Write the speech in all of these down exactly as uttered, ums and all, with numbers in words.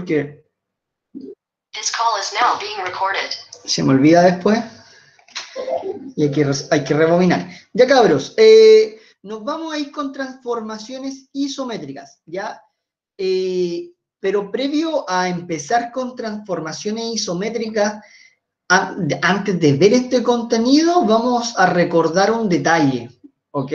porque This call is now being recorded. Se me olvida después y hay que, hay que rebobinar. Ya, cabros, eh, nos vamos a ir con transformaciones isométricas, ¿ya? Eh, pero previo a empezar con transformaciones isométricas, an antes de ver este contenido, vamos a recordar un detalle, ¿ok?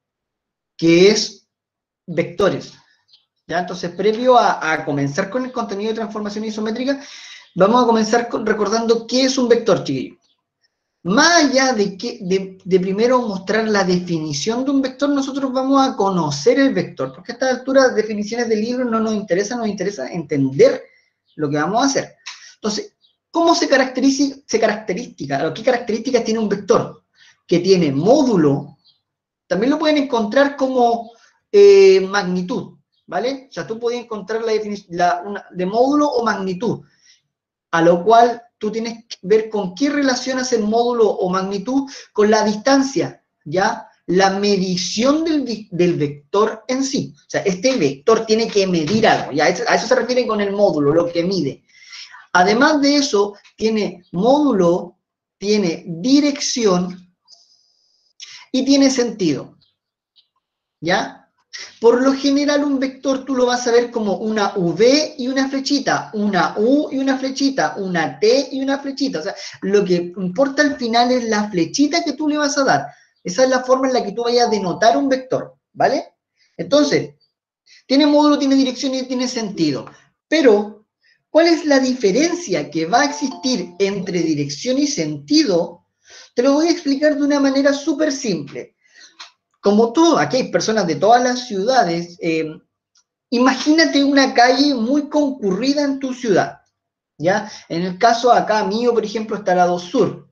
Que es vectores. ¿Ya? Entonces, previo a, a comenzar con el contenido de transformación isométrica, vamos a comenzar con, recordando qué es un vector, chiquillos. Más allá de, que, de, de primero mostrar la definición de un vector, nosotros vamos a conocer el vector, porque a esta altura definiciones del libro no nos interesa, nos interesa entender lo que vamos a hacer. Entonces, ¿cómo se caracteriza, se caracteriza, qué características tiene un vector? Que tiene módulo, también lo pueden encontrar como eh, magnitud, ¿vale? O sea, tú puedes encontrar la definición la, una, de módulo o magnitud, a lo cual tú tienes que ver con qué relacionas el módulo o magnitud con la distancia, ¿ya? La medición del, del vector en sí. O sea, este vector tiene que medir algo, ¿ya? A eso se refiere con el módulo, lo que mide. Además de eso, tiene módulo, tiene dirección y tiene sentido, ¿ya? Por lo general, un vector tú lo vas a ver como una V y una flechita, una U y una flechita, una T y una flechita. O sea, lo que importa al final es la flechita que tú le vas a dar. Esa es la forma en la que tú vayas a denotar un vector, ¿vale? Entonces, tiene módulo, tiene dirección y tiene sentido. Pero, ¿cuál es la diferencia que va a existir entre dirección y sentido? Te lo voy a explicar de una manera súper simple. Como tú, aquí hay personas de todas las ciudades, eh, imagínate una calle muy concurrida en tu ciudad, ¿ya? En el caso acá mío, por ejemplo, está la dos Sur,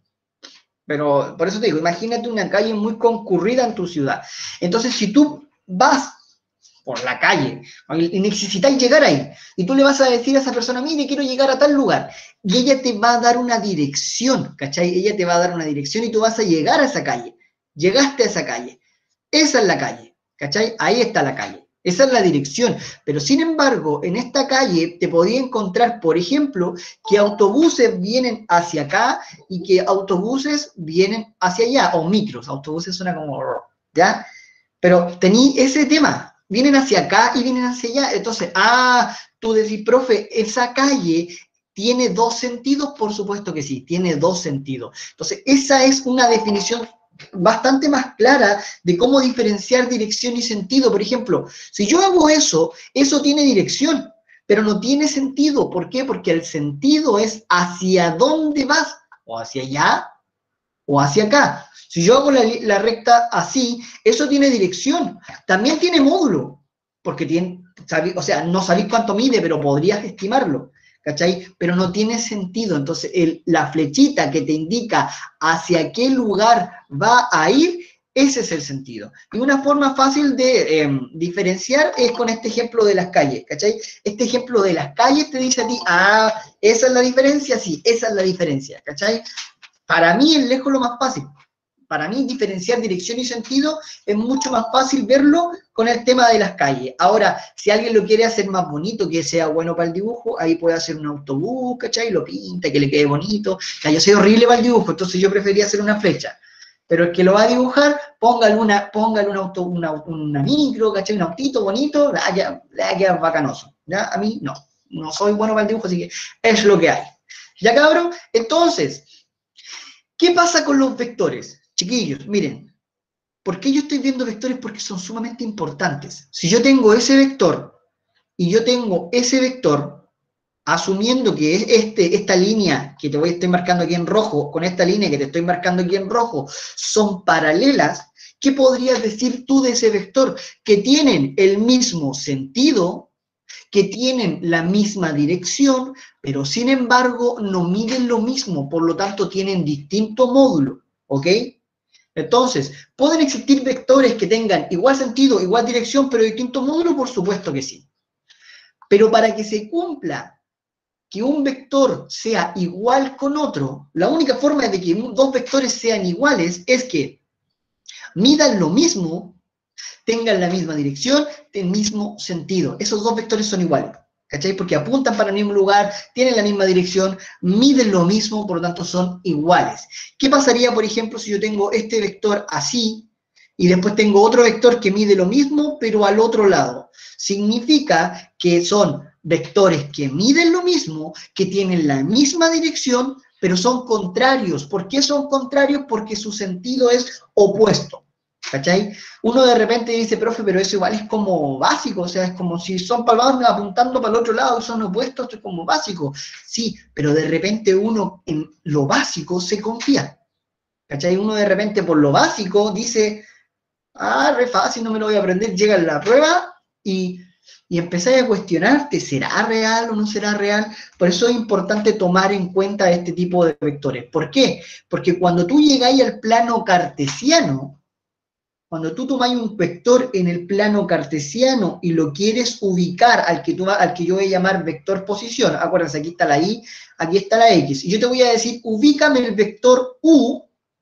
pero por eso te digo, imagínate una calle muy concurrida en tu ciudad. Entonces, si tú vas por la calle y necesitas llegar ahí, y tú le vas a decir a esa persona, mire, quiero llegar a tal lugar, y ella te va a dar una dirección, ¿cachai? Ella te va a dar una dirección y tú vas a llegar a esa calle. Llegaste a esa calle. Esa es la calle, ¿cachai? Ahí está la calle. Esa es la dirección. Pero, sin embargo, en esta calle te podía encontrar, por ejemplo, que autobuses vienen hacia acá y que autobuses vienen hacia allá, o micros. Autobuses suena como, ¿ya? Pero tení ese tema. Vienen hacia acá y vienen hacia allá. Entonces, ah, tú decís, profe, esa calle tiene dos sentidos. Por supuesto que sí, tiene dos sentidos. Entonces, esa es una definición bastante más clara de cómo diferenciar dirección y sentido. Por ejemplo, si yo hago eso, eso tiene dirección, pero no tiene sentido. ¿Por qué? Porque el sentido es hacia dónde vas, o hacia allá, o hacia acá. Si yo hago la, la recta así, eso tiene dirección. También tiene módulo, porque tiene, o sea, no sabéis cuánto mide, pero podrías estimarlo, ¿cachai? Pero no tiene sentido. Entonces, el, la flechita que te indica hacia qué lugar va a ir, ese es el sentido. Y una forma fácil de eh, diferenciar es con este ejemplo de las calles, ¿cachai? Este ejemplo de las calles te dice a ti, ah, ¿esa es la diferencia? Sí, esa es la diferencia, ¿cachai? Para mí es lejos lo más fácil. Para mí diferenciar dirección y sentido es mucho más fácil verlo con el tema de las calles. Ahora, si alguien lo quiere hacer más bonito, que sea bueno para el dibujo, ahí puede hacer un autobús, ¿cachai? Lo pinta, que le quede bonito. O sea, yo soy horrible para el dibujo, entonces yo prefería hacer una flecha. Pero el que lo va a dibujar, póngale una, póngale un auto, una, una micro, ¿cachai? Un autito bonito, le va a quedar bacanoso. ¿Ya? A mí no, no soy bueno para el dibujo, así que es lo que hay. ¿Ya, cabrón? Entonces, ¿qué pasa con los vectores? Chiquillos, miren, ¿por qué yo estoy viendo vectores? Porque son sumamente importantes. Si yo tengo ese vector y yo tengo ese vector, asumiendo que es este, esta línea que te voy a estar marcando aquí en rojo, con esta línea que te estoy marcando aquí en rojo, son paralelas, ¿qué podrías decir tú de ese vector? Que tienen el mismo sentido, que tienen la misma dirección, pero sin embargo no miden lo mismo, por lo tanto tienen distinto módulo, ¿ok? Entonces, ¿pueden existir vectores que tengan igual sentido, igual dirección, pero distinto módulo? Por supuesto que sí. Pero para que se cumpla que un vector sea igual con otro, la única forma de que dos vectores sean iguales es que midan lo mismo, tengan la misma dirección, el mismo sentido. Esos dos vectores son iguales. ¿cachai? Porque apuntan para el mismo lugar, tienen la misma dirección, miden lo mismo, por lo tanto son iguales. ¿Qué pasaría, por ejemplo, si yo tengo este vector así, y después tengo otro vector que mide lo mismo, pero al otro lado? Significa que son vectores que miden lo mismo, que tienen la misma dirección, pero son contrarios. ¿Por qué son contrarios? Porque su sentido es opuesto. ¿Cachai? Uno de repente dice, profe, pero eso igual es como básico, o sea, es como si son palabras apuntando para el otro lado y son opuestos, esto es como básico. Sí, pero de repente uno en lo básico se confía. ¿Cachai? Uno de repente por lo básico dice, ah, re fácil, no me lo voy a aprender, llega a la prueba y, y empezáis a cuestionarte, ¿será real o no será real? Por eso es importante tomar en cuenta este tipo de vectores. ¿Por qué? Porque cuando tú llegáis al plano cartesiano, cuando tú tomas un vector en el plano cartesiano y lo quieres ubicar al que, tú, al que yo voy a llamar vector posición, acuérdense, aquí está la y, aquí está la x, y yo te voy a decir, ubícame el vector u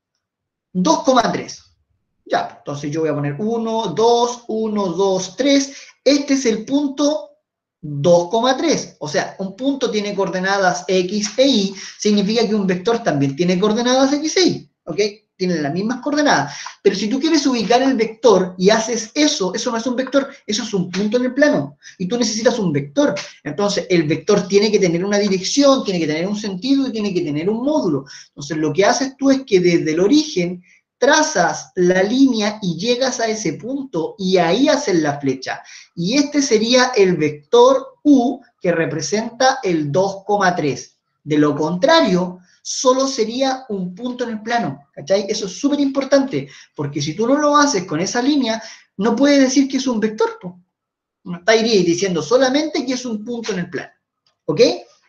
dos coma tres. Ya, entonces yo voy a poner uno, dos, uno, dos, tres. Este es el punto dos coma tres. O sea, un punto tiene coordenadas x e y, significa que un vector también tiene coordenadas x e y. ¿Ok? Tienen las mismas coordenadas. Pero si tú quieres ubicar el vector y haces eso, eso no es un vector, eso es un punto en el plano. Y tú necesitas un vector. Entonces, el vector tiene que tener una dirección, tiene que tener un sentido y tiene que tener un módulo. Entonces, lo que haces tú es que desde el origen trazas la línea y llegas a ese punto y ahí haces la flecha. Y este sería el vector u que representa el dos coma tres. De lo contrario, solo sería un punto en el plano, ¿cachai? Eso es súper importante, porque si tú no lo haces con esa línea, no puedes decir que es un vector, po. No estaríais diciendo solamente que es un punto en el plano, ¿ok?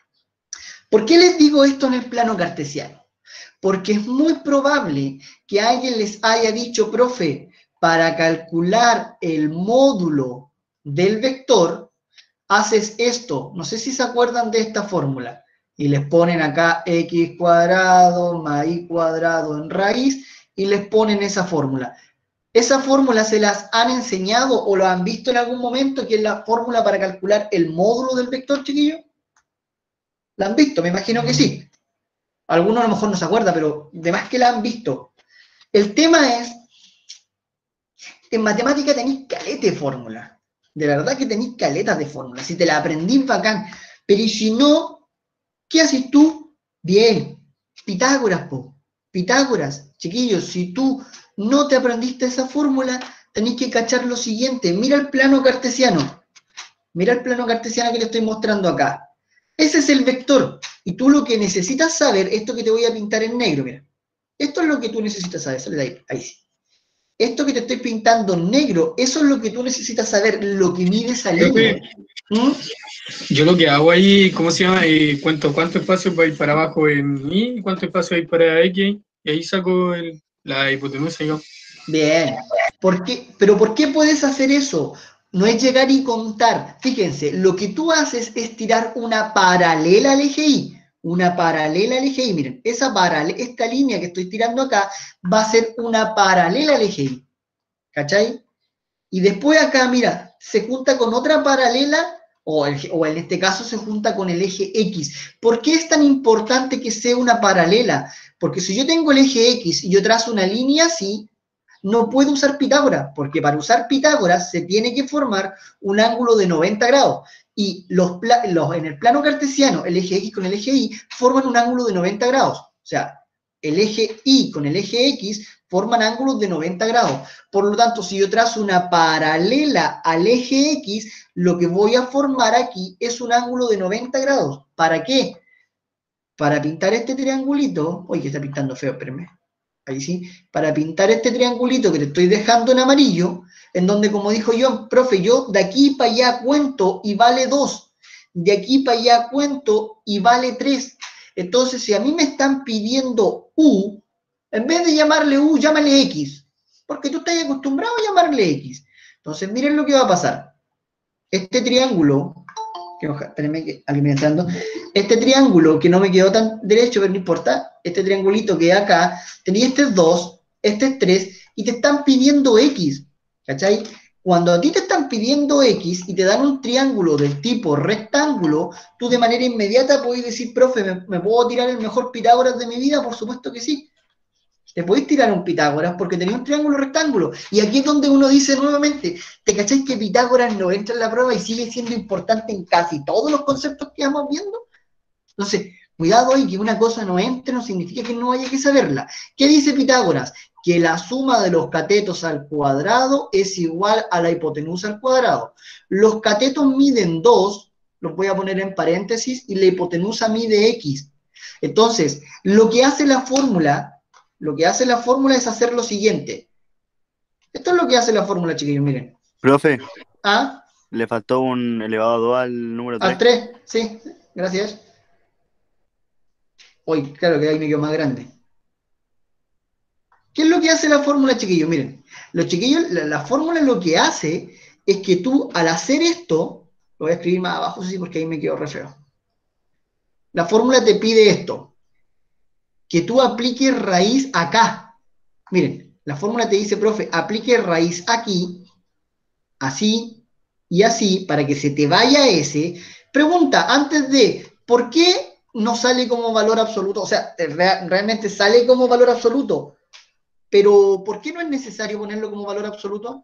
¿Por qué les digo esto en el plano cartesiano? Porque es muy probable que alguien les haya dicho, profe, para calcular el módulo del vector, haces esto. No sé si se acuerdan de esta fórmula. Y les ponen acá x cuadrado más y cuadrado en raíz y les ponen esa fórmula. ¿Esa fórmula se las han enseñado o lo han visto en algún momento, que es la fórmula para calcular el módulo del vector, chiquillo? ¿La han visto? Me imagino que sí. Algunos a lo mejor no se acuerdan, pero de más que la han visto. El tema es, en matemática tenéis caleta de fórmula. De verdad que tenéis caletas de fórmula. Si te la aprendís, bacán. Pero y si no, ¿qué haces tú? Bien, Pitágoras, po. Pitágoras, chiquillos, si tú no te aprendiste esa fórmula, tenéis que cachar lo siguiente. Mira el plano cartesiano. Mira el plano cartesiano que le estoy mostrando acá. Ese es el vector. Y tú lo que necesitas saber, esto que te voy a pintar en negro, mira. Esto es lo que tú necesitas saber. Sale de ahí, ahí sí. Esto que te estoy pintando en negro, eso es lo que tú necesitas saber, lo que mide esa línea. ¿Mm? Yo lo que hago ahí, ¿cómo se llama? Eh, cuento cuánto espacio va a ir para abajo en y, cuánto espacio va a ir para x, y ahí saco el, la hipotenusa yo. Bien. ¿Por qué? ¿Pero por qué puedes hacer eso? No es llegar y contar. Fíjense, lo que tú haces es tirar una paralela al eje Y. Una paralela al eje Y. Miren, esa paralela, esta línea que estoy tirando acá va a ser una paralela al eje Y. ¿Cachai? Y después acá, mira, se junta con otra paralela, o, el, o en este caso se junta con el eje X. ¿Por qué es tan importante que sea una paralela? Porque si yo tengo el eje X y yo trazo una línea así, no puedo usar Pitágoras, porque para usar Pitágoras se tiene que formar un ángulo de noventa grados. Y los, los, en el plano cartesiano, el eje X con el eje Y forman un ángulo de noventa grados. O sea, el eje Y con el eje X forman ángulos de noventa grados. Por lo tanto, si yo trazo una paralela al eje X, lo que voy a formar aquí es un ángulo de noventa grados. ¿Para qué? Para pintar este triangulito, oye, que está pintando feo, espérenme. Ahí sí, para pintar este triangulito que te estoy dejando en amarillo, en donde, como dijo yo, profe, yo de aquí para allá cuento y vale dos, de aquí para allá cuento y vale tres. Entonces, si a mí me están pidiendo U, en vez de llamarle U, llámale X, porque tú estás acostumbrado a llamarle X. Entonces, miren lo que va a pasar. Este triángulo, que espérenme que alguien me está dando, este triángulo que no me quedó tan derecho, pero no importa, este triangulito que acá, tenía este es dos, este es tres, y te están pidiendo X, ¿cachai? Cuando a ti te están pidiendo X y te dan un triángulo del tipo rectángulo, tú de manera inmediata puedes decir, profe, ¿me, ¿me puedo tirar el mejor Pitágoras de mi vida? Por supuesto que sí. Te podés tirar un Pitágoras porque tenía un triángulo rectángulo. Y aquí es donde uno dice nuevamente, ¿te cacháis que Pitágoras no entra en la prueba y sigue siendo importante en casi todos los conceptos que vamos viendo? Entonces, cuidado ahí, que una cosa no entre no significa que no haya que saberla. ¿Qué dice Pitágoras? Que la suma de los catetos al cuadrado es igual a la hipotenusa al cuadrado. Los catetos miden dos, los voy a poner en paréntesis, y la hipotenusa mide X. Entonces, lo que hace la fórmula, lo que hace la fórmula es hacer lo siguiente. Esto es lo que hace la fórmula, chiquillos, miren. Profe, ¿Ah? le faltó un elevado a dos al número tres. Al tres, sí, gracias. Uy, claro que ahí me quedó más grande. ¿Qué es lo que hace la fórmula, chiquillos? Miren, los chiquillos, la, la fórmula lo que hace es que tú, al hacer esto, lo voy a escribir más abajo, sí, porque ahí me quedó re feo. La fórmula te pide esto, que tú apliques raíz acá. Miren, la fórmula te dice, profe, aplique raíz aquí, así y así, para que se te vaya ese. Pregunta, antes de, ¿por qué no sale como valor absoluto? O sea, re- realmente sale como valor absoluto. Pero, ¿por qué no es necesario ponerlo como valor absoluto?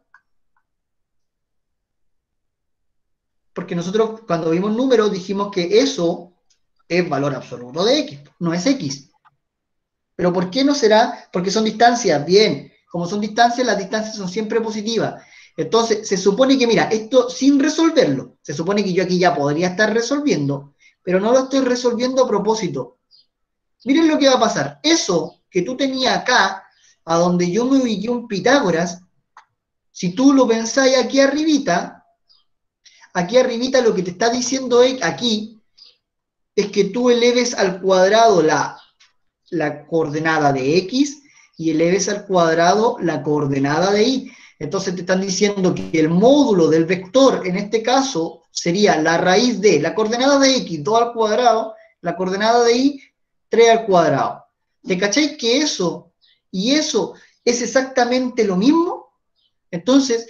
Porque nosotros, cuando vimos números, dijimos que eso es valor absoluto de X, no es X. ¿Pero por qué no será? Porque son distancias, bien. Como son distancias, las distancias son siempre positivas. Entonces, se supone que, mira, esto sin resolverlo, se supone que yo aquí ya podría estar resolviendo, pero no lo estoy resolviendo a propósito. Miren lo que va a pasar. Eso que tú tenías acá, a donde yo me ubiqué un Pitágoras, si tú lo pensáis aquí arribita, aquí arribita lo que te está diciendo aquí es que tú eleves al cuadrado la, la coordenada de X y eleves al cuadrado la coordenada de Y. Entonces te están diciendo que el módulo del vector, en este caso, sería la raíz de la coordenada de X, dos al cuadrado, la coordenada de Y, tres al cuadrado. ¿Te cacháis que eso y eso es exactamente lo mismo? Entonces,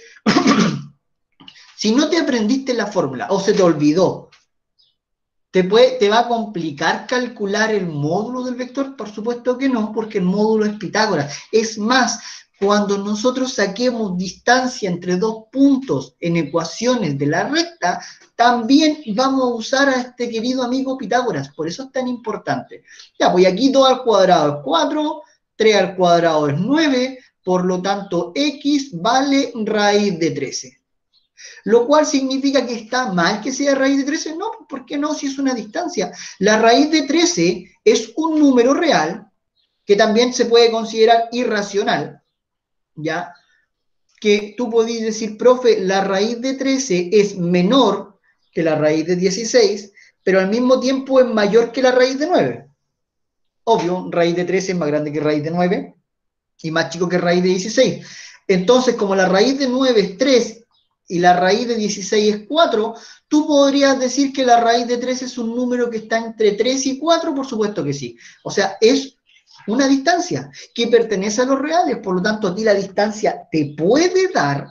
si no te aprendiste la fórmula o se te olvidó, ¿te, puede, ¿te va a complicar calcular el módulo del vector? Por supuesto que no, porque el módulo es Pitágoras. Es más, cuando nosotros saquemos distancia entre dos puntos en ecuaciones de la recta, también vamos a usar a este querido amigo Pitágoras. Por eso es tan importante. Ya, pues aquí dos al cuadrado es cuatro, tres al cuadrado es nueve, por lo tanto, X vale raíz de trece. Lo cual significa que está mal que sea raíz de trece. No, ¿por qué no? Si es una distancia. La raíz de trece es un número real que también se puede considerar irracional, ¿ya? Que tú podés decir, profe, la raíz de trece es menor que la raíz de dieciséis, pero al mismo tiempo es mayor que la raíz de nueve. Obvio, raíz de trece es más grande que raíz de nueve y más chico que raíz de dieciséis. Entonces, como la raíz de nueve es tres y la raíz de dieciséis es cuatro, tú podrías decir que la raíz de trece es un número que está entre tres y cuatro, por supuesto que sí. O sea, es una distancia que pertenece a los reales, por lo tanto, a ti la distancia te puede dar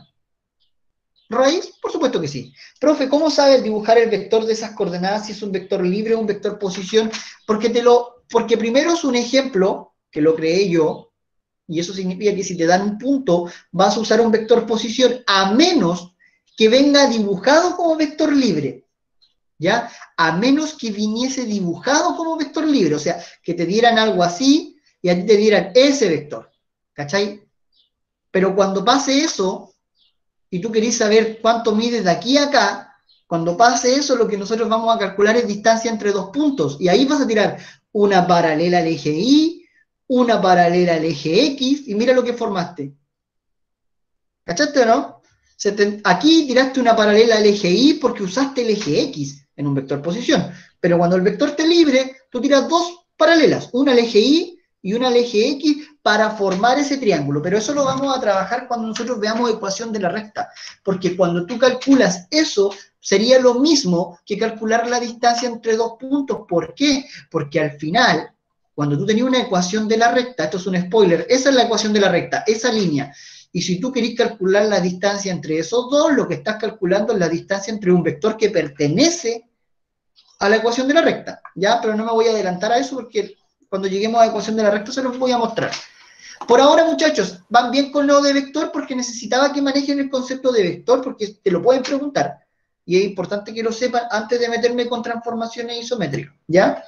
raíz, por supuesto que sí. Profe, ¿cómo sabes dibujar el vector de esas coordenadas si es un vector libre o un vector posición? Porque, te lo, porque primero es un ejemplo, que lo creé yo, y eso significa que si te dan un punto, vas a usar un vector posición, a menos que venga dibujado como vector libre, ¿ya? A menos que viniese dibujado como vector libre, o sea, que te dieran algo así, y a ti te dieran ese vector, ¿cachai? Pero cuando pase eso, y tú querés saber cuánto mides de aquí a acá, cuando pase eso, lo que nosotros vamos a calcular es distancia entre dos puntos, y ahí vas a tirar una paralela al eje Y, una paralela al eje X, y mira lo que formaste. ¿Cachaste o no? Se te, aquí tiraste una paralela al eje Y porque usaste el eje X en un vector posición, pero cuando el vector esté libre, tú tiras dos paralelas, una al eje Y y una al eje X para formar ese triángulo, pero eso lo vamos a trabajar cuando nosotros veamos ecuación de la recta, porque cuando tú calculas eso, sería lo mismo que calcular la distancia entre dos puntos. ¿Por qué? Porque al final, cuando tú tenías una ecuación de la recta, esto es un spoiler, esa es la ecuación de la recta, esa línea, y si tú querés calcular la distancia entre esos dos, lo que estás calculando es la distancia entre un vector que pertenece a la ecuación de la recta, ¿ya? Pero no me voy a adelantar a eso porque cuando lleguemos a la ecuación de la recta se los voy a mostrar. Por ahora, muchachos, van bien con lo de vector porque necesitaba que manejen el concepto de vector porque te lo pueden preguntar. Y es importante que lo sepan antes de meterme con transformaciones isométricas, ¿ya?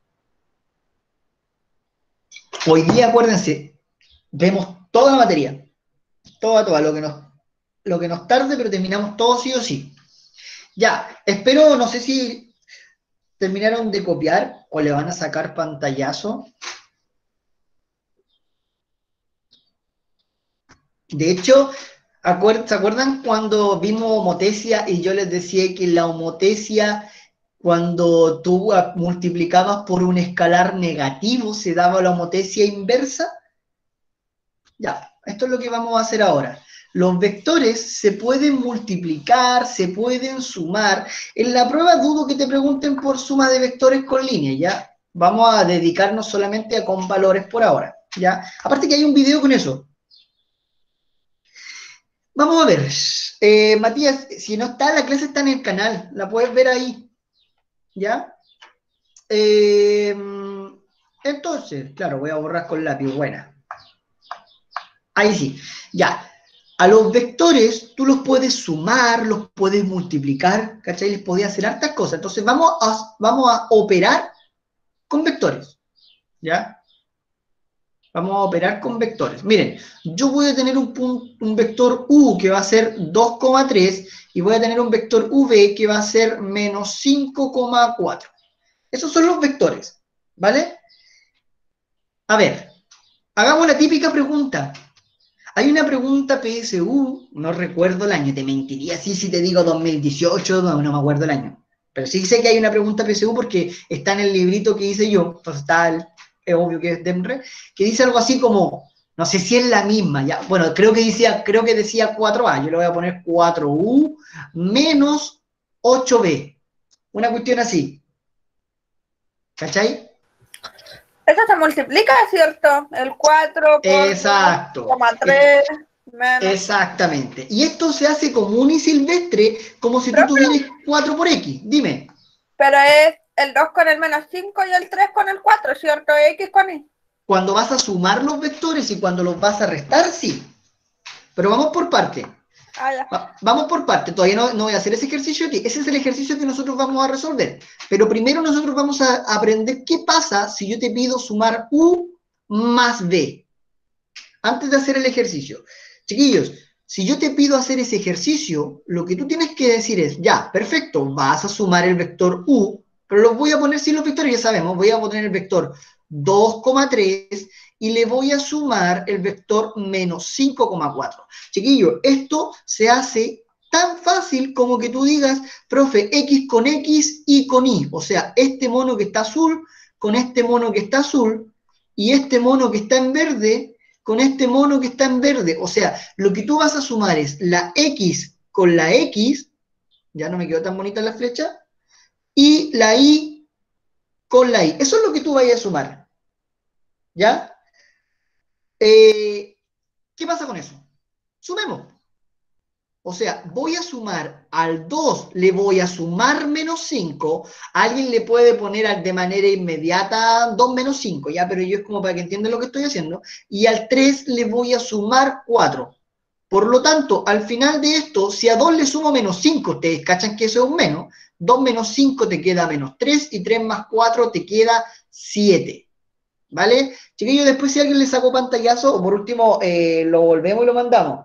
Hoy día, acuérdense, vemos toda la materia, toda, toda, lo que nos, lo que nos tarde, pero terminamos todo sí o sí. Ya, espero, no sé si terminaron de copiar o le van a sacar pantallazo. De hecho, ¿se acuerdan cuando vimos homotesia y yo les decía que la homotesia, cuando tú multiplicabas por un escalar negativo, se daba la homotesia inversa? Ya, esto es lo que vamos a hacer ahora. Los vectores se pueden multiplicar, se pueden sumar. En la prueba dudo que te pregunten por suma de vectores con líneas, ¿ya? Vamos a dedicarnos solamente a con valores por ahora, ¿ya? Aparte que hay un video con eso. Vamos a ver, eh, Matías, si no está, la clase está en el canal, la puedes ver ahí, ¿ya? Eh, entonces, claro, voy a borrar con lápiz, buena. Ahí sí, ya. A los vectores tú los puedes sumar, los puedes multiplicar, ¿cachai? Les podías hacer hartas cosas. Entonces vamos a, vamos a operar con vectores, ¿ya? Vamos a operar con vectores. Miren, yo voy a tener un, punto, un vector u que va a ser dos coma tres y voy a tener un vector v que va a ser menos cinco coma cuatro. Esos son los vectores, ¿vale? A ver, hagamos la típica pregunta. Hay una pregunta P S U, no recuerdo el año, te mentiría así si te digo dos mil dieciocho, no, no me acuerdo el año. Pero sí sé que hay una pregunta P S U porque está en el librito que hice yo, entonces está el... es obvio que es DEMRE, que dice algo así como, no sé si es la misma, ya, bueno, creo que decía, creo que decía cuatro a, yo le voy a poner cuatro u menos ocho b, una cuestión así, ¿cachai? Eso se multiplica, ¿cierto? El cuatro por Exacto. dos coma tres menos... Exactamente, y esto se hace común y silvestre, como si tú tuvieras cuatro por x, dime. Pero es el dos con el menos cinco y el tres con el cuatro, ¿cierto? X con Y. Cuando vas a sumar los vectores y cuando los vas a restar, sí. Pero vamos por parte. Ah, ya. Va, vamos por parte. Todavía no, no voy a hacer ese ejercicio aquí. Ese es el ejercicio que nosotros vamos a resolver. Pero primero nosotros vamos a aprender qué pasa si yo te pido sumar u más b. Antes de hacer el ejercicio. Chiquillos, si yo te pido hacer ese ejercicio, lo que tú tienes que decir es, ya, perfecto, vas a sumar el vector u, pero los voy a poner sin los vectores, ya sabemos, voy a poner el vector dos coma tres y le voy a sumar el vector menos cinco coma cuatro. Chiquillos, esto se hace tan fácil como que tú digas, profe, X con X y con Y. O sea, este mono que está azul con este mono que está azul y este mono que está en verde con este mono que está en verde. O sea, lo que tú vas a sumar es la X con la X, ya no me quedó tan bonita la flecha, y la Y con la Y. Eso es lo que tú vayas a sumar. ¿Ya? Eh, ¿Qué pasa con eso? Sumemos. O sea, voy a sumar al dos, le voy a sumar menos cinco. Alguien le puede poner de manera inmediata dos menos cinco, ya, pero yo es como para que entiendan lo que estoy haciendo. Y al tres le voy a sumar cuatro. Por lo tanto, al final de esto, si a dos le sumo menos cinco, ustedes cachan que eso es un menos, dos menos cinco te queda menos tres, y tres más cuatro te queda siete. ¿Vale? Chiquillos, después si alguien le sacó pantallazo, o por último, eh, lo volvemos y lo mandamos.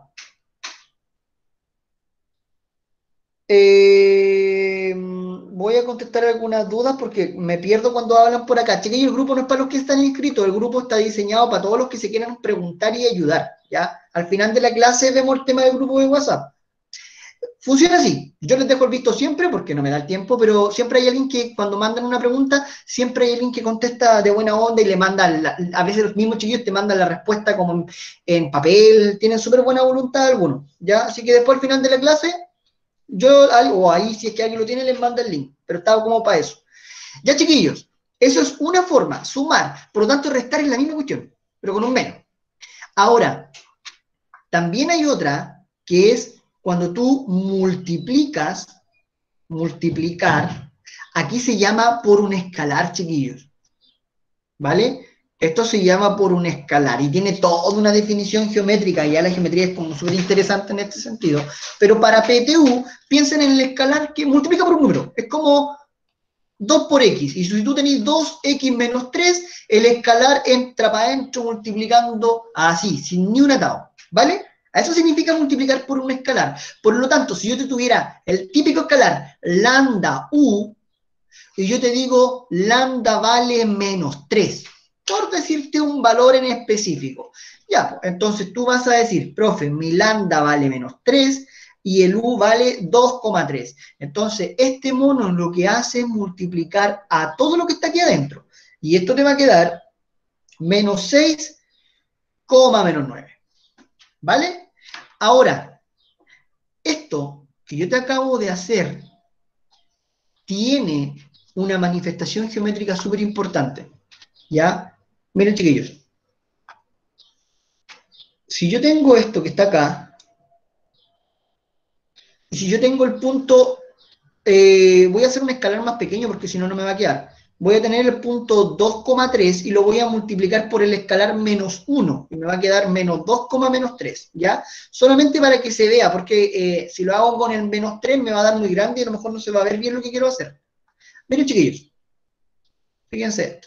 Eh, voy a contestar algunas dudas porque me pierdo cuando hablan por acá. Chiquillos, el grupo no es para los que están inscritos, el grupo está diseñado para todos los que se quieran preguntar y ayudar, ¿ya? Al final de la clase vemos el tema del grupo de WhatsApp. Funciona así, yo les dejo el visto siempre porque no me da el tiempo, pero siempre hay alguien que cuando mandan una pregunta, siempre hay alguien que contesta de buena onda y le manda, la, a veces los mismos chiquillos te mandan la respuesta como en, en papel, tienen súper buena voluntad algunos, ¿ya? Así que después al final de la clase, yo, o ahí si es que alguien lo tiene, les manda el link, pero estaba como para eso. Ya, chiquillos, eso es una forma, sumar, por lo tanto restar es la misma cuestión, pero con un menos. Ahora, También hay otra, que es cuando tú multiplicas, multiplicar, aquí se llama por un escalar, chiquillos, ¿vale? Esto se llama por un escalar y tiene toda una definición geométrica, y ya la geometría es como súper interesante en este sentido, pero para P T U, piensen en el escalar que multiplica por un número, es como dos por X, y si tú tenés dos X menos tres, el escalar entra para adentro multiplicando así, sin ni un atado, ¿vale? Eso significa multiplicar por un escalar. Por lo tanto, si yo te tuviera el típico escalar lambda U, y yo te digo lambda vale menos tres, por decirte un valor en específico. Ya, pues, entonces tú vas a decir, profe, mi lambda vale menos tres y el U vale dos coma tres. Entonces, este mono lo que hace es multiplicar a todo lo que está aquí adentro. Y esto te va a quedar menos seis, menos nueve. ¿Vale? Ahora, esto que yo te acabo de hacer tiene una manifestación geométrica súper importante. ¿Ya? Miren, chiquillos. Si yo tengo esto que está acá, y si yo tengo el punto, eh, voy a hacer un escalar más pequeño porque si no, no me va a quedar. Voy a tener el punto dos coma tres y lo voy a multiplicar por el escalar menos uno, y me va a quedar menos dos, menos tres, ¿ya? Solamente para que se vea, porque eh, si lo hago con el menos tres me va a dar muy grande y a lo mejor no se va a ver bien lo que quiero hacer. Miren, chiquillos. Fíjense esto.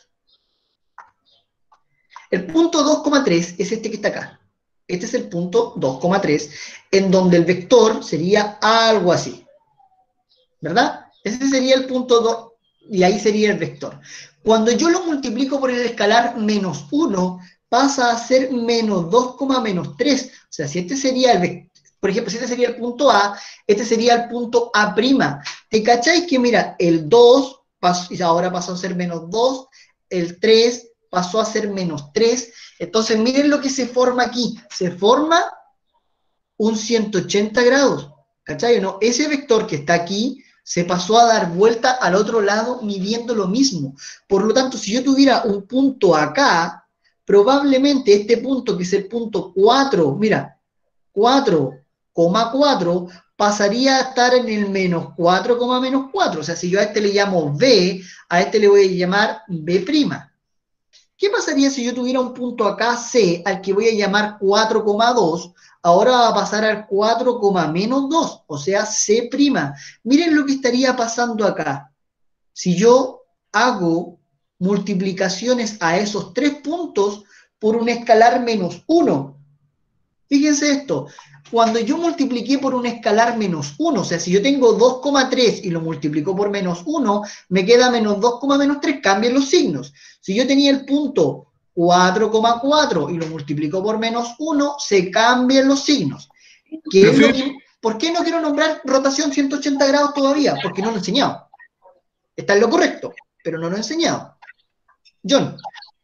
El punto dos coma tres es este que está acá. Este es el punto dos coma tres, en donde el vector sería algo así. ¿Verdad? Ese sería el punto dos, y ahí sería el vector. Cuando yo lo multiplico por el escalar menos uno, pasa a ser menos dos, menos tres. O sea, si este sería el vector, por ejemplo, si este sería el punto A, este sería el punto A'. ¿Te cacháis que, mira, el dos pasó, ahora pasó a ser menos dos, el tres pasó a ser menos tres? Entonces, miren lo que se forma aquí. Se forma un ciento ochenta grados. ¿Cachai o no? Ese vector que está aquí se pasó a dar vuelta al otro lado midiendo lo mismo. Por lo tanto, si yo tuviera un punto acá, probablemente este punto, que es el punto cuatro, mira, cuatro coma cuatro, pasaría a estar en el menos cuatro, menos cuatro. O sea, si yo a este le llamo B, a este le voy a llamar B'. ¿Qué pasaría si yo tuviera un punto acá, C, al que voy a llamar cuatro coma dos? Ahora va a pasar al cuatro, menos dos, o sea, C'. Miren lo que estaría pasando acá. Si yo hago multiplicaciones a esos tres puntos por un escalar menos uno. Fíjense esto. Cuando yo multipliqué por un escalar menos uno, o sea, si yo tengo dos coma tres y lo multiplico por menos uno, me queda menos dos, menos tres, cambian los signos. Si yo tenía el punto cuatro coma cuatro y lo multiplico por menos uno, se cambian los signos. ¿Qué es lo que, ¿Por qué no quiero nombrar rotación ciento ochenta grados todavía? Porque no lo he enseñado. Está en lo correcto, pero no lo he enseñado. John.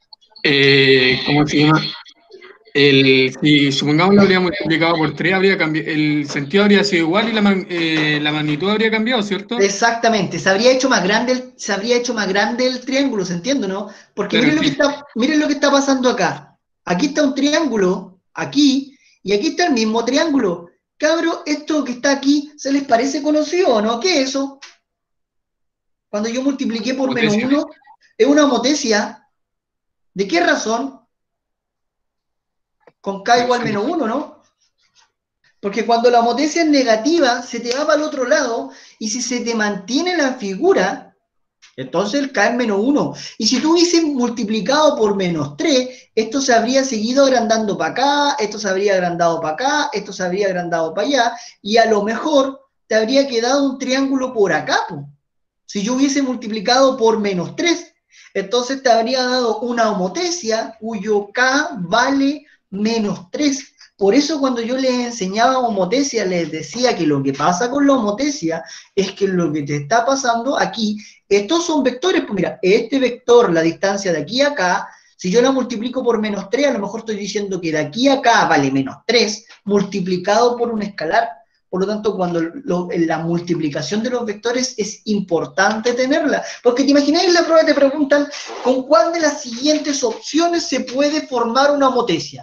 Eh, ¿Cómo se llama? El, si supongamos lo habría multiplicado por tres, habría cambiado, el sentido habría sido igual y la, man, eh, la magnitud habría cambiado, ¿cierto? Exactamente, se habría hecho más grande el, se habría hecho más grande el triángulo, ¿se entiende, no? Porque Pero miren, lo que está, miren lo que está pasando acá. Aquí está un triángulo, aquí, y aquí está el mismo triángulo. Cabro, esto que está aquí, ¿se les parece conocido o no? ¿Qué es eso? Cuando yo multipliqué por menos uno, es una homotecia. ¿De qué razón? Con K igual menos uno, ¿no? Porque cuando la homotecia es negativa, se te va para el otro lado, y si se te mantiene la figura, entonces el K es menos uno. Y si tú hubieses multiplicado por menos tres, esto se habría seguido agrandando para acá, esto se habría agrandado para acá, esto se habría agrandado para allá, y a lo mejor te habría quedado un triángulo por acá, po. Si yo hubiese multiplicado por menos tres, entonces te habría dado una homotecia cuyo K vale menos tres. Por eso cuando yo les enseñaba homotecia, les decía que lo que pasa con la homotecia es que lo que te está pasando aquí, estos son vectores, pues mira, este vector, la distancia de aquí a acá, si yo la multiplico por menos tres, a lo mejor estoy diciendo que de aquí a acá vale menos tres, multiplicado por un escalar. Por lo tanto, cuando lo, la multiplicación de los vectores es importante tenerla. Porque te imagináis, en la prueba te preguntan, ¿con cuál de las siguientes opciones se puede formar una homotecia?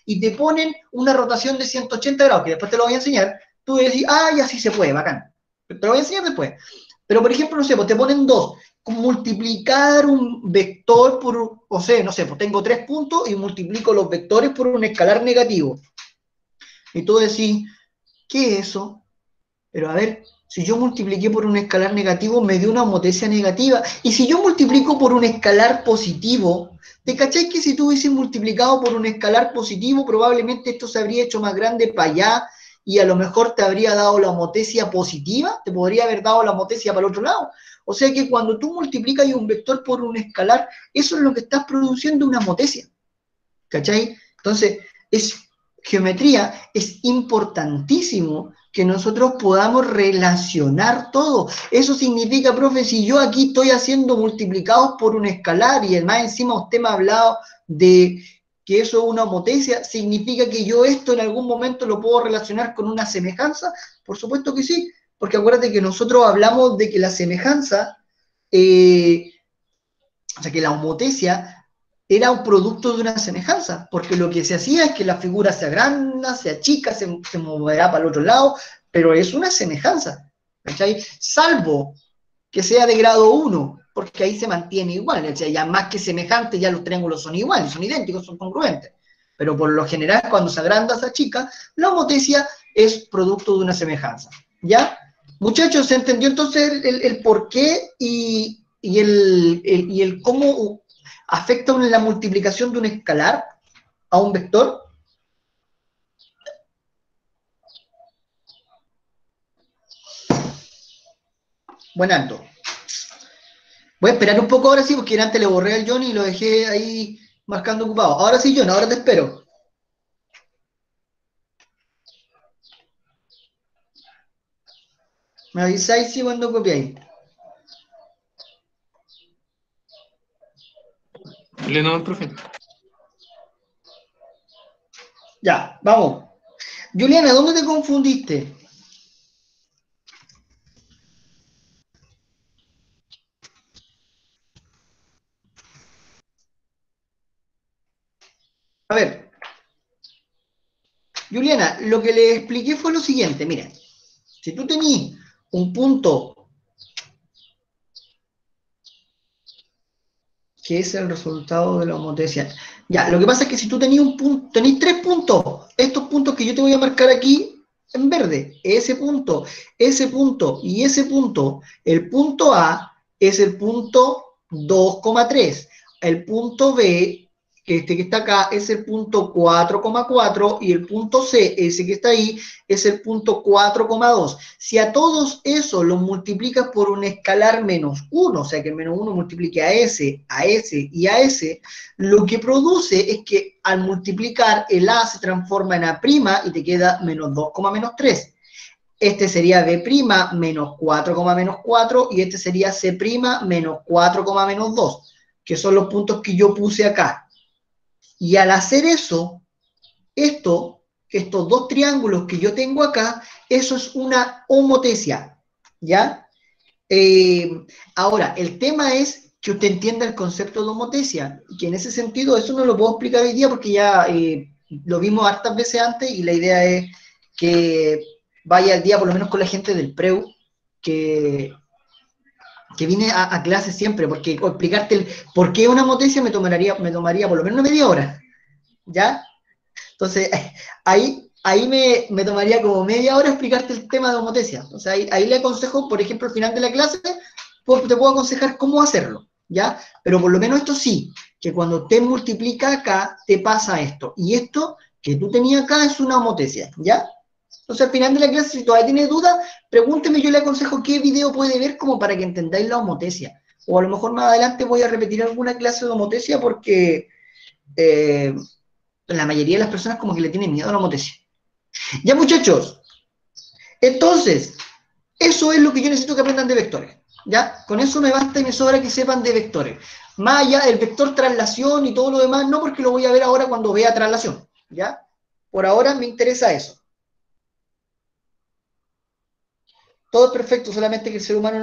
y te ponen una rotación de ciento ochenta grados, que después te lo voy a enseñar, tú decís, ah, ya sí se puede, bacán. Te lo voy a enseñar después. Pero, por ejemplo, no sé, pues te ponen dos, multiplicar un vector por, o sea, no sé, pues tengo tres puntos y multiplico los vectores por un escalar negativo. Y tú decís, ¿qué es eso? Pero a ver, si yo multipliqué por un escalar negativo, me dio una homotesia negativa. Y si yo multiplico por un escalar positivo, ¿te cachai que si tú hubieses multiplicado por un escalar positivo, probablemente esto se habría hecho más grande para allá y a lo mejor te habría dado la homotesia positiva? Te podría haber dado la homotesia para el otro lado. O sea que cuando tú multiplicas un vector por un escalar, eso es lo que estás produciendo, una homotesia. ¿Cachai? Entonces, es geometría, es importantísimo que nosotros podamos relacionar todo. Eso significa, profe, si yo aquí estoy haciendo multiplicados por un escalar y además encima usted me ha hablado de que eso es una homotesia, ¿significa que yo esto en algún momento lo puedo relacionar con una semejanza? Por supuesto que sí, porque acuérdate que nosotros hablamos de que la semejanza, eh, o sea, que la homotesia era un producto de una semejanza, porque lo que se hacía es que la figura se agranda, se achica, se, se moverá para el otro lado, pero es una semejanza, ¿cachai? Salvo que sea de grado uno, porque ahí se mantiene igual, o sea, ya más que semejante, ya los triángulos son iguales, son idénticos, son congruentes, pero por lo general cuando se agranda, se achica, la homotesia es producto de una semejanza, ¿ya? Muchachos, ¿se entendió entonces el, el, el por qué y, y, el, el, y el cómo afecta la multiplicación de un escalar a un vector? Buen alto. Voy a esperar un poco ahora sí, porque antes le borré al Johnny y lo dejé ahí marcando ocupado. Ahora sí, John, ahora te espero. Me avisáis si cuando copiáis. Le no, profe. Ya, vamos. Juliana, ¿dónde te confundiste? A ver. Juliana, lo que le expliqué fue lo siguiente, miren. Si tú tenías un punto que es el resultado de la homotesia. Ya, lo que pasa es que si tú tenías un punto, tenéis tres puntos, estos puntos que yo te voy a marcar aquí en verde, ese punto, ese punto y ese punto, el punto A es el punto dos coma tres, el punto B, este que está acá, es el punto cuatro coma cuatro y el punto C, ese que está ahí, es el punto cuatro coma dos. Si a todos esos los multiplicas por un escalar menos uno, o sea que el menos uno multiplique a ese, a ese y a ese, lo que produce es que al multiplicar el A se transforma en A' y te queda menos dos, menos tres. Este sería B' menos cuatro, menos cuatro y este sería C' menos cuatro, menos dos, que son los puntos que yo puse acá. Y al hacer eso, esto, estos dos triángulos que yo tengo acá, eso es una homotesia, ¿ya? Eh, ahora, el tema es que usted entienda el concepto de homotesia, que en ese sentido, eso no lo puedo explicar hoy día porque ya eh, lo vimos hartas veces antes y la idea es que vaya al día por lo menos con la gente del Preu, que... que viene a, a clase siempre, porque o explicarte el por qué una homotesia me tomaría, me tomaría por lo menos una media hora, ¿ya? Entonces, ahí, ahí me, me tomaría como media hora explicarte el tema de homotesia. O sea, ahí, ahí le aconsejo, por ejemplo, al final de la clase, pues, te puedo aconsejar cómo hacerlo, ¿ya? Pero por lo menos esto sí, que cuando te multiplica acá, te pasa esto. Y esto que tú tenías acá es una homotesia, ¿ya? Entonces, al final de la clase, si todavía tiene dudas, pregúnteme, yo le aconsejo qué video puede ver como para que entendáis la homotesia. O a lo mejor más adelante voy a repetir alguna clase de homotesia porque eh, la mayoría de las personas como que le tienen miedo a la homotesia. Ya, muchachos, entonces, eso es lo que yo necesito que aprendan de vectores. ¿Ya? Con eso me basta y me sobra que sepan de vectores. Más allá del vector traslación y todo lo demás, no, porque lo voy a ver ahora cuando vea traslación. ¿Ya? Por ahora me interesa eso. Todo es perfecto, solamente que el ser humano no...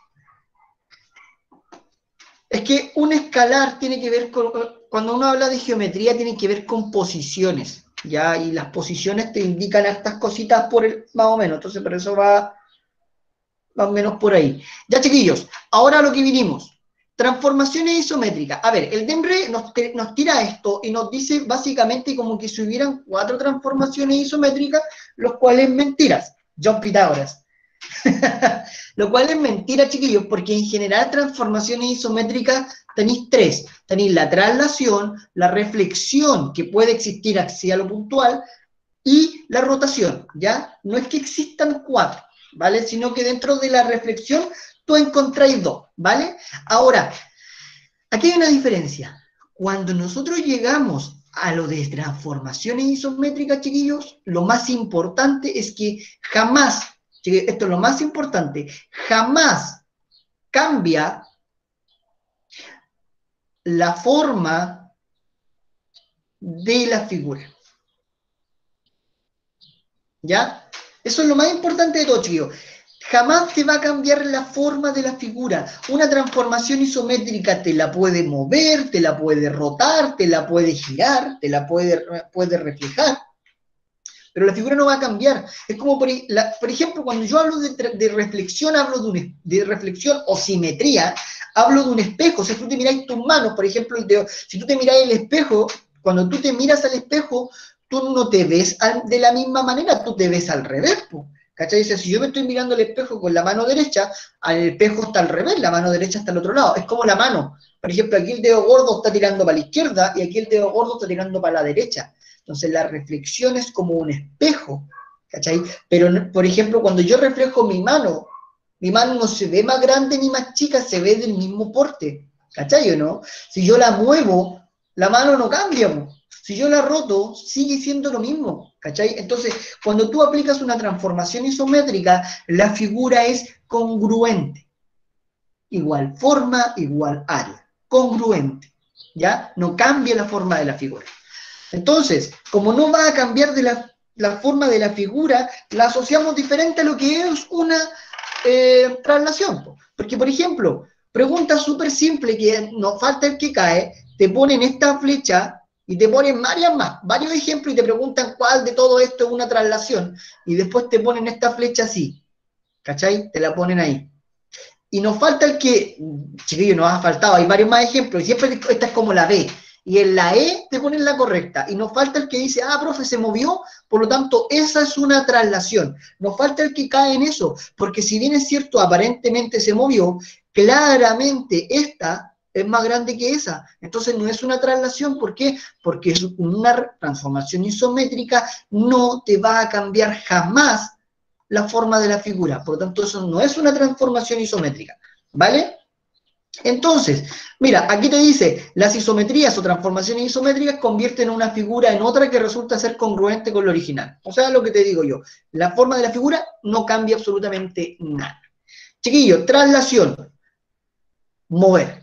Es que un escalar tiene que ver con... Cuando uno habla de geometría, tiene que ver con posiciones. ya, y las posiciones te indican estas cositas por el, más o menos, entonces por eso va más o menos por ahí. Ya, chiquillos, ahora a lo que vinimos. Transformaciones isométricas. A ver, el DEMRE nos, nos tira esto y nos dice básicamente como que si hubieran cuatro transformaciones isométricas, los cuales mentiras. John Pitágoras. Lo cual es mentira, chiquillos, porque en general transformaciones isométricas tenéis tres. Tenéis la traslación, la reflexión, que puede existir hacia lo puntual, y la rotación, ¿ya? No es que existan cuatro, ¿vale? Sino que dentro de la reflexión tú encontráis dos, ¿vale? Ahora, aquí hay una diferencia. Cuando nosotros llegamos a lo de transformaciones isométricas, chiquillos, lo más importante es que jamás, esto es lo más importante, jamás cambia la forma de la figura. ¿Ya? Eso es lo más importante de todo, chiquillos. Jamás te va a cambiar la forma de la figura. Una transformación isométrica te la puede mover, te la puede rotar, te la puede girar, te la puede, puede reflejar, pero la figura no va a cambiar. Es como, por, la, por ejemplo, cuando yo hablo de, de reflexión, hablo de, un, de reflexión o simetría, hablo de un espejo. Si tú te miráis tus manos, por ejemplo, el de, si tú te miráis el espejo, cuando tú te miras al espejo, tú no te ves de la misma manera, tú te ves al revés, po. ¿Cachai? Dice, si yo me estoy mirando al espejo con la mano derecha, el espejo está al revés, la mano derecha está al otro lado. Es como la mano. Por ejemplo, aquí el dedo gordo está tirando para la izquierda y aquí el dedo gordo está tirando para la derecha. Entonces, la reflexión es como un espejo, ¿cachai? Pero, por ejemplo, cuando yo reflejo mi mano, mi mano no se ve más grande ni más chica, se ve del mismo porte, ¿cachai o no? Si yo la muevo, la mano no cambia, po. Si yo la roto, sigue siendo lo mismo, ¿cachai? Entonces, cuando tú aplicas una transformación isométrica, la figura es congruente. Igual forma, igual área. Congruente, ¿ya? No cambia la forma de la figura. Entonces, como no va a cambiar de la, la forma de la figura, la asociamos diferente a lo que es una eh, traslación. Porque, por ejemplo, pregunta súper simple que nos falta el que cae, te ponen esta flecha y te ponen varias más, varios ejemplos y te preguntan cuál de todo esto es una traslación y después te ponen esta flecha así, ¿cachai? Te la ponen ahí. Y nos falta el que, chiquillo, nos ha faltado, hay varios más ejemplos y siempre esta es como la B. Y en la E te ponen la correcta. Y nos falta el que dice, ah, profe, se movió, por lo tanto, esa es una traslación. Nos falta el que cae en eso, porque si bien es cierto, aparentemente se movió, claramente esta es más grande que esa. Entonces no es una traslación. ¿Por qué? Porque es una transformación isométrica, no te va a cambiar jamás la forma de la figura. Por lo tanto, eso no es una transformación isométrica. ¿Vale? Entonces, mira, aquí te dice, las isometrías o transformaciones isométricas convierten una figura en otra que resulta ser congruente con lo original. O sea, lo que te digo yo, la forma de la figura no cambia absolutamente nada. Chiquillo, traslación, mover.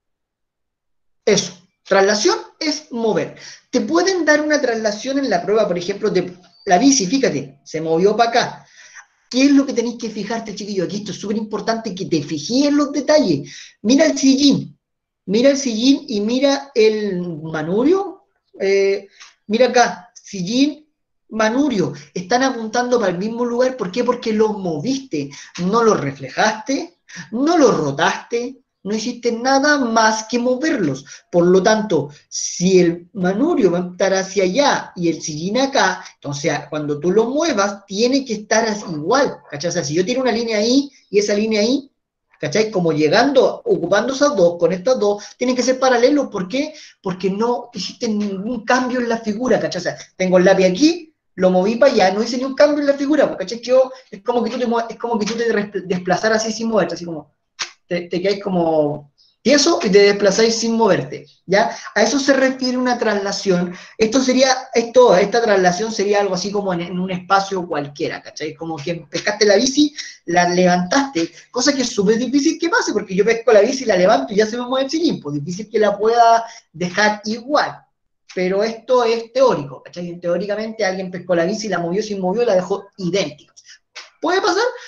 Eso, traslación es mover. Te pueden dar una traslación en la prueba, por ejemplo, de la bici, fíjate, se movió para acá. ¿Qué es lo que tenéis que fijarte, chiquillo? Aquí esto es súper importante que te fijes en los detalles. Mira el sillín, mira el sillín y mira el manurio. Eh, mira acá, sillín, manurio. Están apuntando para el mismo lugar. ¿Por qué? Porque los moviste. No los reflejaste, no los rotaste, no hiciste nada más que moverlos. Por lo tanto, si el manurio va a estar hacia allá y el sillín acá, entonces cuando tú lo muevas, tiene que estar igual, ¿cachai? O sea, si yo tiro una línea ahí y esa línea ahí, ¿cachai? Como llegando, ocupando esas dos, con estas dos, tienen que ser paralelos. ¿Por qué? Porque no hiciste ningún cambio en la figura, ¿cachai? O sea, tengo el lápiz aquí, lo moví para allá, no hice ningún cambio en la figura, ¿cachai? Yo, es como que tú te, es como que tú te desplazaras así sin moverte, así como... Te, te quedáis como tieso y te desplazáis sin moverte, ¿ya? A eso se refiere una traslación. Esto sería, esto, esta traslación sería algo así como en, en un espacio cualquiera, ¿cachai? Como que pescaste la bici, la levantaste, cosa que es súper difícil que pase, porque yo pesco la bici, la levanto y ya se me mueve el sillín, pues difícil que la pueda dejar igual. Pero esto es teórico, ¿cachai? Teóricamente alguien pescó la bici, la movió, sin movió, la dejó idéntica. ¿Puede pasar?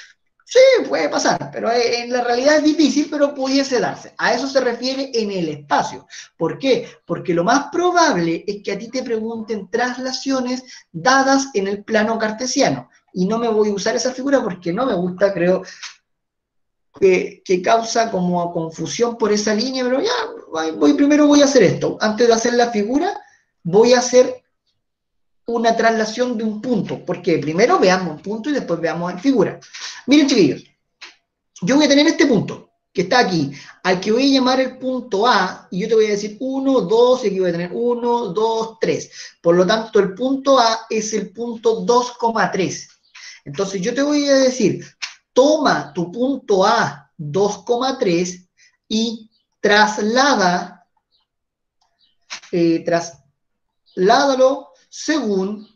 Sí, puede pasar, pero en la realidad es difícil, pero pudiese darse. A eso se refiere en el espacio. ¿Por qué? Porque lo más probable es que a ti te pregunten traslaciones dadas en el plano cartesiano. Y no me voy a usar esa figura porque no me gusta, creo que, que causa como confusión por esa línea, pero ya, voy, primero voy a hacer esto. Antes de hacer la figura, voy a hacer una traslación de un punto, porque primero veamos un punto y después veamos en figura. Miren, chiquillos, yo voy a tener este punto, que está aquí, al que voy a llamar el punto A, y yo te voy a decir uno, dos, y aquí voy a tener uno, dos, tres. Por lo tanto, el punto A es el punto dos coma tres. Entonces, yo te voy a decir, toma tu punto A dos coma tres y traslada, eh, trasládalo según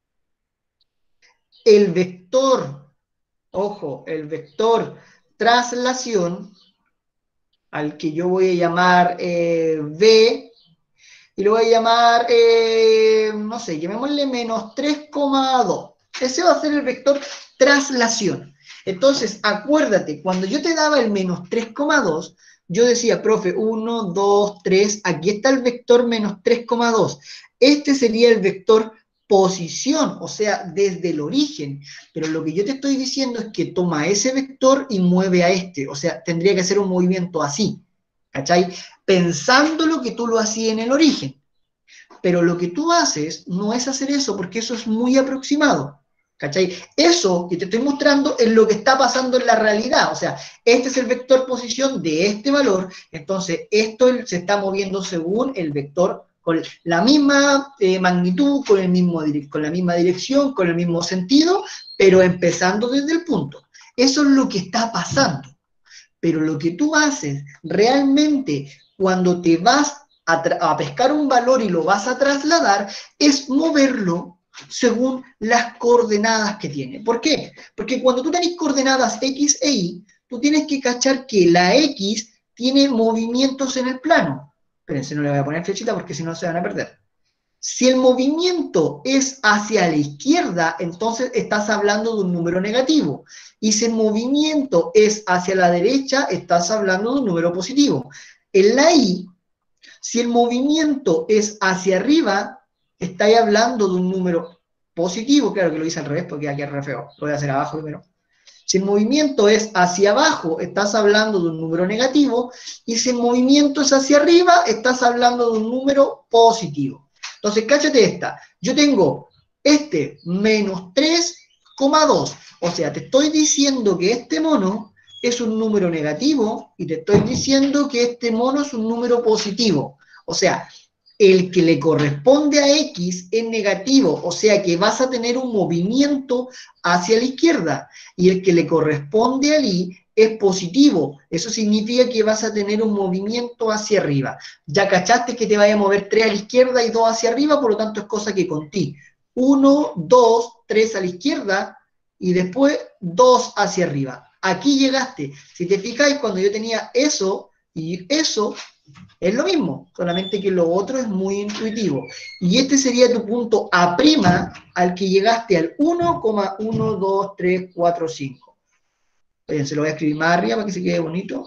el vector, ojo, el vector traslación, al que yo voy a llamar eh, V, y lo voy a llamar, eh, no sé, llamémosle menos tres coma dos. Ese va a ser el vector traslación. Entonces, acuérdate, cuando yo te daba el menos tres coma dos, yo decía, profe, uno, dos, tres, aquí está el vector menos tres coma dos. Este sería el vector posición, o sea, desde el origen. Pero lo que yo te estoy diciendo es que toma ese vector y mueve a este. O sea, tendría que hacer un movimiento así, ¿cachai? Pensando lo que tú lo hacías en el origen. Pero lo que tú haces no es hacer eso, porque eso es muy aproximado, ¿cachai? Eso que te estoy mostrando es lo que está pasando en la realidad. O sea, este es el vector posición de este valor, entonces esto se está moviendo según el vector con la misma eh, magnitud, con, el mismo, con la misma dirección, con el mismo sentido, pero empezando desde el punto. Eso es lo que está pasando. Pero lo que tú haces realmente cuando te vas a, a pescar un valor y lo vas a trasladar es moverlo según las coordenadas que tiene. ¿Por qué? Porque cuando tú tenés coordenadas X e Y, tú tienes que cachar que la X tiene movimientos en el plano. Espérense, no le voy a poner flechita porque si no se van a perder. Si el movimiento es hacia la izquierda, entonces estás hablando de un número negativo. Y si el movimiento es hacia la derecha, estás hablando de un número positivo. En la Y, si el movimiento es hacia arriba, estáis hablando de un número positivo. Claro que lo hice al revés porque aquí es re feo. Lo voy a hacer abajo primero. Si el movimiento es hacia abajo, estás hablando de un número negativo. Y si el movimiento es hacia arriba, estás hablando de un número positivo. Entonces, cáchate esta. Yo tengo este menos tres coma dos. O sea, te estoy diciendo que este mono es un número negativo y te estoy diciendo que este mono es un número positivo. O sea, el que le corresponde a X es negativo, o sea que vas a tener un movimiento hacia la izquierda. Y el que le corresponde al Y es positivo. Eso significa que vas a tener un movimiento hacia arriba. Ya cachaste que te vaya a mover tres a la izquierda y dos hacia arriba, por lo tanto es cosa que con ti. uno, dos, tres a la izquierda y después dos hacia arriba. Aquí llegaste. Si te fijáis, cuando yo tenía eso y eso, es lo mismo, solamente que lo otro es muy intuitivo. Y este sería tu punto A' al que llegaste al uno coma uno dos tres cuatro cinco. Oye, se lo voy a escribir más arriba para que se quede bonito.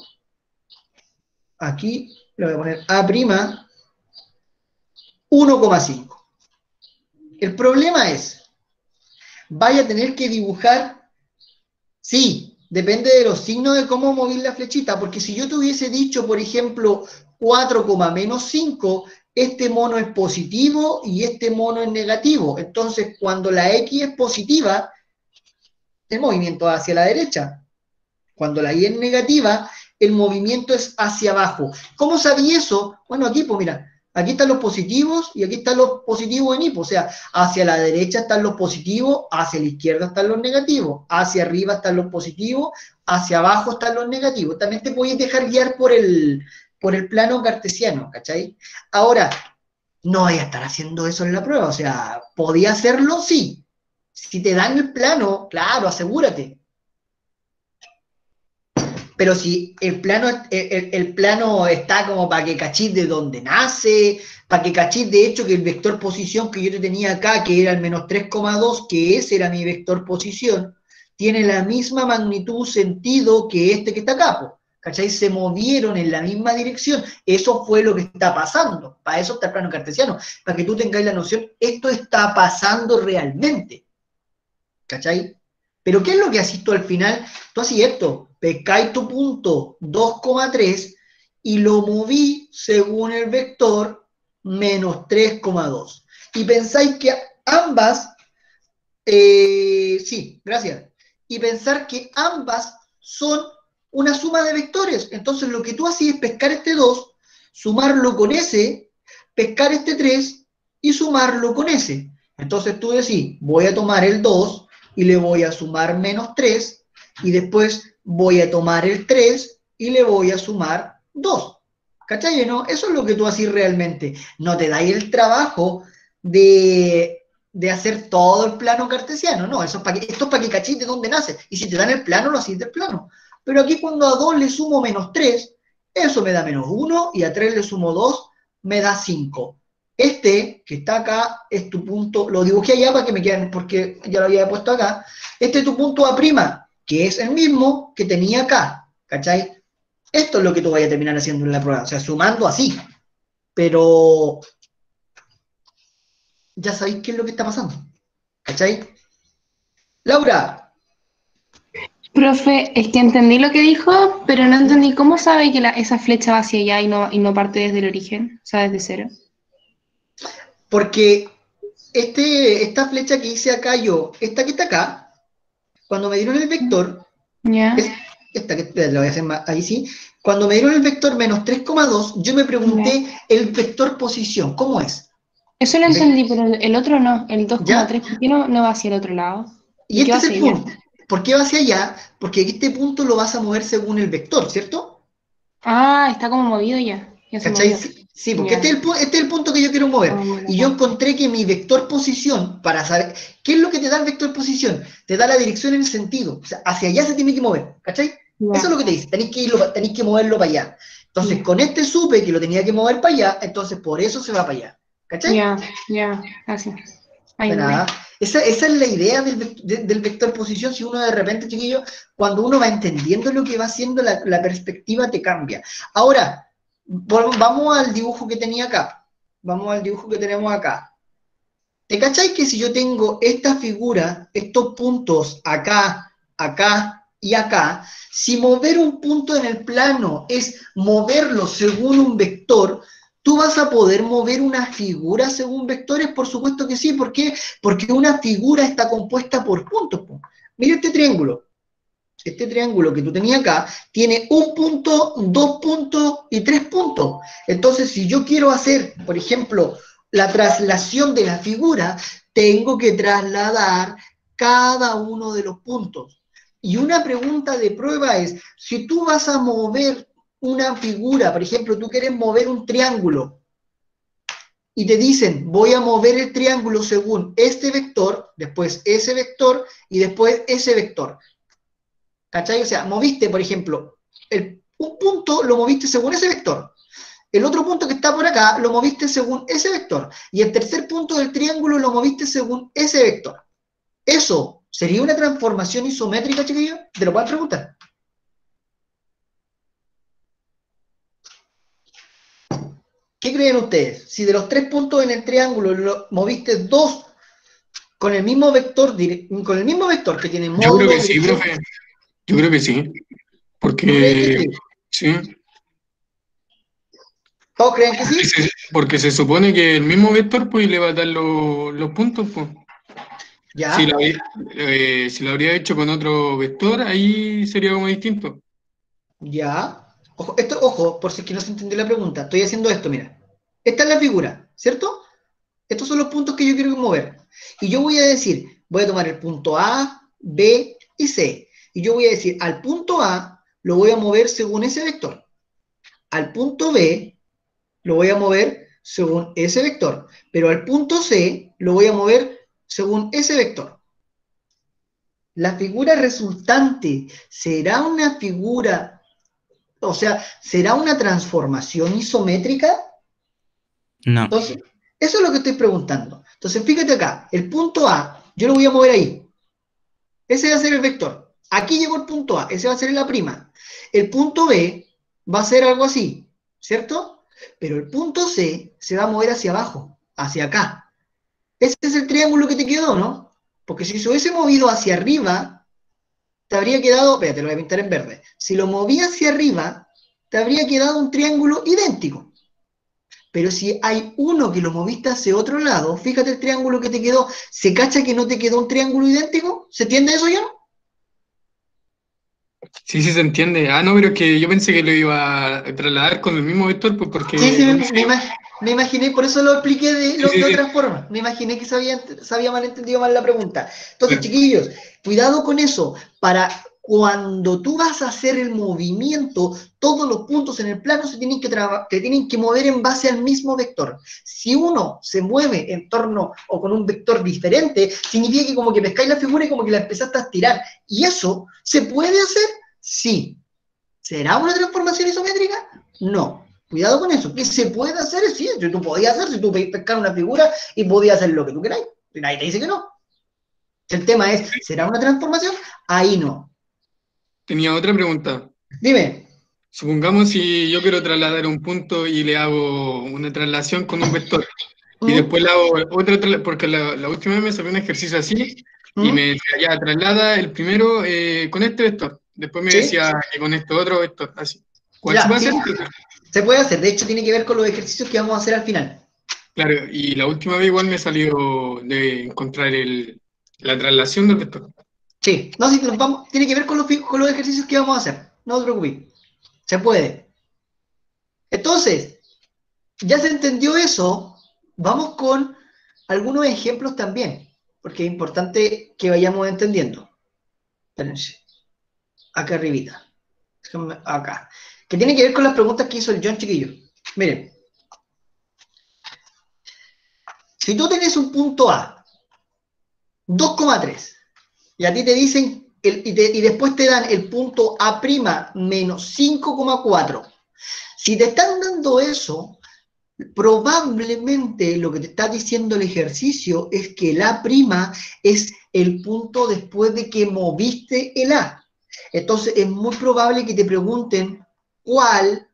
Aquí le voy a poner A' uno coma cinco. El problema es, vaya a tener que dibujar, sí, depende de los signos de cómo mover la flechita, porque si yo te hubiese dicho, por ejemplo, cuatro, menos cinco, este mono es positivo y este mono es negativo. Entonces, cuando la X es positiva, el movimiento es hacia la derecha. Cuando la Y es negativa, el movimiento es hacia abajo. ¿Cómo sabía eso? Bueno, aquí, pues mira, aquí están los positivos y aquí están los positivos en Y. O sea, hacia la derecha están los positivos, hacia la izquierda están los negativos, hacia arriba están los positivos, hacia abajo están los negativos. También te puedes dejar guiar por el, por el plano cartesiano, ¿cachai? Ahora, no voy a estar haciendo eso en la prueba. O sea, ¿podía hacerlo? Sí. Si te dan el plano, claro, asegúrate. Pero si el plano, el, el plano está como para que cachis de dónde nace, para que cachis de hecho que el vector posición que yo te tenía acá, que era el menos tres coma dos, que ese era mi vector posición, tiene la misma magnitud, sentido que este que está acá, po, ¿cachai? Se movieron en la misma dirección. Eso fue lo que está pasando. Para eso está el plano cartesiano, para que tú tengas la noción, esto está pasando realmente, ¿cachai? Pero ¿qué es lo que haces tú al final? Tú haces esto, pescáis tu punto dos coma tres y lo moví según el vector menos tres coma dos. Y pensáis que ambas, eh, sí, gracias, y pensar que ambas son una suma de vectores. Entonces lo que tú haces es pescar este dos, sumarlo con ese, pescar este tres y sumarlo con ese. Entonces tú decís, voy a tomar el dos y le voy a sumar menos tres, y después voy a tomar el tres y le voy a sumar dos. ¿Cachai? ¿No? Eso es lo que tú haces realmente. No te dais el trabajo de, de hacer todo el plano cartesiano, no, eso es para que, esto es para que cachis de dónde nace. Y si te dan el plano, lo haces del plano. Pero aquí cuando a dos le sumo menos tres, eso me da menos uno, y a tres le sumo dos, me da cinco. Este, que está acá, es tu punto, lo dibujé allá para que me queden, porque ya lo había puesto acá. Este es tu punto A', que es el mismo que tenía acá, ¿cachai? Esto es lo que tú vayas a terminar haciendo en la prueba, o sea, sumando así. Pero ya sabéis qué es lo que está pasando, ¿cachai? Laura. Profe, es que entendí lo que dijo, pero no entendí cómo sabe que la, esa flecha va hacia allá y no, y no parte desde el origen, o sea, desde cero. Porque este, esta flecha que hice acá yo, esta que está acá, cuando me dieron el vector, ¿Ya? es, esta que lo voy a hacer más, ahí sí, cuando me dieron el vector menos tres coma dos, yo me pregunté ¿Ya? el vector posición, ¿cómo es? Eso lo entendí, pero el otro no, el dos coma tres, ¿Ya? ¿por qué no, no va hacia el otro lado? Y este es el punto. ¿Por qué va hacia allá? Porque este punto lo vas a mover según el vector, ¿cierto? Ah, está como movido ya. ya se ¿Cachai? movió. Sí, sí, porque Ya. este, es el, este es el punto que yo quiero mover. Ah, bueno, Y yo ya. encontré que mi vector posición, para saber, ¿qué es lo que te da el vector posición? Te da la dirección en el sentido. O sea, hacia allá se tiene que mover, ¿cachai? Ya. Eso es lo que te dice. Tenéis que, irlo, tenéis que moverlo para allá. Entonces, Ya. con este supe que lo tenía que mover para allá, entonces por eso se va para allá. ¿Cachai? Ya, ya, gracias. Ahí De voy. nada. Esa, esa es la idea del, vec- de- del vector posición. Si uno de repente, chiquillo, cuando uno va entendiendo lo que va haciendo, la, la perspectiva te cambia. Ahora, vol- vamos al dibujo que tenía acá. Vamos al dibujo que tenemos acá. ¿Te cacháis que si yo tengo esta figura, estos puntos acá, acá y acá, si mover un punto en el plano es moverlo según un vector, ¿tú vas a poder mover una figura según vectores? Por supuesto que sí. ¿Por qué? Porque una figura está compuesta por puntos. Po. Mira este triángulo. Este triángulo que tú tenías acá tiene un punto, dos puntos y tres puntos. Entonces, si yo quiero hacer, por ejemplo, la traslación de la figura, tengo que trasladar cada uno de los puntos. Y una pregunta de prueba es, si tú vas a mover una figura, por ejemplo, tú quieres mover un triángulo, y te dicen, voy a mover el triángulo según este vector, después ese vector, y después ese vector. ¿Cachai? O sea, moviste, por ejemplo, el, un punto lo moviste según ese vector. El otro punto que está por acá lo moviste según ese vector. Y el tercer punto del triángulo lo moviste según ese vector. ¿Eso sería una transformación isométrica, chiquillos? ¿Te lo pueden preguntar? ¿Qué creen ustedes? Si de los tres puntos en el triángulo lo moviste dos con el mismo vector, con el mismo vector que tiene módulo... Yo creo que sí, dirección, profe. Yo creo que sí. ¿tú Porque crees que sí? sí. ¿Todos creen que sí? Porque se, porque se supone que el mismo vector pues le va a dar lo- los puntos, pues. ¿Ya? Si lo, habría- eh, si lo habría hecho con otro vector, ahí sería como distinto. Ya. Ojo, esto, ojo, por si es que no se entendió la pregunta. Estoy haciendo esto, mira. Esta es la figura, ¿cierto? Estos son los puntos que yo quiero mover. Y yo voy a decir, voy a tomar el punto A, B y C. Y yo voy a decir, al punto A lo voy a mover según ese vector. Al punto B lo voy a mover según ese vector. Pero al punto C lo voy a mover según ese vector. La figura resultante será una figura, o sea, ¿será una transformación isométrica? No. Entonces, eso es lo que estoy preguntando. Entonces, fíjate acá, el punto A, yo lo voy a mover ahí. Ese va a ser el vector. Aquí llegó el punto A, ese va a ser la prima. El punto B va a ser algo así, ¿cierto? Pero el punto C se va a mover hacia abajo, hacia acá. Ese es el triángulo que te quedó, ¿no? Porque si se hubiese movido hacia arriba, te habría quedado, espérate, lo voy a pintar en verde. Si lo moví hacia arriba, te habría quedado un triángulo idéntico. Pero si hay uno que lo moviste hacia otro lado, fíjate el triángulo que te quedó. ¿Se cacha que no te quedó un triángulo idéntico? ¿Se entiende eso ya? Sí, sí se entiende. Ah, no, pero es que yo pensé que lo iba a trasladar con el mismo vector, pues porque... Sí, sí, me, no sé. me ima- me imaginé, por eso lo expliqué de, Sí, lo- sí, de sí. otra forma. Me imaginé que se había, se había malentendido mal la pregunta. Entonces, Claro. chiquillos, cuidado con eso. Para cuando tú vas a hacer el movimiento, todos los puntos en el plano se tienen que, traba- te tienen que mover en base al mismo vector. Si uno se mueve en torno o con un vector diferente, significa que como que pescáis la figura y como que la empezaste a estirar. ¿Y eso se puede hacer? Sí. ¿Será una transformación isométrica? No. Cuidado con eso. ¿Qué se puede hacer? Sí, tú podías hacer, si tú podías pescar una figura y podías hacer lo que tú queráis. Y nadie te dice que no. El tema es, ¿será una transformación? Ahí no. Tenía otra pregunta. Dime. Supongamos si yo quiero trasladar un punto y le hago una traslación con un vector. Y ¿Mm? después le hago otra traslación, porque la, la última vez me salió un ejercicio así y ¿Mm? me decía, ya, traslada el primero eh, con este vector. Después me ¿Sí? decía que con este otro vector, así. ¿Cuál se Ya, puede sí. hacer? Se puede hacer. De hecho, tiene que ver con los ejercicios que vamos a hacer al final. Claro, y la última vez igual me salió de encontrar el, la traslación del vector. Sí. No, sí, nos vamos, tiene que ver con los, fi- con los ejercicios que vamos a hacer. No te preocupes. Se puede. Entonces, ya se entendió eso. Vamos con algunos ejemplos también, porque es importante que vayamos entendiendo. Espérense. Acá arribita. Déjame- Acá. Que tiene que ver con las preguntas que hizo el John Chiquillo. Miren. Si tú tenés un punto A, dos coma tres, y a ti te dicen, el- y, te- y después te dan el punto A' menos cinco coma cuatro. Si te están dando eso, probablemente lo que te está diciendo el ejercicio es que el A' es el punto después de que moviste el A. Entonces es muy probable que te pregunten cuál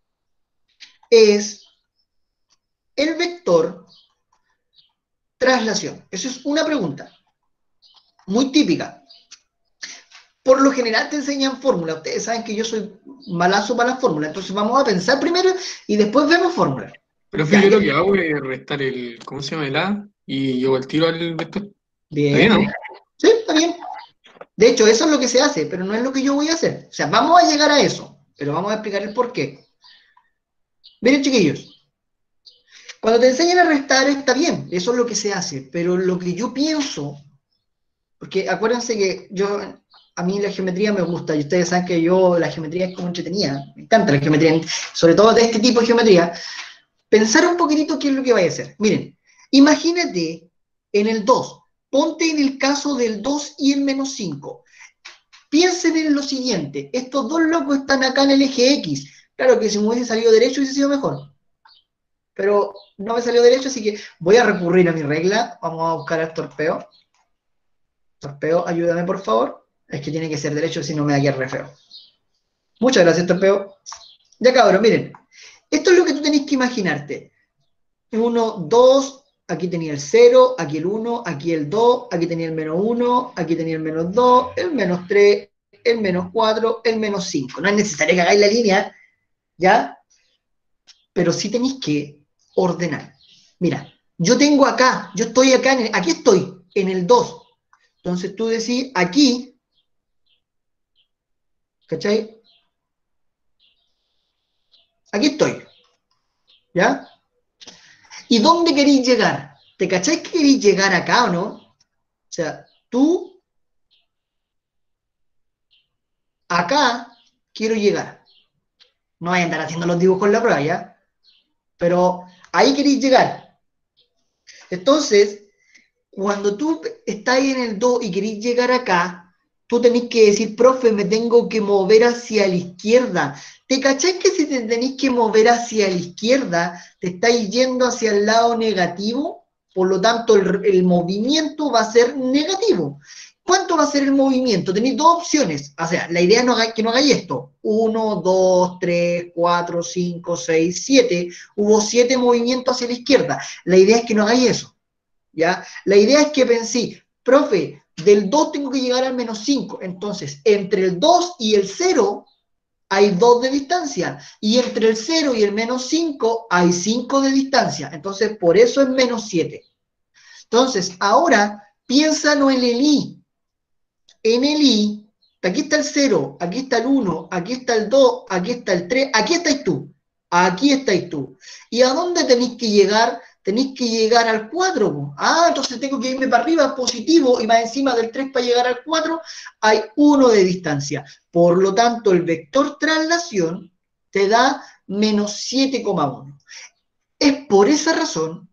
es el vector traslación. Eso es una pregunta muy típica. Por lo general te enseñan fórmula. Ustedes saben que yo soy malazo para las fórmulas. Entonces vamos a pensar primero y después vemos fórmula. Pero Ya, yo ya. lo que hago es restar el, ¿cómo se llama? El A y yo el tiro al vector. ¿Está bien, Bien. no? Sí, está bien. De hecho, eso es lo que se hace, pero no es lo que yo voy a hacer. O sea, vamos a llegar a eso, pero vamos a explicar el por qué. Miren, chiquillos, cuando te enseñan a restar está bien, eso es lo que se hace, pero lo que yo pienso, porque acuérdense que yo, a mí la geometría me gusta, y ustedes saben que yo, la geometría es como entretenida, me encanta la geometría, sobre todo de este tipo de geometría. Pensar un poquitito qué es lo que vaya a hacer. Miren, imagínate en el dos, ponte en el caso del dos y el menos cinco. Piensen en lo siguiente, estos dos locos están acá en el eje X. Claro que si me hubiese salido derecho hubiese sido mejor. Pero no me salió derecho, así que voy a recurrir a mi regla. Vamos a buscar el torpeo. Torpeo, ayúdame por favor. Es que tiene que ser derecho, si no me da aquí re feo. Muchas gracias, torpeo. Ya cabrón, miren. Esto es lo que tú tenés que imaginarte. uno, dos, aquí tenía el cero, aquí el uno, aquí el dos, aquí tenía el menos uno, aquí tenía el menos dos, el menos tres, el menos cuatro, el menos cinco. No es necesario que hagáis la línea, ¿ya? Pero sí tenéis que ordenar. Mira, yo tengo acá, yo estoy acá, en el, aquí estoy, en el dos. Entonces tú decís, aquí, ¿cachai? Aquí estoy, ¿ya? ¿Y dónde queréis llegar? ¿Te cacháis que queréis llegar acá o no? O sea, tú, acá, quiero llegar. No vais a andar haciendo los dibujos en la prueba, ¿ya? Pero ahí queréis llegar. Entonces, cuando tú estás en el dos y queréis llegar acá, tú tenés que decir, profe, me tengo que mover hacia la izquierda. ¿Te cacháis que si te tenéis que mover hacia la izquierda, te estáis yendo hacia el lado negativo? Por lo tanto, el, el movimiento va a ser negativo. ¿Cuánto va a ser el movimiento? Tenéis dos opciones. O sea, la idea es que no hagáis esto. uno, dos, tres, cuatro, cinco, seis, siete. Hubo siete movimientos hacia la izquierda. La idea es que no hagáis eso. ¿Ya? La idea es que pensé, profe, del dos tengo que llegar al menos cinco. Entonces, entre el dos y el cero hay dos de distancia. Y entre el cero y el menos cinco hay cinco de distancia. Entonces, por eso es menos siete. Entonces, ahora, piénsalo en el i. En el i, aquí está el cero, aquí está el uno, aquí está el dos, aquí está el tres, aquí estáis tú. Aquí estáis tú. ¿Y a dónde tenéis que llegar? Tenéis que llegar al cuatro. Ah, entonces tengo que irme para arriba, positivo, y más encima del tres para llegar al cuatro, hay uno de distancia. Por lo tanto, el vector traslación te da menos siete coma uno. Es por esa razón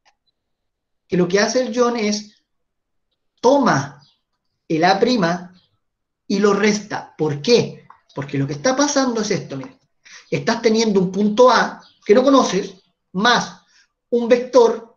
que lo que hace el John es, toma el A' y lo resta. ¿Por qué? Porque lo que está pasando es esto, mira. Estás teniendo un punto A que no conoces, más un vector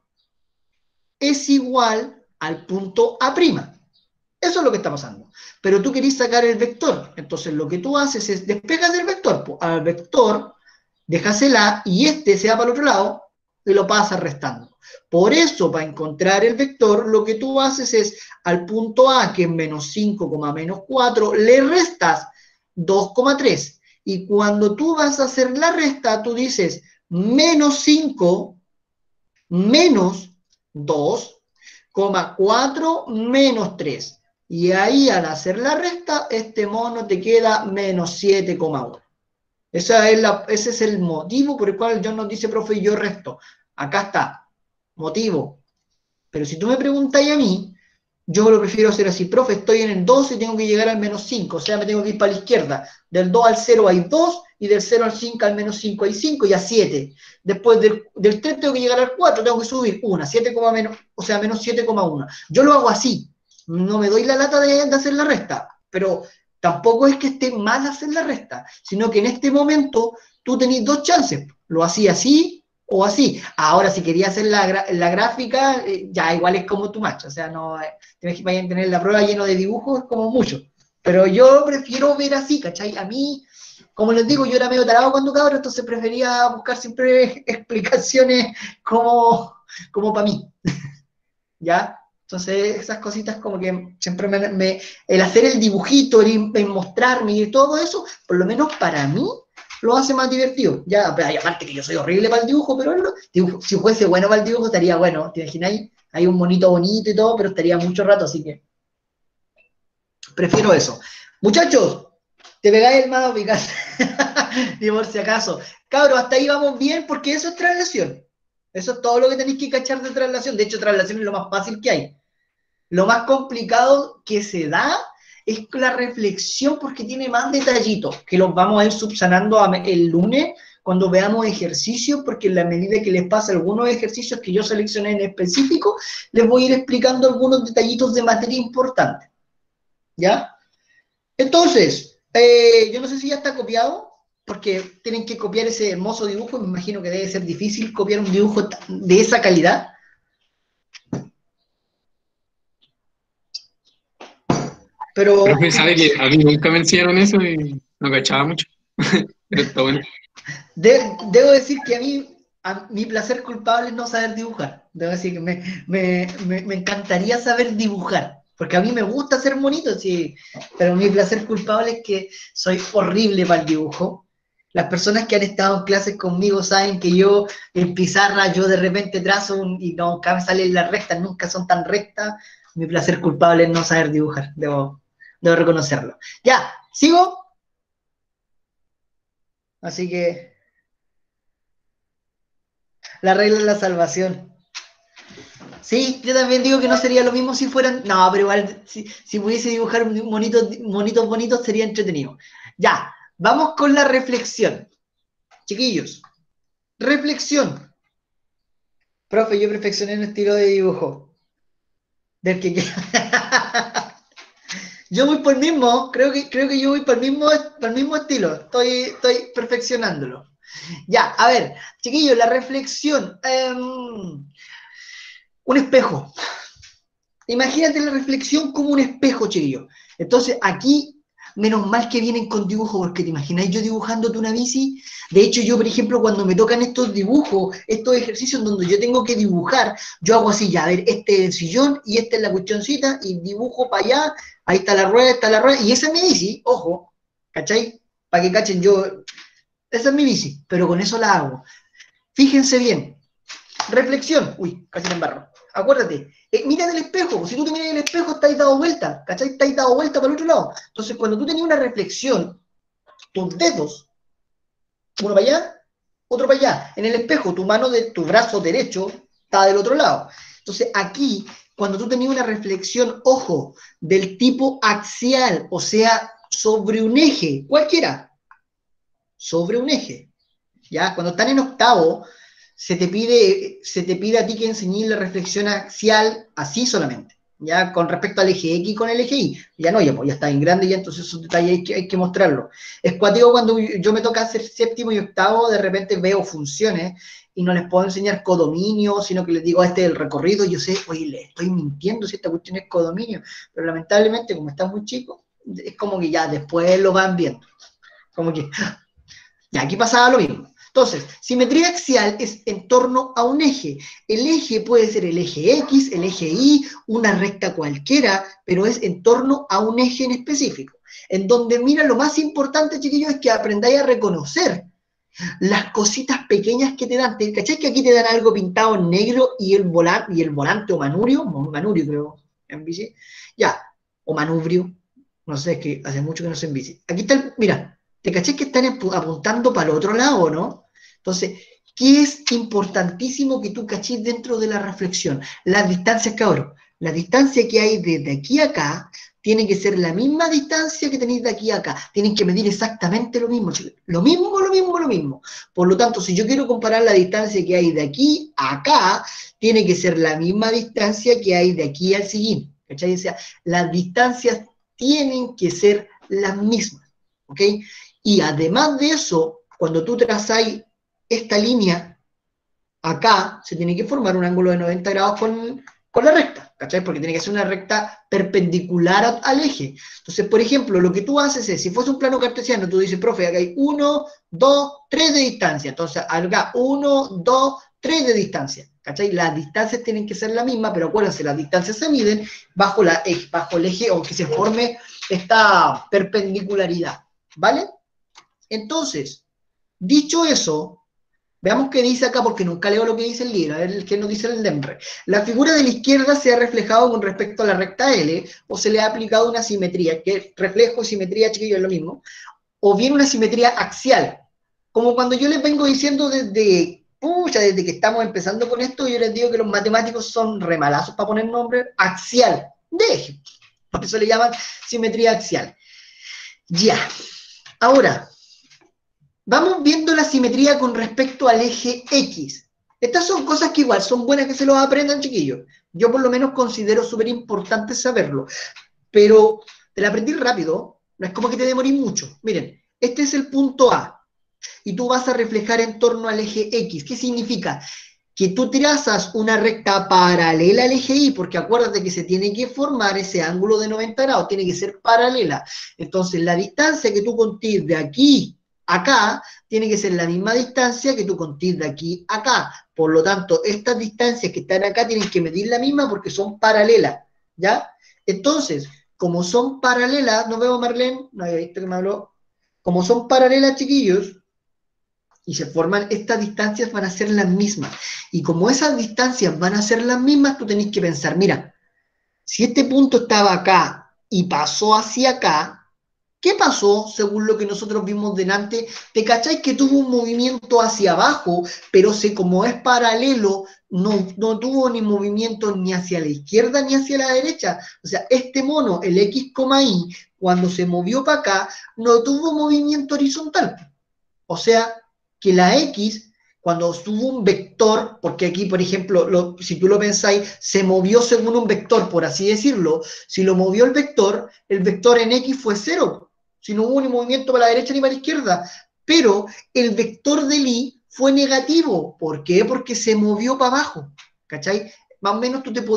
es igual al punto A'. Eso es lo que está pasando. Pero tú querés sacar el vector. Entonces lo que tú haces es, despegas el vector. Pues, al vector, dejas el A y este se va para el otro lado y lo pasas restando. Por eso, para encontrar el vector, lo que tú haces es, al punto A, que es menos cinco, menos cuatro, le restas dos coma tres. Y cuando tú vas a hacer la resta, tú dices, menos cinco, menos dos, cuatro, menos tres. Y ahí, al hacer la resta, este mono te queda menos siete coma uno. Esa es la, ese es el motivo por el cual John nos dice, profe, yo resto. Acá está. Motivo. Pero si tú me preguntas a mí, yo lo prefiero hacer así, profe, estoy en el dos y tengo que llegar al menos cinco, o sea, me tengo que ir para la izquierda. Del dos al cero hay dos, y del cero al cinco al menos cinco hay cinco, y a siete. Después del, del tres tengo que llegar al cuatro, tengo que subir una, siete, menos, o sea, menos siete coma uno. Yo lo hago así, no me doy la lata de, de hacer la resta, pero tampoco es que esté mal hacer la resta, sino que en este momento tú tenés dos chances, lo hacía así, o así. Ahora, si quería hacer la, la gráfica, eh, ya igual es como tu match. O sea, no eh, tienes que vayan a tener la prueba lleno de dibujos, como mucho. Pero yo prefiero ver así, ¿cachai? A mí, como les digo, yo era medio tarado cuando cabrón, entonces prefería buscar siempre explicaciones como, como para mí. ¿Ya? Entonces, esas cositas como que siempre me, me el hacer el dibujito, el, el mostrarme y todo eso, por lo menos para mí, lo hace más divertido. Ya, aparte que yo soy horrible para el dibujo, pero no, dibujo, si fuese bueno para el dibujo estaría bueno. ¿Te imagináis? Hay un monito bonito y todo, pero estaría mucho rato, así que prefiero eso. Muchachos, te pegáis el mano picante. Y por si acaso. Cabros, hasta ahí vamos bien, porque eso es traslación. Eso es todo lo que tenéis que cachar de traslación. De hecho, traslación es lo más fácil que hay. Lo más complicado que se da es la reflexión, porque tiene más detallitos, que los vamos a ir subsanando el lunes cuando veamos ejercicios, porque en la medida que les pasa algunos ejercicios que yo seleccioné en específico, les voy a ir explicando algunos detallitos de materia importante. ¿Ya? Entonces, eh, yo no sé si ya está copiado, porque tienen que copiar ese hermoso dibujo, me imagino que debe ser difícil copiar un dibujo de esa calidad. Pero, Profe, sabe que a mí nunca me enseñaron eso y no cachaba mucho. Pero está bueno. De, debo decir que a mí, a, mi placer culpable es no saber dibujar. Debo decir que me, me, me, me encantaría saber dibujar, porque a mí me gusta hacer monitos, sí, pero mi placer culpable es que soy horrible para el dibujo. Las personas que han estado en clases conmigo saben que yo, en pizarra, yo de repente trazo un, y no, nunca me salen las rectas, nunca son tan rectas. Mi placer culpable es no saber dibujar, debo, debo reconocerlo. Ya, ¿sigo? Así que la regla es la salvación. Sí, yo también digo que no sería lo mismo si fueran... No, pero igual, si, si pudiese dibujar monitos, monitos bonitos sería entretenido. Ya, vamos con la reflexión. Chiquillos, reflexión. Profe, yo perfeccioné un estilo de dibujo. Del que yo voy por el mismo, creo que, creo que yo voy por el mismo, por el mismo estilo. Estoy, estoy perfeccionándolo. Ya, a ver, chiquillos, la reflexión. Um, un espejo. Imagínate la reflexión como un espejo, chiquillo. Entonces, aquí, menos mal que vienen con dibujo, porque te imagináis yo dibujándote una bici. De hecho, yo, por ejemplo, cuando me tocan estos dibujos, estos ejercicios donde yo tengo que dibujar, yo hago así, ya, a ver, este es el sillón y esta es la cuestioncita, y dibujo para allá, ahí está la rueda, está la rueda, y esa es mi bici, ojo, ¿cachai? Para que cachen yo, esa es mi bici, pero con eso la hago. Fíjense bien. Reflexión. Uy, casi me embarro. Acuérdate, eh, mira en el espejo. Si tú te miras en el espejo, estáis dado vuelta, ¿cachai? Estáis dado vuelta para el otro lado. Entonces, cuando tú tenías una reflexión, tus dedos, uno para allá, otro para allá. En el espejo, tu mano de tu brazo derecho está del otro lado. Entonces, aquí, cuando tú tenías una reflexión, ojo, del tipo axial, o sea, sobre un eje, cualquiera, sobre un eje, ¿ya? Cuando están en octavo, se te pide, se te pide a ti que enseñes la reflexión axial así solamente, ya con respecto al eje X y con el eje Y. Ya no, ya, pues, ya está en grande, ya entonces esos detalles hay que, hay que mostrarlo. Es cuático cuando yo me toca hacer séptimo y octavo, de repente veo funciones y no les puedo enseñar codominio, sino que les digo, este es el recorrido, y yo sé, oye, le estoy mintiendo si esta cuestión es codominio, pero lamentablemente, como están muy chicos, es como que ya después lo van viendo. Como que, ya, aquí pasaba lo mismo. Entonces, simetría axial es en torno a un eje. El eje puede ser el eje X, el eje Y, una recta cualquiera, pero es en torno a un eje en específico. En donde, mira, lo más importante, chiquillos, es que aprendáis a reconocer las cositas pequeñas que te dan. ¿Cachai que aquí te dan algo pintado en negro y el volante, y el volante o manurio? Manurio, creo, en bici. Ya, o manubrio. No sé, es que hace mucho que no sé en bici. Aquí está el, mira, ¿te caché que están apuntando para el otro lado, no? Entonces, ¿qué es importantísimo que tú cachís dentro de la reflexión? Las distancias, cabrón. La distancia que hay desde aquí a acá tiene que ser la misma distancia que tenéis de aquí a acá. Tienen que medir exactamente lo mismo, chicos. Lo mismo, lo mismo, lo mismo. Por lo tanto, si yo quiero comparar la distancia que hay de aquí a acá, tiene que ser la misma distancia que hay de aquí al siguiente. ¿Cachai? O sea, las distancias tienen que ser las mismas. ¿Ok? Y además de eso, cuando tú trazáis esta línea acá, se tiene que formar un ángulo de noventa grados con, con la recta, ¿cachai? Porque tiene que ser una recta perpendicular a, al eje. Entonces, por ejemplo, lo que tú haces es, si fuese un plano cartesiano, tú dices, profe, acá hay uno, dos, tres de distancia. Entonces, acá uno, dos, tres de distancia, ¿cachai? Las distancias tienen que ser la misma, pero acuérdense, las distancias se miden bajo, la, bajo el eje, o que se forme esta perpendicularidad, ¿vale? Entonces, dicho eso, veamos qué dice acá, porque nunca leo lo que dice el libro, a ver qué nos dice el Lembre. La figura de la izquierda se ha reflejado con respecto a la recta L, o se le ha aplicado una simetría, que reflejo y simetría, chiquillos, es lo mismo, o bien una simetría axial, como cuando yo les vengo diciendo desde, pucha, desde que estamos empezando con esto, yo les digo que los matemáticos son remalazos para poner nombre, axial, de eje, por eso le llaman simetría axial. Ya, ahora, vamos viendo la simetría con respecto al eje X. Estas son cosas que igual son buenas que se los aprendan, chiquillos. Yo por lo menos considero súper importante saberlo. Pero te la aprendí rápido, no es como que te demorís mucho. Miren, este es el punto A. Y tú vas a reflejar en torno al eje X. ¿Qué significa? Que tú trazas una recta paralela al eje Y, porque acuérdate que se tiene que formar ese ángulo de noventa grados, tiene que ser paralela. Entonces, la distancia que tú contís de aquí acá, tiene que ser la misma distancia que tú contís de aquí a acá. Por lo tanto, estas distancias que están acá tienen que medir la misma porque son paralelas, ¿ya? Entonces, como son paralelas, ¿no veo a Marlene? No había visto que me habló. Como son paralelas, chiquillos, y se forman, estas distancias van a ser las mismas. Y como esas distancias van a ser las mismas, tú tenés que pensar, mira, si este punto estaba acá y pasó hacia acá, ¿qué pasó según lo que nosotros vimos delante? ¿Te cacháis que tuvo un movimiento hacia abajo, pero se, como es paralelo, no, no tuvo ni movimiento ni hacia la izquierda ni hacia la derecha? O sea, este mono, el X, Y, cuando se movió para acá, no tuvo movimiento horizontal. O sea, que la X, cuando tuvo un vector, porque aquí, por ejemplo, lo, si tú lo pensáis, se movió según un vector, por así decirlo, si lo movió el vector, el vector en X fue cero, si no hubo ni movimiento para la derecha ni para la izquierda, pero el vector del Y fue negativo. ¿Por qué? Porque se movió para abajo, ¿cachai? Más o menos tú te podís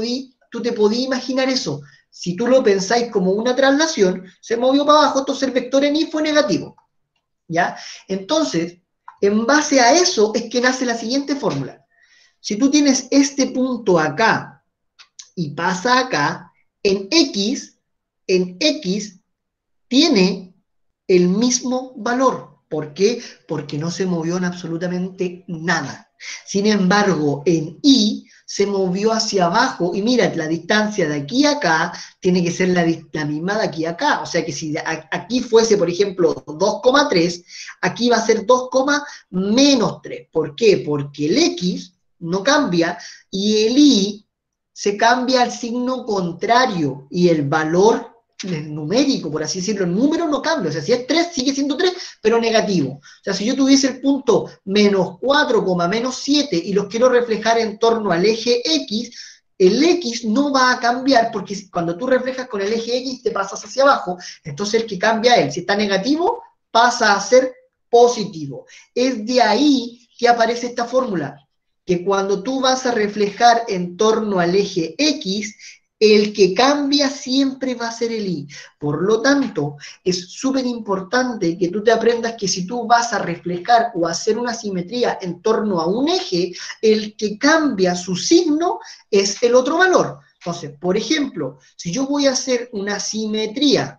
tú te podías imaginar eso. Si tú lo pensáis como una traslación, se movió para abajo, entonces el vector en Y fue negativo, ¿ya? Entonces, en base a eso es que nace la siguiente fórmula. Si tú tienes este punto acá y pasa acá, en X, en X tiene el mismo valor. ¿Por qué? Porque no se movió en absolutamente nada. Sin embargo, en Y se movió hacia abajo, y mira, la distancia de aquí a acá tiene que ser la, la misma de aquí a acá, o sea que si aquí fuese, por ejemplo, dos coma tres, aquí va a ser dos, menos tres. ¿Por qué? Porque el X no cambia, y el Y se cambia al signo contrario, y el valor el numérico, por así decirlo, el número no cambia, o sea, si es tres, sigue siendo tres, pero negativo. O sea, si yo tuviese el punto menos cuatro, menos siete, y los quiero reflejar en torno al eje X, el X no va a cambiar, porque cuando tú reflejas con el eje X, te pasas hacia abajo, entonces el que cambia él, si está negativo, pasa a ser positivo. Es de ahí que aparece esta fórmula, que cuando tú vas a reflejar en torno al eje X, el que cambia siempre va a ser el Y. Por lo tanto, es súper importante que tú te aprendas que si tú vas a reflejar o hacer una simetría en torno a un eje, el que cambia su signo es el otro valor. Entonces, por ejemplo, si yo voy a hacer una simetría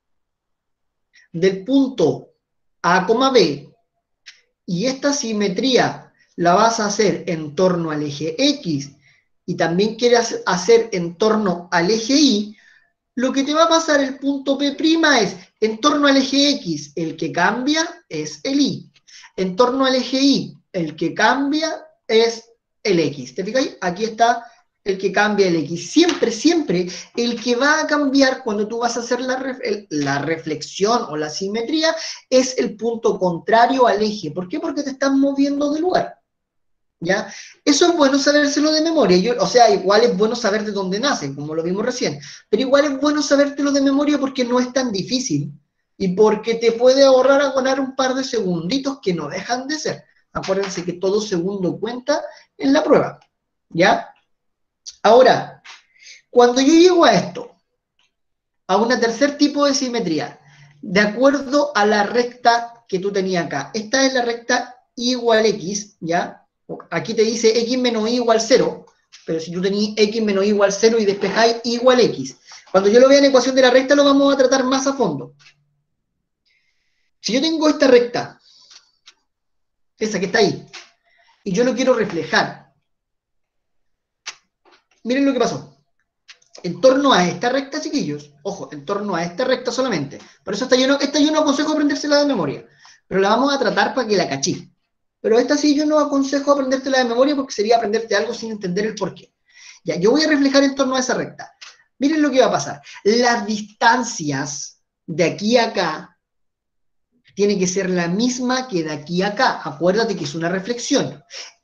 del punto A, B, y esta simetría la vas a hacer en torno al eje X, y también quieres hacer en torno al eje Y, lo que te va a pasar el punto P' es, en torno al eje X, el que cambia es el Y. En torno al eje Y, el que cambia es el X. ¿Te fijáis? Aquí está el que cambia el X. Siempre, siempre, el que va a cambiar cuando tú vas a hacer la, ref la reflexión o la simetría es el punto contrario al eje. ¿Por qué? Porque te estás moviendo de lugar. ¿Ya? Eso es bueno sabérselo de memoria, Yo, o sea, igual es bueno saber de dónde nace, como lo vimos recién, pero igual es bueno sabértelo de memoria porque no es tan difícil, y porque te puede ahorrar a ganar un par de segunditos que no dejan de ser. Acuérdense que todo segundo cuenta en la prueba, ¿ya? Ahora, cuando yo llego a esto, a un tercer tipo de simetría, de acuerdo a la recta que tú tenías acá, esta es la recta Y igual X, ¿ya? Aquí te dice X menos Y igual cero, pero si tú tenías X menos Y igual cero y despejáis Y igual X. Cuando yo lo vea en ecuación de la recta, lo vamos a tratar más a fondo. Si yo tengo esta recta, esa que está ahí, y yo lo quiero reflejar, miren lo que pasó. En torno a esta recta, chiquillos, ojo, en torno a esta recta solamente. Por eso esta yo no, esta yo no aconsejo aprendérsela de memoria, pero la vamos a tratar para que la cachí. Pero esta sí yo no aconsejo aprendértela de memoria porque sería aprenderte algo sin entender el porqué. Ya, yo voy a reflejar en torno a esa recta. Miren lo que va a pasar. Las distancias de aquí a acá tienen que ser la misma que de aquí a acá. Acuérdate que es una reflexión.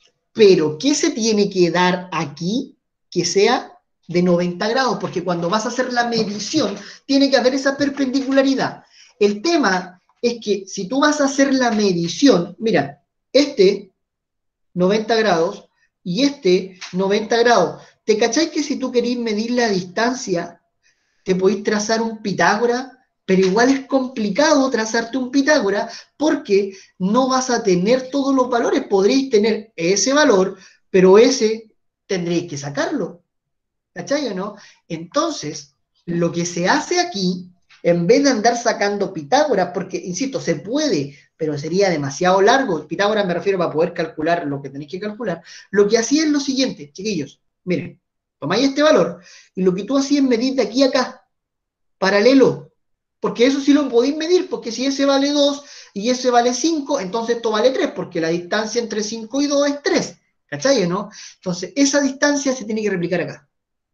Pero, ¿qué se tiene que dar aquí? Que sea de noventa grados, porque cuando vas a hacer la medición, tiene que haber esa perpendicularidad. El tema es que si tú vas a hacer la medición, mira, este noventa grados y este noventa grados. ¿Te cacháis que si tú querís medir la distancia, te podéis trazar un Pitágoras? Pero igual es complicado trazarte un Pitágoras porque no vas a tener todos los valores. Podréis tener ese valor, pero ese tendréis que sacarlo. ¿Cachai o no? Entonces, lo que se hace aquí, en vez de andar sacando Pitágoras, porque, insisto, se puede, pero sería demasiado largo, Pitágoras me refiero para poder calcular lo que tenéis que calcular, lo que hacía es lo siguiente, chiquillos, miren, tomáis este valor, y lo que tú hacías es medir de aquí a acá, paralelo, porque eso sí lo podéis medir, porque si ese vale dos y ese vale cinco, entonces esto vale tres, porque la distancia entre cinco y dos es tres, ¿cachai o no? Entonces, esa distancia se tiene que replicar acá.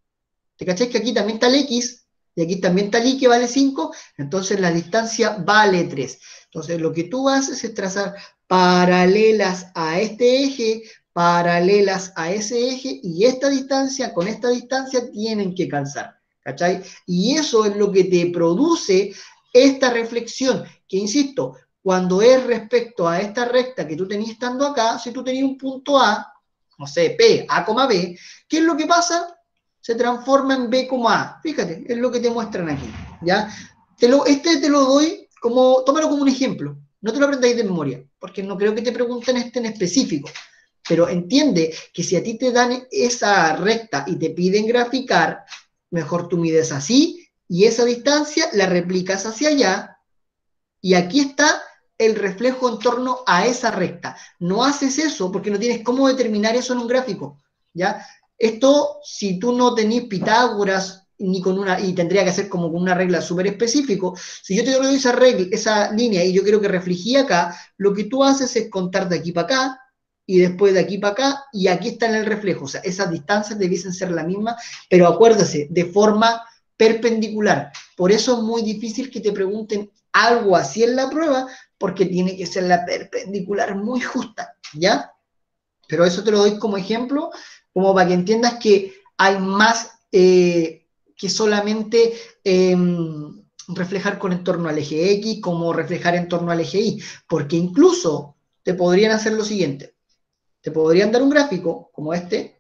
¿Te cachai que aquí también está el X, y aquí también está el Y que vale cinco, entonces la distancia vale tres. Entonces lo que tú haces es trazar paralelas a este eje, paralelas a ese eje, y esta distancia con esta distancia tienen que calzar, ¿cachai? Y eso es lo que te produce esta reflexión, que insisto, cuando es respecto a esta recta que tú tenías estando acá, si tú tenías un punto A, no sé, P, A, B, ¿qué es lo que pasa? se transforma en B, A. Fíjate, es lo que te muestran aquí, ¿ya? Te lo, este te lo doy como, tómalo como un ejemplo. No te lo aprendáis de memoria, porque no creo que te pregunten este en específico. Pero entiende que si a ti te dan esa recta y te piden graficar, mejor tú mides así, y esa distancia la replicas hacia allá, y aquí está el reflejo en torno a esa recta. No haces eso porque no tienes cómo determinar eso en un gráfico, ¿ya? Esto, si tú no tenés Pitágoras, ni con una, y tendría que ser como con una regla súper específica, si yo te doy esa regla, esa línea, y yo quiero que refleje acá, lo que tú haces es contar de aquí para acá, y después de aquí para acá, y aquí está en el reflejo. O sea, esas distancias debiesen ser la misma, pero acuérdese, de forma perpendicular. Por eso es muy difícil que te pregunten algo así en la prueba, porque tiene que ser la perpendicular muy justa, ¿ya? Pero eso te lo doy como ejemplo, como para que entiendas que hay más eh, que solamente eh, reflejar con en torno al eje X, como reflejar en torno al eje Y, porque incluso te podrían hacer lo siguiente. Te podrían dar un gráfico como este,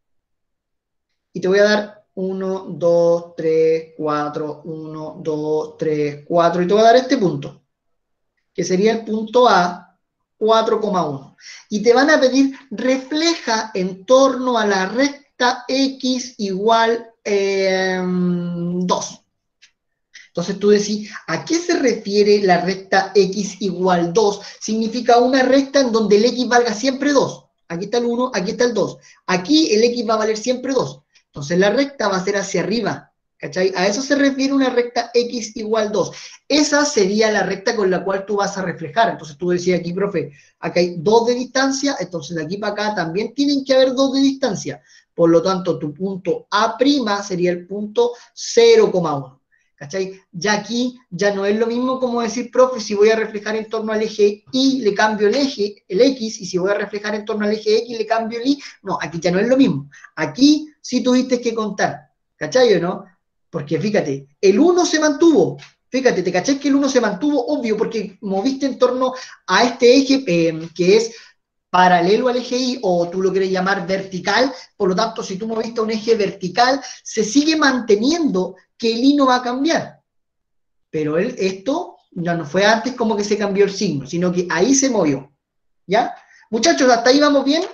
y te voy a dar uno, dos, tres, cuatro, uno, dos, tres, cuatro, y te voy a dar este punto, que sería el punto A, cuatro coma uno. Y te van a pedir, refleja en torno a la recta X igual eh, dos. Entonces tú decís, ¿a qué se refiere la recta X igual dos? Significa una recta en donde el X valga siempre dos. Aquí está el uno, aquí está el dos. Aquí el X va a valer siempre dos. Entonces la recta va a ser hacia arriba, ¿cachai? A eso se refiere una recta X igual dos. Esa sería la recta con la cual tú vas a reflejar. Entonces tú decías aquí, profe, acá hay dos de distancia, entonces de aquí para acá también tienen que haber dos de distancia. Por lo tanto, tu punto A' sería el punto cero coma uno. ¿Cachai? Ya aquí ya no es lo mismo como decir, profe, si voy a reflejar en torno al eje Y, le cambio el eje, el X, y si voy a reflejar en torno al eje X, le cambio el Y. No, aquí ya no es lo mismo. Aquí sí tuviste que contar, ¿cachai o no? Porque fíjate, el uno se mantuvo. Fíjate, ¿te cachai que el uno se mantuvo? Obvio, porque moviste en torno a este eje eh, que es paralelo al eje Y, o tú lo quieres llamar vertical. Por lo tanto, si tú moviste a un eje vertical, se sigue manteniendo que el Y no va a cambiar. Pero él, esto ya no fue antes como que se cambió el signo, sino que ahí se movió. ¿Ya? Muchachos, ¿hasta ahí vamos bien?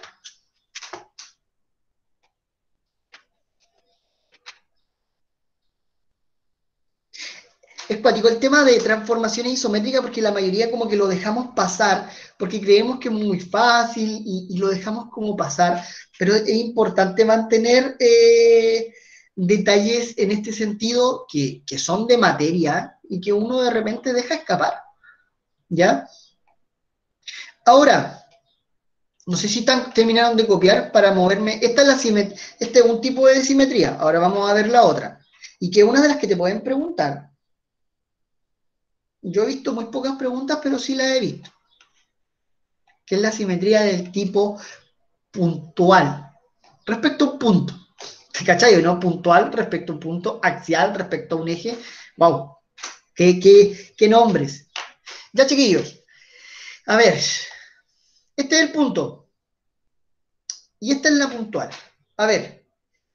Es cuático el tema de transformaciones isométricas, porque la mayoría como que lo dejamos pasar, porque creemos que es muy fácil y, y lo dejamos como pasar, pero es importante mantener eh, detalles en este sentido que, que son de materia y que uno de repente deja escapar, ¿ya? Ahora, no sé si están, terminaron de copiar para moverme. Esta es la simetría, este es un tipo de simetría. Ahora vamos a ver la otra, y que es una de las que te pueden preguntar. Yo he visto muy pocas preguntas, pero sí las he visto. Que es la simetría del tipo puntual. Respecto a un punto. ¿Cachai? ¿No? Puntual respecto a un punto, axial respecto a un eje. ¡Wow! ¿Qué, qué, qué nombres? Ya, chiquillos. A ver. Este es el punto. Y esta es la puntual. A ver.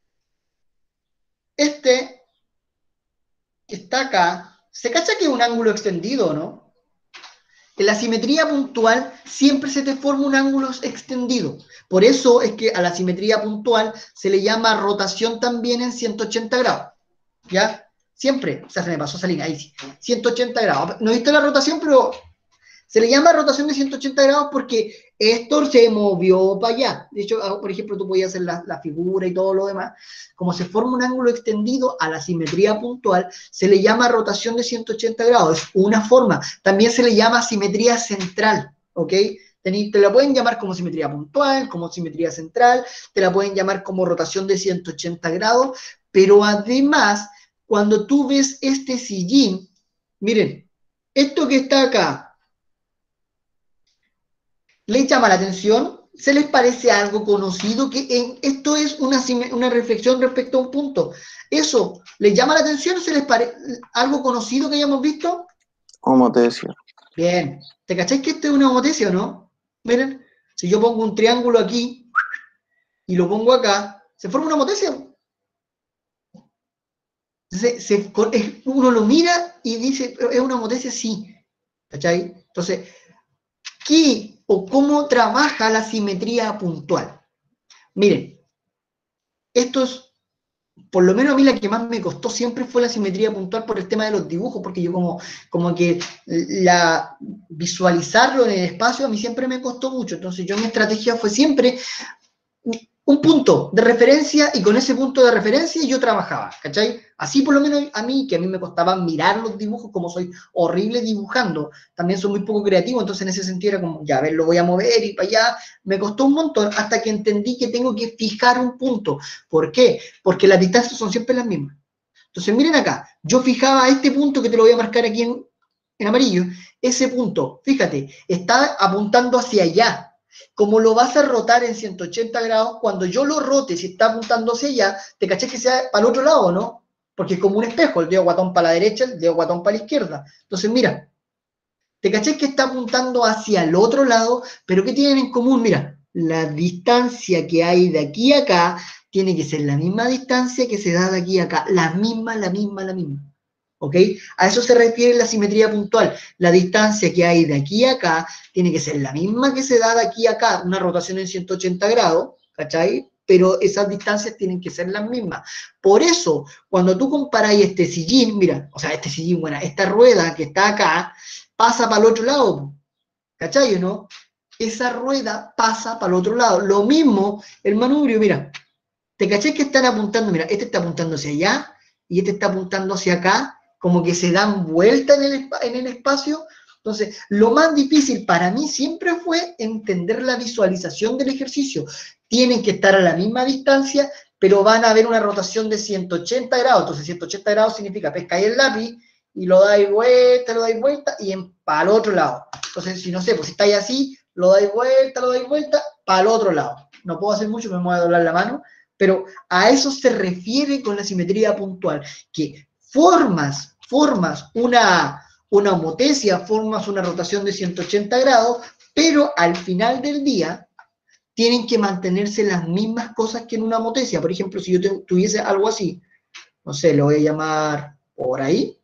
Este que está acá. ¿Se cacha que es un ángulo extendido, no? En la simetría puntual siempre se te forma un ángulo extendido. Por eso es que a la simetría puntual se le llama rotación también en ciento ochenta grados. ¿Ya? Siempre. O sea, se me pasó esa línea. Ahí sí. ciento ochenta grados. No viste la rotación, pero se le llama rotación de ciento ochenta grados porque esto se movió para allá. De hecho, por ejemplo, tú podías hacer la, la figura y todo lo demás. Como se forma un ángulo extendido a la simetría puntual, se le llama rotación de ciento ochenta grados. Es una forma. También se le llama simetría central, ¿ok? Te la pueden llamar como simetría puntual, como simetría central, te la pueden llamar como rotación de ciento ochenta grados, pero además, cuando tú ves este sillín, miren, esto que está acá, ¿les llama la atención? ¿Se les parece algo conocido? Que en, esto es una, una reflexión respecto a un punto. ¿Eso les llama la atención? ¿Se les parece algo conocido que hayamos visto? Homotesia. Bien. ¿Te cacháis que esto es una homotesia o no? Miren, si yo pongo un triángulo aquí y lo pongo acá, ¿se forma una homotesia? Entonces, se, uno lo mira y dice, ¿es una homotesia? Sí. ¿Cachai? Entonces, ¿qué o cómo trabaja la simetría puntual? Miren, esto es, por lo menos a mí la que más me costó siempre fue la simetría puntual por el tema de los dibujos, porque yo como, como que la, visualizarlo en el espacio a mí siempre me costó mucho. Entonces yo mi estrategia fue siempre un punto de referencia y con ese punto de referencia yo trabajaba, ¿cachai? Así por lo menos a mí, que a mí me costaba mirar los dibujos, como soy horrible dibujando, también soy muy poco creativo, entonces en ese sentido era como, ya, a ver, lo voy a mover y para allá, me costó un montón hasta que entendí que tengo que fijar un punto. ¿Por qué? Porque las distancias son siempre las mismas. Entonces miren acá, yo fijaba este punto que te lo voy a marcar aquí en, en amarillo, ese punto, fíjate, está apuntando hacia allá. Como lo vas a rotar en ciento ochenta grados, cuando yo lo rote, si está apuntando hacia allá, te caché que sea para el otro lado, ¿no? Porque es como un espejo, el dedo guatón para la derecha, el dedo guatón para la izquierda. Entonces, mira, te caché que está apuntando hacia el otro lado, pero ¿qué tienen en común? Mira, la distancia que hay de aquí a acá tiene que ser la misma distancia que se da de aquí a acá, la misma, la misma, la misma. ¿Ok? A eso se refiere la simetría puntual. La distancia que hay de aquí a acá tiene que ser la misma que se da de aquí a acá, una rotación en ciento ochenta grados, ¿cachai? Pero esas distancias tienen que ser las mismas. Por eso, cuando tú comparáis este sillín, mira, o sea, este sillín, bueno, esta rueda que está acá, pasa para el otro lado, ¿cachai o no? Esa rueda pasa para el otro lado. Lo mismo el manubrio, mira, ¿te caché que están apuntando? Mira, este está apuntando hacia allá y este está apuntando hacia acá, como que se dan vuelta en el, en el espacio. Entonces, lo más difícil para mí siempre fue entender la visualización del ejercicio. Tienen que estar a la misma distancia, pero van a haber una rotación de ciento ochenta grados. Entonces, ciento ochenta grados significa pescáis el lápiz y lo dais vuelta, lo dais vuelta y en, para el otro lado. Entonces, si no sé, pues si estáis así, lo dais vuelta, lo dais vuelta, para el otro lado. No puedo hacer mucho, me voy a doblar la mano, pero a eso se refiere con la simetría puntual, que formas, formas una, una homotesia, formas una rotación de ciento ochenta grados, pero al final del día tienen que mantenerse las mismas cosas que en una homotesia. Por ejemplo, si yo te, tuviese algo así, no sé, lo voy a llamar por ahí.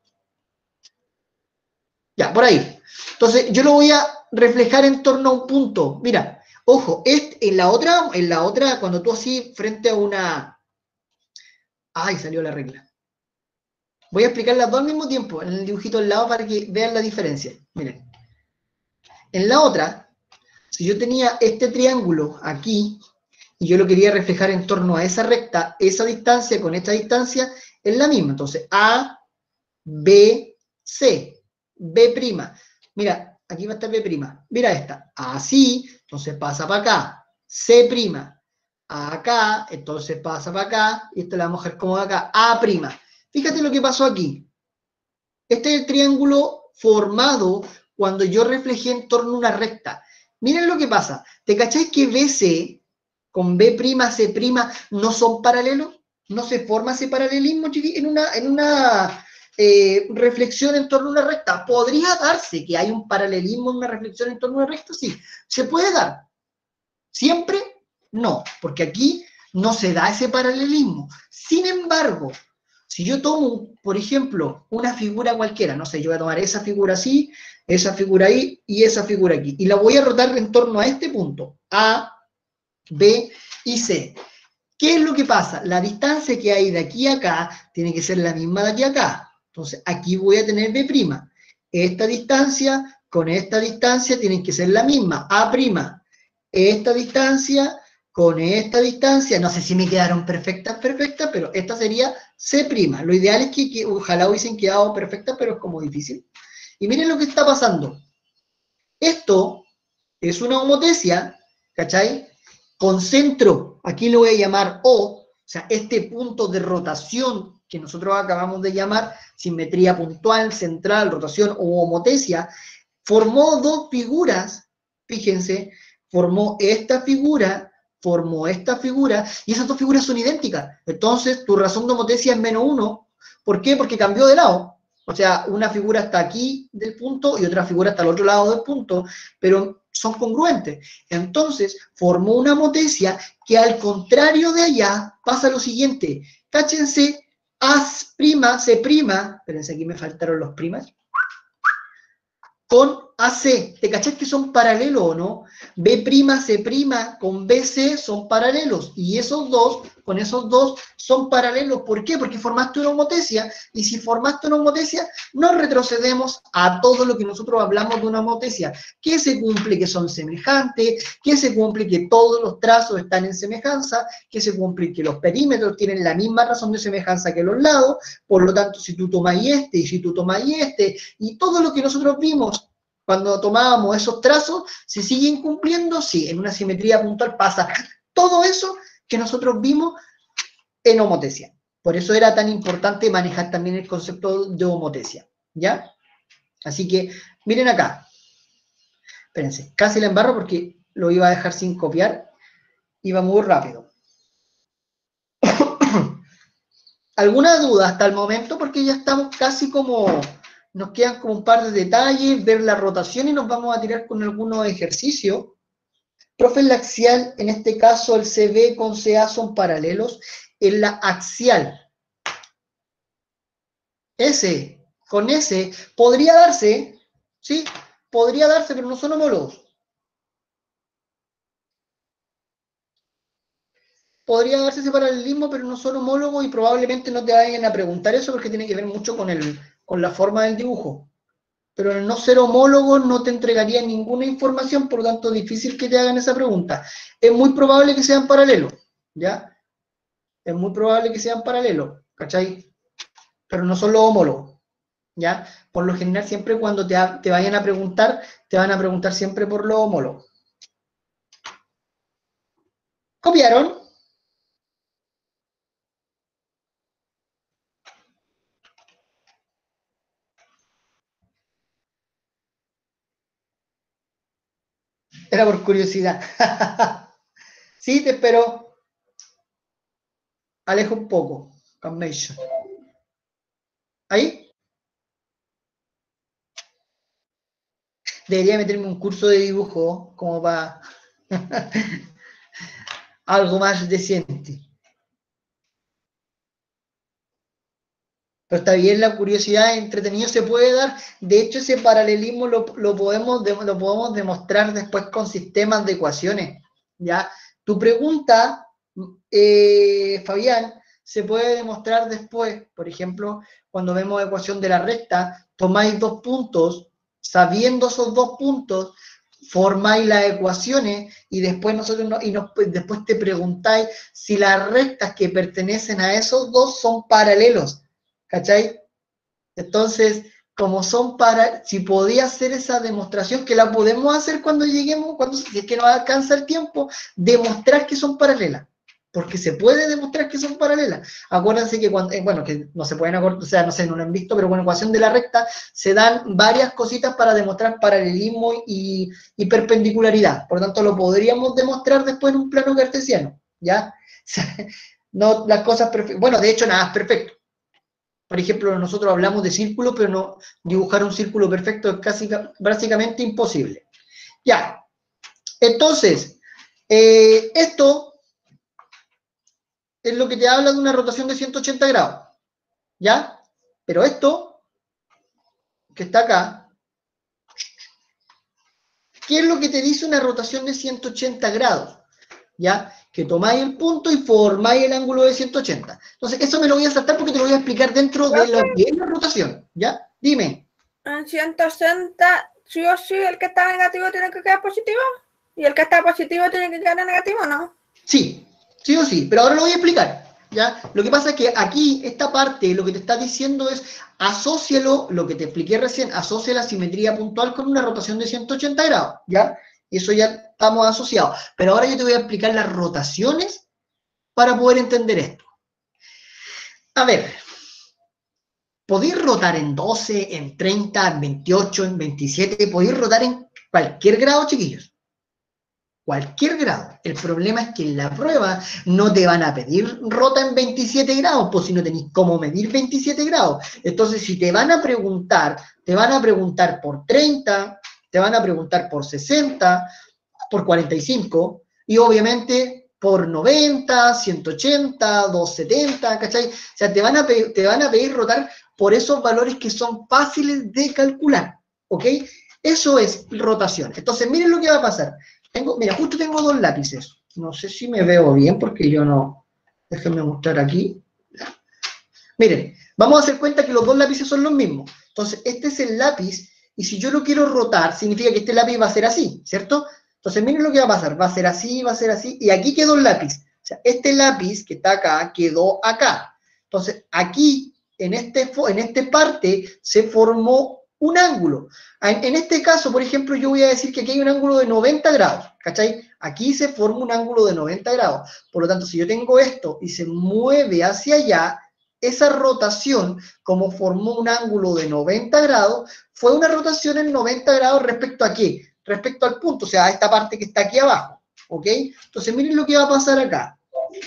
Ya, por ahí. Entonces, yo lo voy a reflejar en torno a un punto. Mira, ojo, este, en la otra, en la otra, cuando tú así, frente a una... Ay, salió la regla. Voy a explicar las dos al mismo tiempo, en el dibujito al lado, para que vean la diferencia. Miren. En la otra, si yo tenía este triángulo aquí, y yo lo quería reflejar en torno a esa recta, esa distancia con esta distancia es la misma. Entonces, A, B, C, B'. Mira, aquí va a estar B'. Mira esta. Así, entonces pasa para acá. C'. Acá, entonces pasa para acá. Y esta la vamos a dejar como de acá. A'. Fíjate lo que pasó aquí. Este es el triángulo formado cuando yo reflejé en torno a una recta. Miren lo que pasa. ¿Te cacháis que B C con B', C' no son paralelos? No se forma ese paralelismo en una, en una eh, reflexión en torno a una recta. ¿Podría darse que hay un paralelismo en una reflexión en torno a una recta? Sí, se puede dar. ¿Siempre? No, porque aquí no se da ese paralelismo. Sin embargo, si yo tomo, por ejemplo, una figura cualquiera, no sé, yo voy a tomar esa figura así, esa figura ahí y esa figura aquí, y la voy a rotar en torno a este punto, A, B y C. ¿Qué es lo que pasa? La distancia que hay de aquí a acá tiene que ser la misma de aquí a acá. Entonces, aquí voy a tener B'. Esta distancia con esta distancia tienen que ser la misma, A'. Esta distancia con esta distancia, no sé si me quedaron perfectas, perfectas, pero esta sería C'. Lo ideal es que, que ojalá hubiesen quedado perfectas, pero es como difícil. Y miren lo que está pasando. Esto es una homotesia, ¿cachai? Con centro, aquí lo voy a llamar O, o sea, este punto de rotación que nosotros acabamos de llamar simetría puntual, central, rotación o homotesia, formó dos figuras, fíjense, formó esta figura, formó esta figura, y esas dos figuras son idénticas. Entonces, tu razón de homotesia es menos uno. ¿Por qué? Porque cambió de lado. O sea, una figura está aquí del punto y otra figura está al otro lado del punto, pero son congruentes. Entonces, formó una homotesia que al contrario de allá pasa lo siguiente. Cáchense A' C', espérense, aquí me faltaron los primas, con A C. ¿Te cachás que son paralelos o no? B', C' con B C son paralelos. Y esos dos, con esos dos, son paralelos. ¿Por qué? Porque formaste una homotesia. Y si formaste una homotesia, nos retrocedemos a todo lo que nosotros hablamos de una homotesia. Que se cumple que son semejantes, que se cumple que todos los trazos están en semejanza, que se cumple que los perímetros tienen la misma razón de semejanza que los lados. Por lo tanto, si tú tomas este, y si tú tomas este, y todo lo que nosotros vimos cuando tomábamos esos trazos, ¿se siguen cumpliendo? Sí, en una simetría puntual pasa todo eso que nosotros vimos en homotesia. Por eso era tan importante manejar también el concepto de homotesia, ¿ya? Así que, miren acá. Espérense, casi la embarro porque lo iba a dejar sin copiar. Iba muy rápido. ¿Alguna duda hasta el momento? Porque ya estamos casi como... Nos quedan como un par de detalles, ver la rotación y nos vamos a tirar con algunos ejercicios. Profe, en la axial, en este caso el C B con C A son paralelos. En la axial, S con S podría darse, ¿sí? Podría darse, pero no son homólogos. Podría darse ese paralelismo, pero no son homólogos y probablemente no te vayan a preguntar eso porque tiene que ver mucho con el... con la forma del dibujo. Pero al no ser homólogo no te entregaría ninguna información, por lo tanto es difícil que te hagan esa pregunta. Es muy probable que sean paralelos, ¿ya? Es muy probable que sean paralelos, ¿cachai? Pero no son los homólogos, ¿ya? Por lo general siempre cuando te, te vayan a preguntar, te van a preguntar siempre por los homólogos. ¿Copiaron? Era por curiosidad. Sí, te espero. Alejo un poco. Convention. ¿Ahí? Debería meterme un curso de dibujo como para algo más decente. Pero está bien, la curiosidad, entretenido se puede dar. De hecho, ese paralelismo lo, lo, podemos, lo podemos demostrar después con sistemas de ecuaciones, ¿ya? Tu pregunta, eh, Fabián, se puede demostrar después. Por ejemplo, cuando vemos ecuación de la recta, tomáis dos puntos, sabiendo esos dos puntos, formáis las ecuaciones y después nosotros no, y nos, después te preguntáis si las rectas que pertenecen a esos dos son paralelos. ¿Cachai? Entonces, como son para, si podía hacer esa demostración, que la podemos hacer cuando lleguemos, cuando si es que nos alcanza el tiempo, demostrar que son paralelas, porque se puede demostrar que son paralelas. Acuérdense que cuando, eh, bueno, que no se pueden acordar, o sea, no sé, no lo han visto, pero con ecuación de la recta se dan varias cositas para demostrar paralelismo y, y perpendicularidad, por lo tanto lo podríamos demostrar después en un plano cartesiano, ¿ya? No las cosas perfectas, bueno, de hecho nada es perfecto. Por ejemplo, nosotros hablamos de círculo, pero no dibujar un círculo perfecto es casi básicamente imposible. Ya. Entonces, eh, esto es lo que te habla de una rotación de ciento ochenta grados. ¿Ya? Pero esto, que está acá, ¿qué es lo que te dice una rotación de ciento ochenta grados? ¿Ya? Que tomáis el punto y formáis el ángulo de ciento ochenta. Entonces, eso me lo voy a saltar porque te lo voy a explicar dentro de lo que es la rotación, ¿ya? Dime. En ciento ochenta, sí o sí, el que está negativo tiene que quedar positivo, y el que está positivo tiene que quedar negativo, ¿no? Sí, sí o sí, pero ahora lo voy a explicar, ¿ya? Lo que pasa es que aquí, esta parte, lo que te está diciendo es, asócialo, lo que te expliqué recién, asocia la simetría puntual con una rotación de ciento ochenta grados, ¿ya? Y eso ya estamos asociados. Pero ahora yo te voy a explicar las rotaciones para poder entender esto. A ver, podéis rotar en doce, en treinta, en veintiocho, en veintisiete, podéis rotar en cualquier grado, chiquillos. Cualquier grado. El problema es que en la prueba no te van a pedir rota en veintisiete grados, pues si no tenéis cómo medir veintisiete grados. Entonces, si te van a preguntar, te van a preguntar por treinta, te van a preguntar por sesenta, por cuarenta y cinco, y obviamente por noventa, ciento ochenta, doscientos setenta, ¿cachai? O sea, te van a pedir, te van a pedir rotar por esos valores que son fáciles de calcular, ¿ok? Eso es rotación. Entonces, miren lo que va a pasar. Tengo, mira, justo tengo dos lápices. No sé si me veo bien porque yo no... Déjenme mostrar aquí. Miren, vamos a hacer cuenta que los dos lápices son los mismos. Entonces, este es el lápiz, y si yo lo quiero rotar, significa que este lápiz va a ser así, ¿cierto? Entonces, miren lo que va a pasar. Va a ser así, va a ser así, y aquí quedó el lápiz. O sea, este lápiz que está acá, quedó acá. Entonces, aquí, en este, en este parte, se formó un ángulo. En, en este caso, por ejemplo, yo voy a decir que aquí hay un ángulo de noventa grados, ¿cachai? Aquí se forma un ángulo de noventa grados. Por lo tanto, si yo tengo esto y se mueve hacia allá, esa rotación, como formó un ángulo de noventa grados, fue una rotación en noventa grados respecto a qué? Respecto al punto, o sea, a esta parte que está aquí abajo, ¿ok? Entonces, miren lo que va a pasar acá.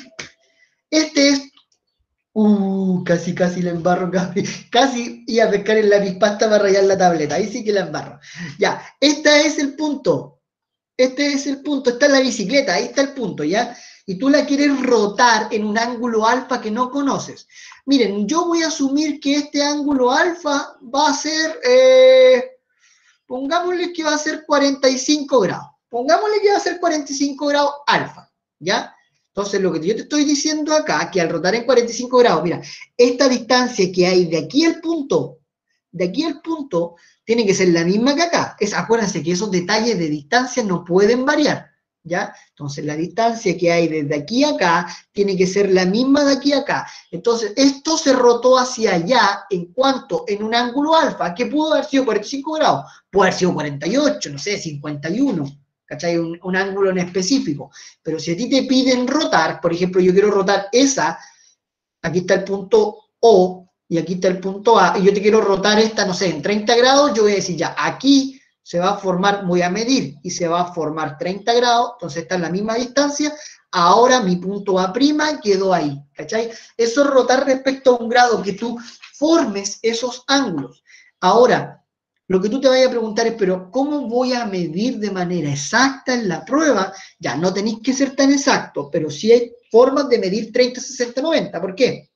Este es... Uh, casi, casi la embarro, casi, casi iba a pescar el lápiz pasta para rayar la tableta, ahí sí que la embarro. Ya, este es el punto, este es el punto, está en la bicicleta, ahí está el punto, ¿ya? Y tú la quieres rotar en un ángulo alfa que no conoces. Miren, yo voy a asumir que este ángulo alfa va a ser, eh, pongámosle que va a ser cuarenta y cinco grados, pongámosle que va a ser cuarenta y cinco grados alfa, ¿ya? Entonces, lo que yo te estoy diciendo acá, que al rotar en cuarenta y cinco grados, mira, esta distancia que hay de aquí al punto, de aquí al punto, tiene que ser la misma que acá. Es, acuérdense que esos detalles de distancia no pueden variar, ¿ya? Entonces, la distancia que hay desde aquí a acá tiene que ser la misma de aquí a acá. Entonces, esto se rotó hacia allá, ¿en cuánto? En un ángulo alfa, que pudo haber sido cuarenta y cinco grados, puede haber sido cuarenta y ocho, no sé, cincuenta y uno. ¿Cachai? Un, un ángulo en específico. Pero si a ti te piden rotar, por ejemplo, yo quiero rotar esa, aquí está el punto O, y aquí está el punto A, y yo te quiero rotar esta, no sé, en treinta grados, yo voy a decir ya, aquí se va a formar, voy a medir, y se va a formar treinta grados, entonces está en la misma distancia, ahora mi punto A' quedó ahí, ¿cachai? Eso es rotar respecto a un grado, que tú formes esos ángulos. Ahora, lo que tú te vayas a preguntar es, pero ¿cómo voy a medir de manera exacta en la prueba? Ya, no tenéis que ser tan exacto, pero sí hay formas de medir treinta, sesenta, noventa. ¿Por qué?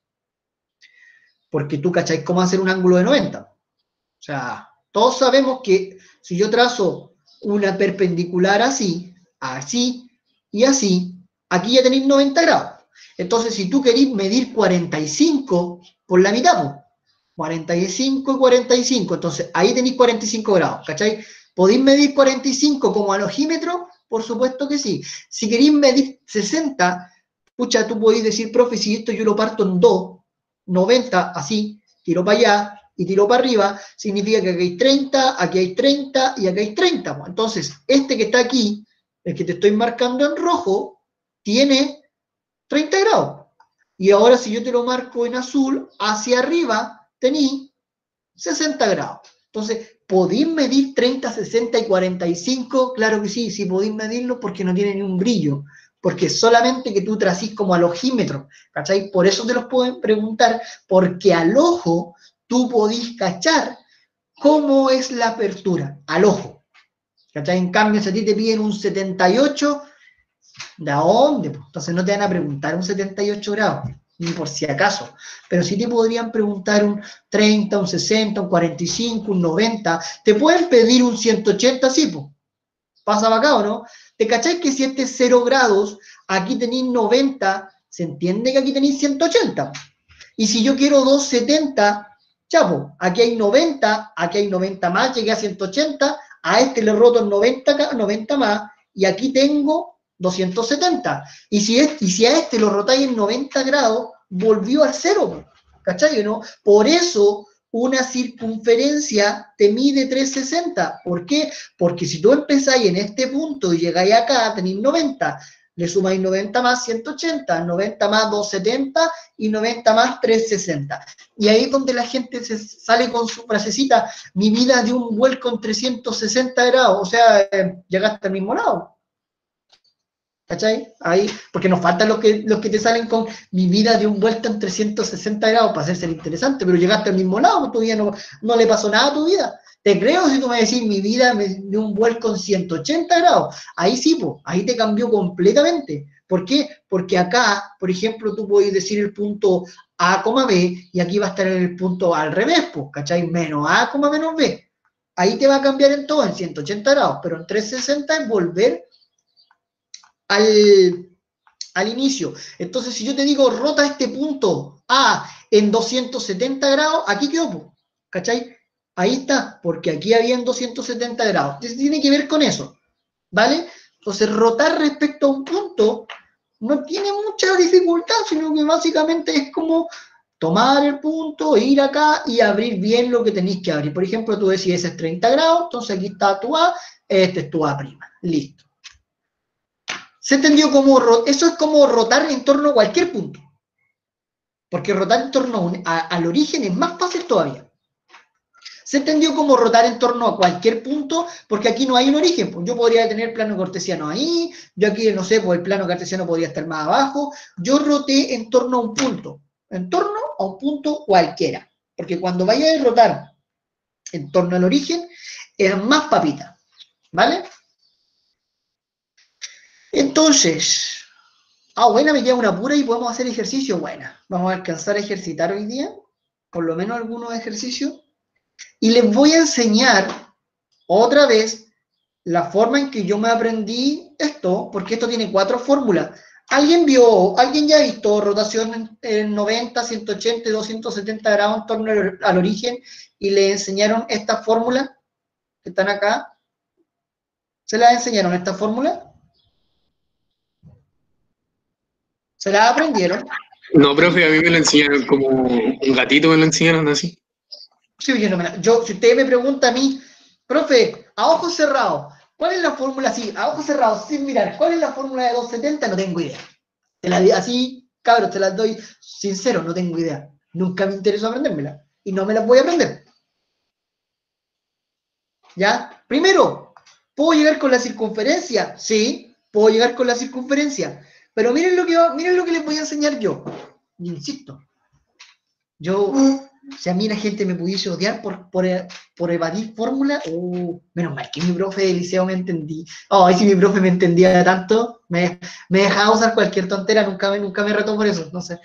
Porque tú cacháis cómo hacer un ángulo de noventa. O sea, todos sabemos que si yo trazo una perpendicular así, así y así, aquí ya tenéis noventa grados. Entonces, si tú queréis medir cuarenta y cinco por la mitad, pues, cuarenta y cinco y cuarenta y cinco, entonces ahí tenéis cuarenta y cinco grados, ¿cachai? ¿Podéis medir cuarenta y cinco como alogímetro? Por supuesto que sí. Si queréis medir sesenta, pucha, tú podéis decir, profe, si esto yo lo parto en dos, noventa, así, tiro para allá y tiro para arriba, significa que aquí hay treinta, aquí hay treinta y aquí hay treinta. Entonces, este que está aquí, el que te estoy marcando en rojo, tiene treinta grados. Y ahora si yo te lo marco en azul, hacia arriba, tení sesenta grados. Entonces, ¿podéis medir treinta, sesenta y cuarenta y cinco? Claro que sí, sí podéis medirlo porque no tiene ni un brillo, porque solamente que tú tracís como alogímetro, ¿cachai? Por eso te los pueden preguntar, porque al ojo tú podís cachar cómo es la apertura, al ojo, ¿cachai? En cambio, si a ti te piden un setenta y ocho, ¿de dónde? Entonces no te van a preguntar un setenta y ocho grados, ni por si acaso, pero sí te podrían preguntar un treinta, un sesenta, un cuarenta y cinco, un noventa, te pueden pedir un ciento ochenta, sí, pues, pasa para acá, ¿o no? ¿Te cacháis que si este es cero grados, aquí tenéis noventa, se entiende que aquí tenéis ciento ochenta? Y si yo quiero doscientos setenta, chapo, aquí hay noventa, aquí hay noventa más, llegué a ciento ochenta, a este le roto noventa, noventa más, y aquí tengo doscientos setenta. Y si, es, y si a este lo rotáis en noventa grados, volvió al cero, ¿cachai? ¿No? Por eso una circunferencia te mide trescientos sesenta. ¿Por qué? Porque si tú empezáis en este punto y llegáis acá, tenéis noventa, le sumáis noventa más ciento ochenta, noventa más doscientos setenta y noventa más trescientos sesenta. Y ahí es donde la gente se sale con su frasecita, mi vida de un vuelco en trescientos sesenta grados, o sea, eh, llegaste al mismo lado. ¿Cachai? Ahí, porque nos faltan los que, los que te salen con mi vida de un vuelto en trescientos sesenta grados para hacerse interesante, pero llegaste al mismo lado, tu vida no, no le pasó nada a tu vida. Te creo si tú me decís mi vida de un vuelco en ciento ochenta grados, ahí sí, pues, ahí te cambió completamente, ¿Por qué? Porque acá, por ejemplo, tú podés decir el punto A, B, y aquí va a estar en el punto al revés, pues, ¿cachai? Menos A, menos B. Ahí te va a cambiar en todo, en ciento ochenta grados, pero en trescientos sesenta es volver al, al inicio. Entonces, si yo te digo, rota este punto A en doscientos setenta grados, aquí quedó, ¿cachai? Ahí está, porque aquí había en doscientos setenta grados. Entonces, tiene que ver con eso, ¿vale? Entonces, rotar respecto a un punto no tiene mucha dificultad, sino que básicamente es como tomar el punto, ir acá y abrir bien lo que tenéis que abrir. Por ejemplo, tú decís, ese es treinta grados, entonces aquí está tu A, este es tu A'. Listo. ¿Se entendió cómo eso es como rotar en torno a cualquier punto? Porque rotar en torno a un, a, al origen es más fácil todavía. ¿Se entendió cómo rotar en torno a cualquier punto? Porque aquí no hay un origen. Pues yo podría tener plano cartesiano ahí, yo aquí, no sé, pues el plano cartesiano podría estar más abajo. Yo roté en torno a un punto. En torno a un punto cualquiera. Porque cuando vaya a rotar en torno al origen, es más papita. ¿Vale? Entonces, ah, buena, me queda una pura y podemos hacer ejercicio. Buena, vamos a alcanzar a ejercitar hoy día, por lo menos algunos ejercicios. Y les voy a enseñar otra vez la forma en que yo me aprendí esto, porque esto tiene cuatro fórmulas. ¿Alguien vio, alguien ya ha visto rotación en noventa, ciento ochenta y doscientos setenta grados en torno al, al origen y le enseñaron esta fórmula que están acá? ¿Se las enseñaron esta fórmula? ¿Se las aprendieron? No, profe, a mí me lo enseñaron como un gatito, me lo enseñaron así. Sí, yo no me la, yo, si usted me pregunta a mí, profe, a ojos cerrados, ¿cuál es la fórmula así? A ojos cerrados, sin mirar, ¿cuál es la fórmula de doscientos setenta? No tengo idea. Te la di así, cabros, te las doy sincero, no tengo idea. Nunca me interesó aprendérmela. Y no me las voy a aprender. ¿Ya? Primero, ¿puedo llegar con la circunferencia? Sí, puedo llegar con la circunferencia. Pero miren lo que, miren lo que les voy a enseñar yo. Insisto. Yo... Si a mí la gente me pudiese odiar por, por, por evadir fórmula, oh, menos mal que mi profe de liceo me entendí. Ay, oh, si mi profe me entendía tanto, me, me dejaba usar cualquier tontera, nunca me, nunca me retó por eso, no sé.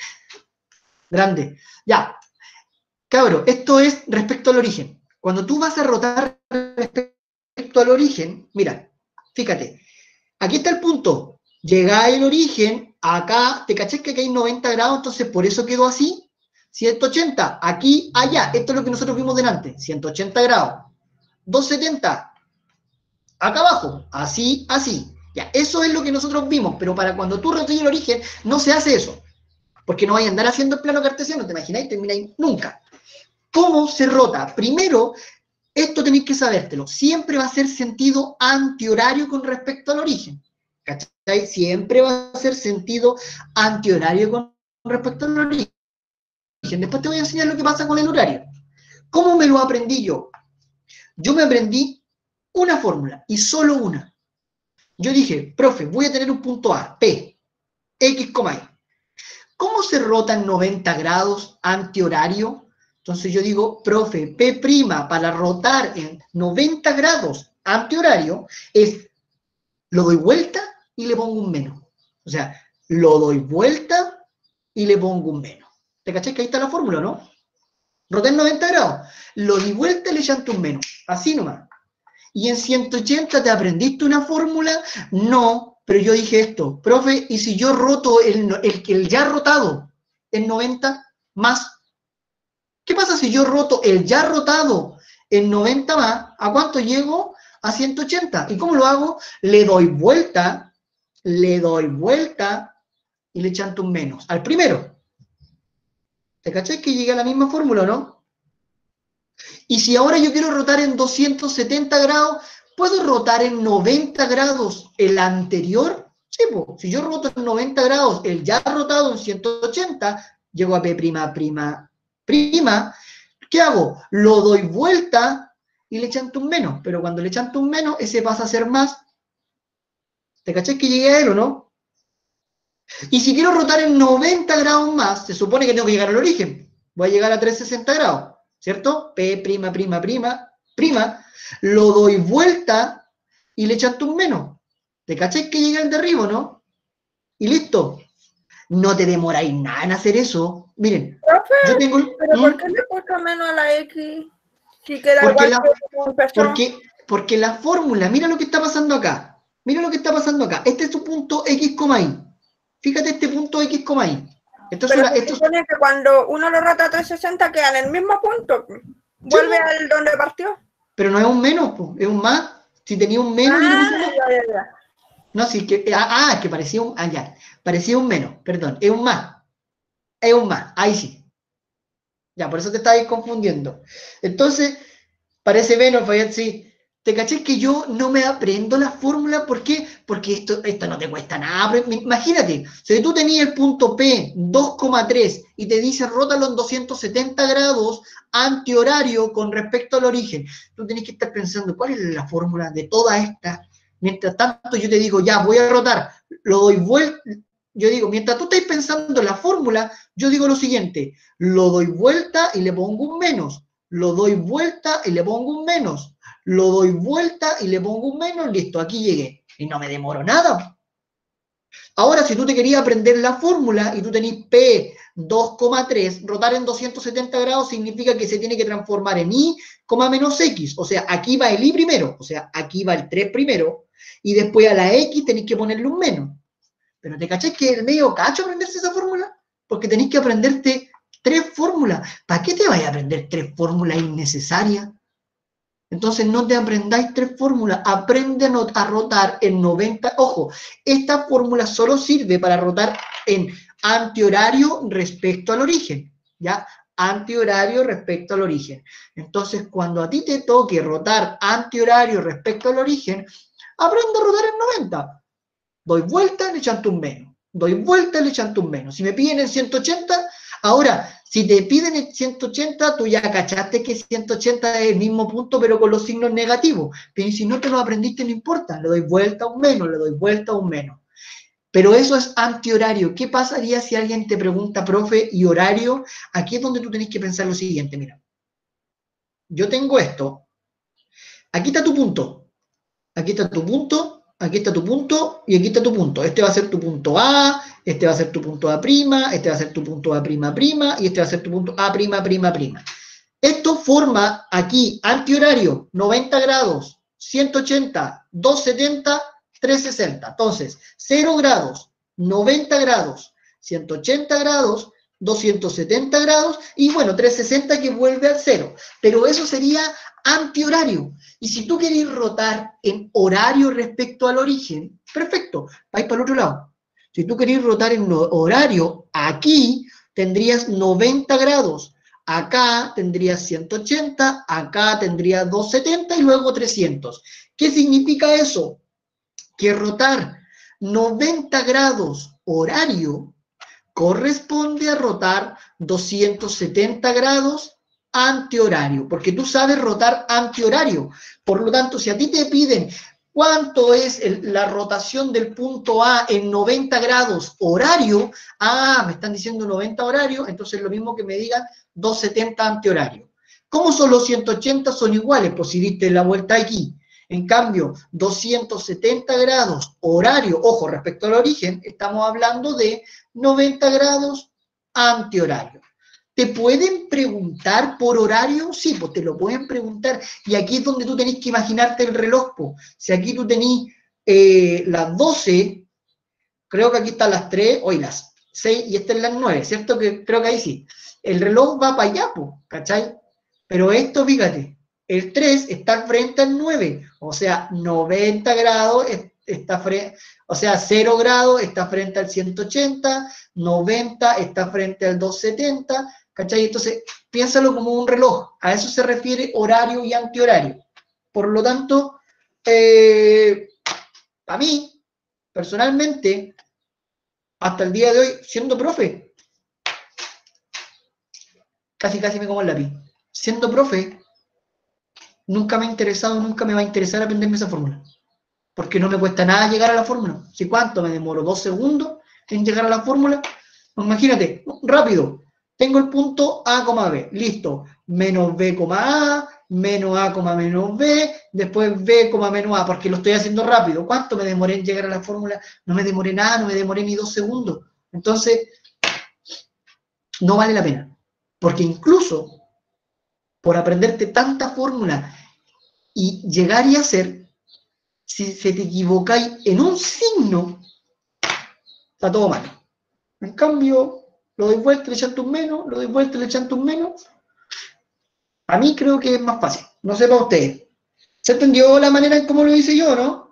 Grande. Ya. Cabro, esto es respecto al origen. Cuando tú vas a rotar respecto al origen, mira, fíjate, aquí está el punto. Llega al origen, acá, te caché que aquí hay noventa grados, entonces por eso quedó así. ciento ochenta, aquí, allá, esto es lo que nosotros vimos delante, ciento ochenta grados, doscientos setenta, acá abajo, así, así, ya, eso es lo que nosotros vimos, pero para cuando tú rotas el origen, no se hace eso, porque no vais a andar haciendo el plano cartesiano, te imagináis, termináis nunca. ¿Cómo se rota? Primero, esto tenéis que sabértelo, siempre va a ser sentido antihorario con respecto al origen, ¿cachai? Siempre va a ser sentido antihorario con respecto al origen. Después te voy a enseñar lo que pasa con el horario. ¿Cómo me lo aprendí yo? Yo me aprendí una fórmula, y solo una. Yo dije, profe, voy a tener un punto A, P, X, Y. ¿Cómo se rota en noventa grados antihorario? Entonces yo digo, profe, P' para rotar en noventa grados antihorario es, lo doy vuelta y le pongo un menos. O sea, lo doy vuelta y le pongo un menos. ¿Te caché que ahí está la fórmula, no? Roté en noventa grados, lo di vuelta y le chanto un menos, así nomás. Y en ciento ochenta, ¿te aprendiste una fórmula? No, pero yo dije esto, profe, ¿y si yo roto el, el, el ya rotado en noventa más? ¿Qué pasa si yo roto el ya rotado en noventa más? ¿A cuánto llego? A ciento ochenta. ¿Y cómo lo hago? Le doy vuelta, le doy vuelta y le chanto un menos al primero. ¿Te cachai que llegué a la misma fórmula, no? Y si ahora yo quiero rotar en doscientos setenta grados, ¿puedo rotar en noventa grados el anterior? Sí, pues, si yo roto en noventa grados el ya rotado en ciento ochenta, llego a P', prima, prima. ¿Qué hago? Lo doy vuelta y le chanto un menos. Pero cuando le chanto un menos, ese pasa a ser más. ¿Te cachai que llegué a él o no? Y si quiero rotar en noventa grados más, se supone que tengo que llegar al origen. Voy a llegar a trescientos sesenta grados, ¿cierto? P', prima, prima, prima, lo doy vuelta y le chanto un menos. ¿Te caché que llega el de arriba, no? y listo. No te demoráis nada en hacer eso. Miren, Profe, yo tengo... ¿pero ¿Mm? por qué le puso menos a la X? Si queda Porque igual la, que como empezó. porque, porque la fórmula, mira lo que está pasando acá. Mira lo que está pasando acá. Este es su punto X, Y. Fíjate este punto X, Y. Esto es Pero una, se esto es- supone que cuando uno lo rota a trescientos sesenta queda en el mismo punto. Vuelve po. al donde partió. Pero no es un menos, po, es un más. Si tenía un menos, yo le puse un Ah, más. ya, ya, ya. No, sí, que, ah, ah, que parecía un, ah, ya, parecía un menos, perdón, es un más. Es un más, ahí sí. Ya, por eso te estabas confundiendo. Entonces, parece menos, Fayet, sí. ¿Te caché que yo no me aprendo la fórmula? ¿Por qué? Porque esto, esto no te cuesta nada. Pero imagínate, si tú tenías el punto P dos coma tres y te dice rótalo en doscientos setenta grados antihorario con respecto al origen, tú tenés que estar pensando, ¿cuál es la fórmula de toda esta? Mientras tanto, yo te digo, ya, voy a rotar, lo doy vuelta. Yo digo, mientras tú estés pensando en la fórmula, yo digo lo siguiente, lo doy vuelta y le pongo un menos, lo doy vuelta y le pongo un menos, lo doy vuelta y le pongo un menos, listo, aquí llegué. Y no me demoro nada. Ahora, si tú te querías aprender la fórmula y tú tenés P dos coma tres, rotar en doscientos setenta grados significa que se tiene que transformar en Y, menos X. O sea, aquí va el Y primero, o sea, aquí va el tres primero, y después a la X tenéis que ponerle un menos. Pero ¿te cachai que es medio cacho aprenderse esa fórmula? Porque tenéis que aprenderte tres fórmulas. ¿Para qué te vais a aprender tres fórmulas innecesarias? Entonces no te aprendáis tres fórmulas, aprende a rotar en noventa, ojo, esta fórmula solo sirve para rotar en antihorario respecto al origen, ¿ya? Antihorario respecto al origen. Entonces cuando a ti te toque rotar antihorario respecto al origen, aprende a rotar en noventa. Doy vuelta, le chanto un menos. Doy vuelta, le chanto un menos. Si me piden en ciento ochenta, ahora, si te piden en ciento ochenta, tú ya cachaste que ciento ochenta es el mismo punto, pero con los signos negativos. Pero si no te lo aprendiste, no importa. Le doy vuelta a un menos, le doy vuelta a un menos. Pero eso es antihorario. ¿Qué pasaría si alguien te pregunta, profe, y horario? Aquí es donde tú tenés que pensar lo siguiente, mira. Yo tengo esto. Aquí está tu punto. Aquí está tu punto. Aquí está tu punto y aquí está tu punto. Este va a ser tu punto A, este va a ser tu punto A', este va a ser tu punto A', y este va a ser tu punto A''. Esto forma aquí antihorario, noventa grados, ciento ochenta, doscientos setenta, trescientos sesenta. Entonces, cero grados, noventa grados, ciento ochenta grados, doscientos setenta grados y bueno, trescientos sesenta que vuelve al cero. Pero eso sería antihorario. Y si tú querés rotar en horario respecto al origen, perfecto, vais para el otro lado. Si tú querés rotar en horario, aquí tendrías noventa grados, acá tendrías ciento ochenta, acá tendrías doscientos setenta y luego trescientos. ¿Qué significa eso? Que rotar noventa grados horario corresponde a rotar doscientos setenta grados antihorario, porque tú sabes rotar antihorario. Por lo tanto, si a ti te piden cuánto es el, la rotación del punto A en noventa grados horario, ah, me están diciendo noventa horario, entonces lo mismo que me digan doscientos setenta antihorario. ¿Cómo son los ciento ochenta? Son iguales, pues si diste la vuelta aquí. En cambio, doscientos setenta grados horario, ojo, respecto al origen, estamos hablando de noventa grados antihorario. ¿Te pueden preguntar por horario? Sí, pues te lo pueden preguntar. Y aquí es donde tú tenés que imaginarte el reloj. Pues. Si aquí tú tenés eh, las doce, creo que aquí están las tres, hoy las seis y estas las nueve, ¿cierto? Que creo que ahí sí. El reloj va para allá, pues, ¿cachai? Pero esto, fíjate, el tres está frente al nueve, o sea, noventa grados está frente, o sea, cero grados está frente al ciento ochenta, noventa está frente al doscientos setenta, ¿cachai? Entonces, piénsalo como un reloj, a eso se refiere horario y antihorario. Por lo tanto, eh, a mí, personalmente, hasta el día de hoy, siendo profe, casi casi me como el lápiz, siendo profe, nunca me ha interesado, nunca me va a interesar aprenderme esa fórmula. Porque no me cuesta nada llegar a la fórmula. ¿Sí cuánto? Me demoro dos segundos en llegar a la fórmula. Imagínate, rápido. Tengo el punto A, B, listo. Menos B, A, menos A, menos B, después B, menos A, porque lo estoy haciendo rápido. ¿Cuánto me demoré en llegar a la fórmula? No me demoré nada, no me demoré ni dos segundos. Entonces, no vale la pena. Porque incluso, por aprenderte tanta fórmula y llegar y hacer, si se te equivocáis en un signo, está todo mal. En cambio, lo doy vuelta, le echan un menos, lo doy vuelta, le echan un menos. A mí creo que es más fácil. No sé para ustedes. ¿Se entendió la manera en cómo lo hice yo, no?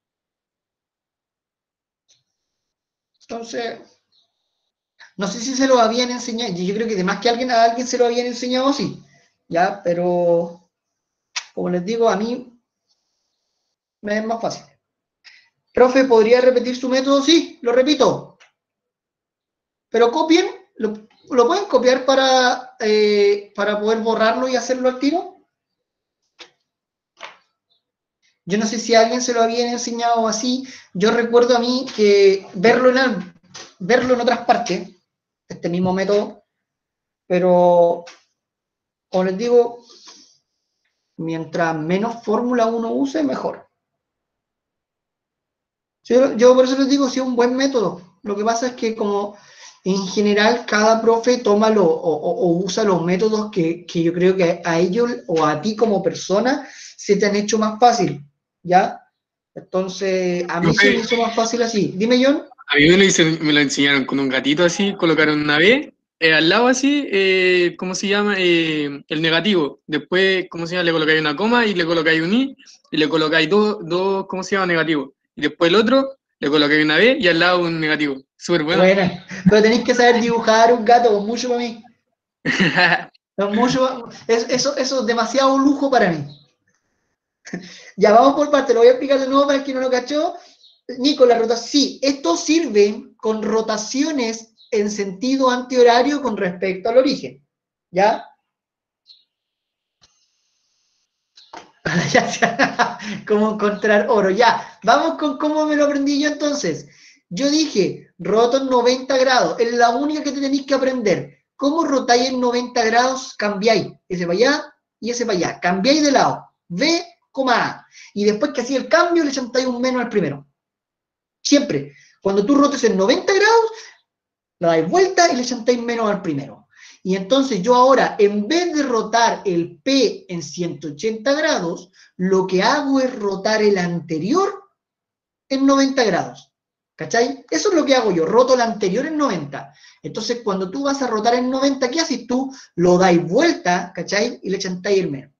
Entonces, no sé si se lo habían enseñado. Yo creo que además que alguien, a alguien se lo habían enseñado así. Ya, pero, como les digo, a mí me es más fácil. Profe, ¿podría repetir su método? Sí, lo repito. Pero copien, lo, lo pueden copiar para, eh, para poder borrarlo y hacerlo al tiro. Yo no sé si a alguien se lo habían enseñado así. Yo recuerdo a mí que verlo en, el, verlo en otras partes, este mismo método, pero, como les digo, mientras menos fórmula uno use, mejor. Yo, yo por eso les digo, sí es un buen método. Lo que pasa es que como en general cada profe toma lo, o, o, o usa los métodos que, que yo creo que a ellos o a ti como persona se te han hecho más fácil, ¿ya? Entonces, a mí okay. se me hizo más fácil así. Dime, John. A mí me lo, hice, me lo enseñaron con un gatito así, colocaron una B, eh, al lado así, eh, ¿cómo se llama? Eh, el negativo. Después, ¿cómo se llama? Le colocáis una coma y le colocáis un I y le colocáis dos, dos, ¿cómo se llama? Negativo. Y después el otro, le colocáis una B y al lado un negativo. Súper bueno. Buena, pero tenéis que saber dibujar un gato, mucho para mí. No, mucho, es, eso, eso es demasiado lujo para mí. Ya vamos por parte, lo voy a explicar de nuevo para el que no lo cachó. Nico, la rotación, sí, esto sirve con rotaciones en sentido antihorario con respecto al origen, ¿ya? Cómo encontrar oro, ya. Vamos con cómo me lo aprendí yo entonces. Yo dije, roto en noventa grados, es la única que te tenéis que aprender. ¿Cómo rotáis en noventa grados? Cambiáis ese para allá y ese para allá. Cambiáis de lado, B, A. Y después que hacía el cambio, le chantáis un menos al primero. Siempre. Cuando tú rotes en noventa grados, la dais vuelta y le chantáis menos al primero. Y entonces yo ahora, en vez de rotar el P en ciento ochenta grados, lo que hago es rotar el anterior en noventa grados. ¿Cachai? Eso es lo que hago yo, roto el anterior en noventa. Entonces, cuando tú vas a rotar en noventa, ¿qué haces tú? Lo dais vuelta, ¿cachai? Y le chantáis el menos.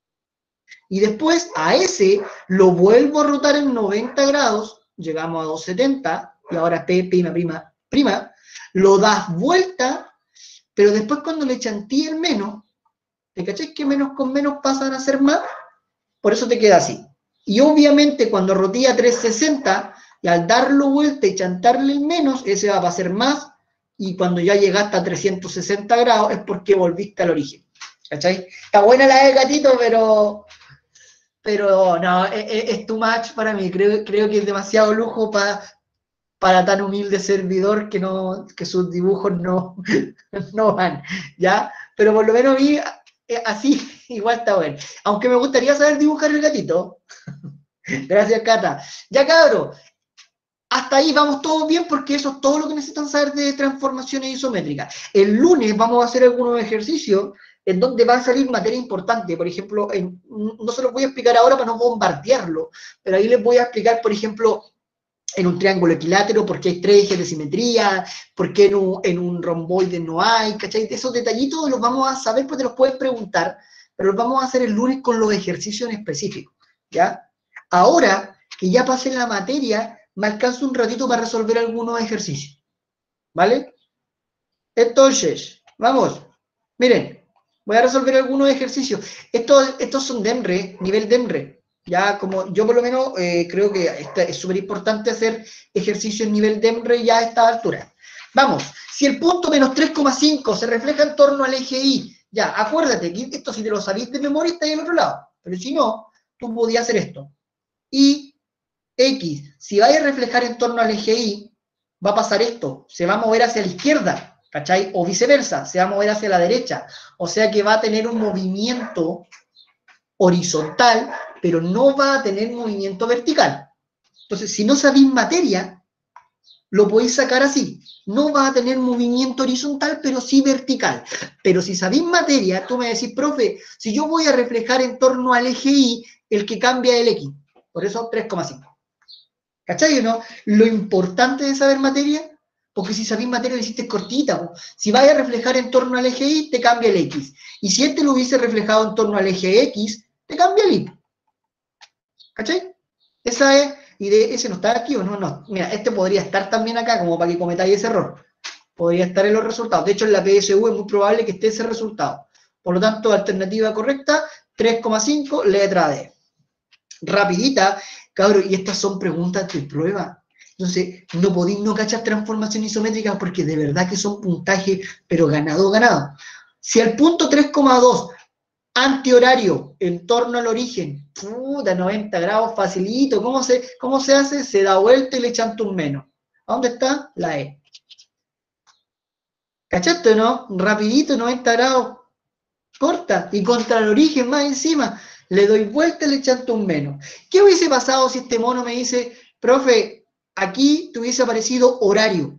Y después, a ese, lo vuelvo a rotar en noventa grados, llegamos a doscientos setenta, y ahora P, prima, prima, prima, lo das vuelta, pero después cuando le chanté el menos, ¿te cachai que menos con menos pasan a ser más? Por eso te queda así. Y obviamente cuando roté a trescientos sesenta, y al darlo vuelta y chantarle el menos, ese va a pasar más, y cuando ya llegaste a trescientos sesenta grados es porque volviste al origen. ¿Cachai? Está buena la del gatito, pero... Pero no, es, es too much para mí. Creo, creo que es demasiado lujo para, para tan humilde servidor que, no, que sus dibujos no, no van, ¿ya? Pero por lo menos a mí, así, igual está bueno. Aunque me gustaría saber dibujar el gatito. Gracias, Cata. Ya, cabros. Hasta ahí vamos todos bien porque eso es todo lo que necesitan saber de transformaciones isométricas. El lunes vamos a hacer algunos ejercicios en donde va a salir materia importante. Por ejemplo, en, no se los voy a explicar ahora para no bombardearlo, pero ahí les voy a explicar, por ejemplo, en un triángulo equilátero, por qué hay tres ejes de simetría, por qué en un, en un romboide no hay, ¿cachai? Esos detallitos los vamos a saber, pues te los puedes preguntar, pero los vamos a hacer el lunes con los ejercicios en específico, ¿ya? Ahora que ya pasé la materia, me alcanzo un ratito para resolver algunos ejercicios, ¿vale? Entonces, vamos, miren, voy a resolver algunos ejercicios. Estos, estos son DEMRE, nivel DEMRE. Ya, como yo por lo menos eh, creo que esta, es súper importante hacer ejercicios nivel DEMRE ya a esta altura. Vamos, si el punto menos tres coma cinco se refleja en torno al eje Y, ya, acuérdate que esto si te lo sabís de memoria está ahí al otro lado, pero si no, tú podías hacer esto. Y X, si vaya a reflejar en torno al eje Y, va a pasar esto, se va a mover hacia la izquierda, ¿cachai? O viceversa, se va a mover hacia la derecha, o sea que va a tener un movimiento horizontal, pero no va a tener movimiento vertical. Entonces, si no sabéis materia, lo podéis sacar así. No va a tener movimiento horizontal, pero sí vertical. Pero si sabéis materia, tú me decís, profe, si yo voy a reflejar en torno al eje Y, el que cambia el X. Por eso tres coma cinco. ¿Cachai o no? Lo importante de saber materia, porque si sabéis materia, lo hiciste cortita. Po. Si vais a reflejar en torno al eje Y, te cambia el X. Y si este lo hubiese reflejado en torno al eje X, te cambia el Y. ¿Cachai? Esa es... Y de ese no está aquí o no, no. Mira, este podría estar también acá, como para que cometáis ese error. Podría estar en los resultados. De hecho, en la P S U es muy probable que esté ese resultado. Por lo tanto, alternativa correcta, tres coma cinco, letra D. Rapidita, cabrón, y estas son preguntas de prueba. Entonces, no podéis no cachar transformaciones isométricas porque de verdad que son puntajes, pero ganado, ganado. Si al punto tres coma dos antihorario, en torno al origen, puta, noventa grados, facilito. ¿Cómo se, ¿Cómo se hace? Se da vuelta y le echan un menos. ¿A dónde está? La E. ¿Cachaste o no? Rapidito, noventa grados, corta. Y contra el origen más encima, le doy vuelta y le echan un menos. ¿Qué hubiese pasado si este mono me dice, profe, aquí te hubiese aparecido horario?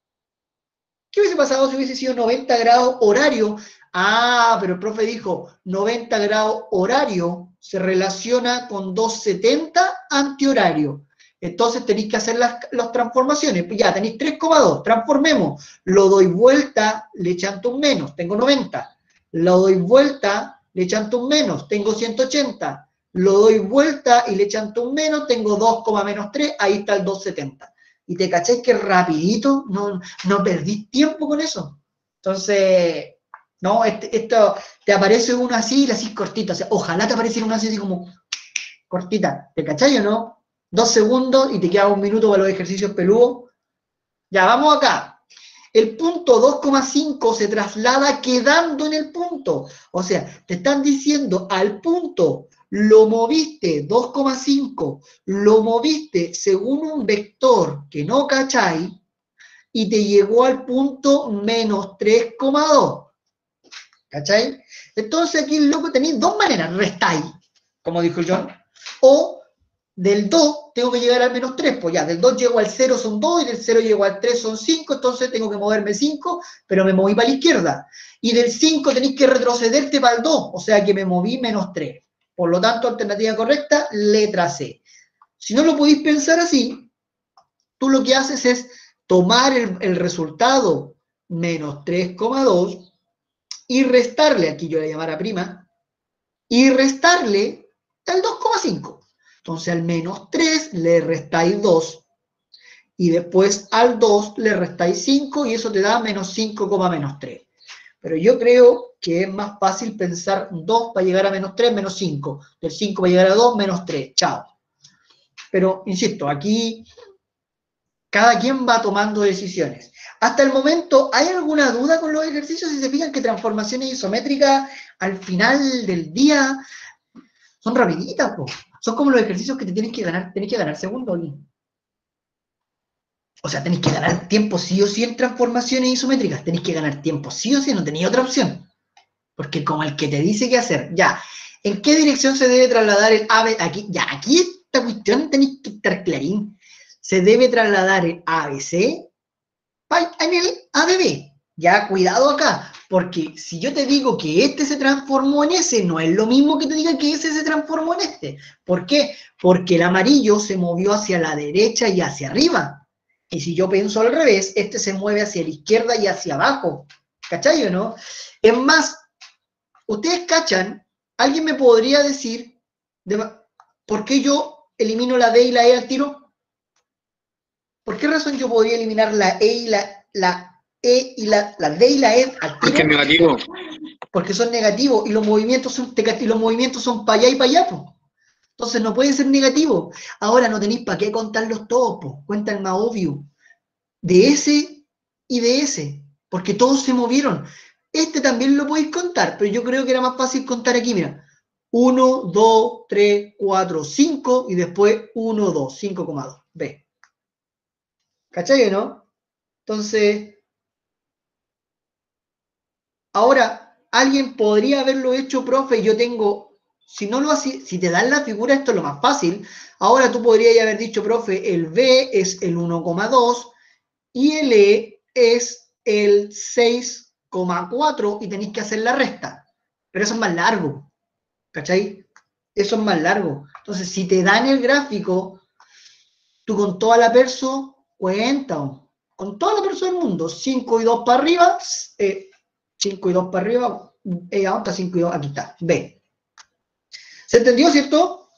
¿Qué hubiese pasado si hubiese sido noventa grados horario? Ah, pero el profe dijo, noventa grados horario se relaciona con doscientos setenta antihorario. Entonces tenéis que hacer las, las transformaciones. Pues ya, tenéis tres coma dos, transformemos. Lo doy vuelta, le echan un menos, tengo noventa. Lo doy vuelta, le echan un menos, tengo ciento ochenta. Lo doy vuelta y le echan un menos, tengo dos, menos tres, ahí está el doscientos setenta. Y te cacháis que rapidito, no, no perdís tiempo con eso. Entonces... No, este, esto te aparece uno así y la así cortita. O sea, ojalá te apareciera uno así, así como cortita. ¿Te cachai o no? Dos segundos y te queda un minuto para los ejercicios peludos. Ya, vamos acá. El punto dos coma cinco se traslada quedando en el punto. O sea, te están diciendo al punto lo moviste dos coma cinco, lo moviste según un vector que no cachai y te llegó al punto menos tres coma dos. ¿Cachai? Entonces aquí, loco, tenéis dos maneras. Restáis, como dijo John, o del dos tengo que llegar al menos tres, pues ya, del dos llego al cero son dos, y del cero llego al tres son cinco, entonces tengo que moverme cinco, pero me moví para la izquierda. Y del cinco tenéis que retrocederte para el dos, o sea que me moví menos tres. Por lo tanto, alternativa correcta, letra C. Si no lo podéis pensar así, tú lo que haces es tomar el, el resultado menos tres coma dos y restarle, aquí yo le llamara prima, y restarle el dos coma cinco. Entonces al menos tres le restáis dos, y después al dos le restáis cinco, y eso te da menos cinco, menos tres. Pero yo creo que es más fácil pensar dos para llegar a menos tres, menos cinco. Del cinco para llegar a dos, menos tres. Chao. Pero, insisto, aquí cada quien va tomando decisiones. Hasta el momento, ¿hay alguna duda con los ejercicios? Si se fijan que transformaciones isométricas al final del día son rapiditas, po. Son como los ejercicios que te tienes que ganar, tenés que ganar segundo. O sea, tenés que ganar tiempo sí o sí en transformaciones isométricas. Tenés que ganar tiempo sí o sí, no tenéis otra opción. Porque como el que te dice qué hacer, ya, ¿en qué dirección se debe trasladar el A B? Aquí, ya, aquí esta cuestión tenéis que estar clarín. Se debe trasladar el A B C en el A B B. Ya, cuidado acá, porque si yo te digo que este se transformó en ese, no es lo mismo que te diga que ese se transformó en este. ¿Por qué? Porque el amarillo se movió hacia la derecha y hacia arriba. Y si yo pienso al revés, este se mueve hacia la izquierda y hacia abajo. ¿Cachai o no? Es más, ustedes cachan, alguien me podría decir, de, ¿por qué yo elimino la D y la E al tiro? ¿Por qué razón yo podría eliminar la E y la, la E y la, la D y la E al tiro? Porque es negativo. Porque son negativos y los movimientos son, y los movimientos son para allá y para allá, po. Entonces no puede ser negativo. Ahora no tenéis para qué contarlos todos, po. Cuenta el más obvio. De ese y de ese. Porque todos se movieron. Este también lo podéis contar, pero yo creo que era más fácil contar aquí, mira. uno, dos, tres, cuatro, cinco y después uno, dos, cinco coma dos. Ve. ¿Cachai o no? Entonces, ahora, alguien podría haberlo hecho, profe, yo tengo si no lo hace, si te dan la figura, esto es lo más fácil. Ahora tú podrías haber dicho, profe, el B es el uno coma dos y el E es el seis coma cuatro y tenéis que hacer la resta. Pero eso es más largo, ¿cachai? Eso es más largo. Entonces, si te dan el gráfico, tú con toda la perso, cuenta, con toda la perso del mundo, cinco y dos para arriba, eh, cinco y dos para arriba, eh, ¿dónde está cinco y dos? Aquí está, B. ¿Se entendió, cierto?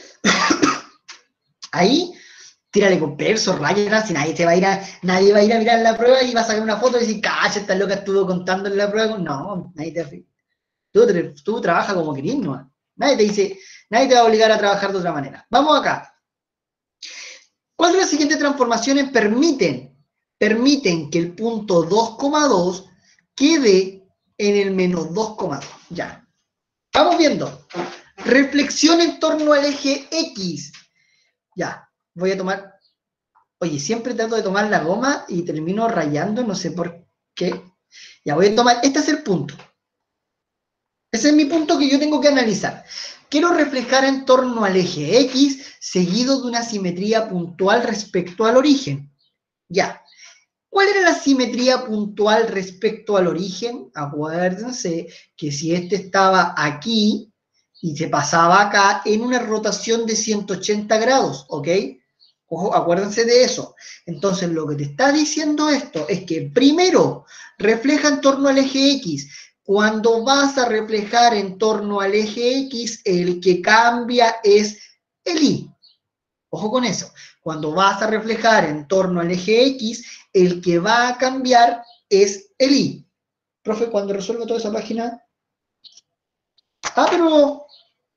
Ahí, tírale con perso, rayas, si nadie te va a ir a, nadie va a ir a mirar la prueba y va a sacar una foto y decir, cacha, esta loca estuvo contando en la prueba. No, nadie te tú, tú trabajas como querís, ¿no? Nadie te dice, nadie te va a obligar a trabajar de otra manera. Vamos acá. ¿Cuáles de las siguientes transformaciones permiten, permiten que el punto dos coma dos quede en el menos dos coma dos? Ya. Vamos viendo. Reflexión en torno al eje X. Ya. Voy a tomar... Oye, siempre trato de tomar la goma y termino rayando, no sé por qué. Ya, voy a tomar... Este es el punto. Ese es mi punto que yo tengo que analizar. Quiero reflejar en torno al eje X seguido de una simetría puntual respecto al origen. Ya. ¿Cuál era la simetría puntual respecto al origen? Acuérdense que si este estaba aquí y se pasaba acá en una rotación de ciento ochenta grados, ¿ok? Ojo, acuérdense de eso. Entonces, lo que te está diciendo esto es que primero refleja en torno al eje X. Cuando vas a reflejar en torno al eje X, el que cambia es el Y. Ojo con eso. Cuando vas a reflejar en torno al eje X, el que va a cambiar es el Y. Profe, cuando resuelvo toda esa página... Ah, pero...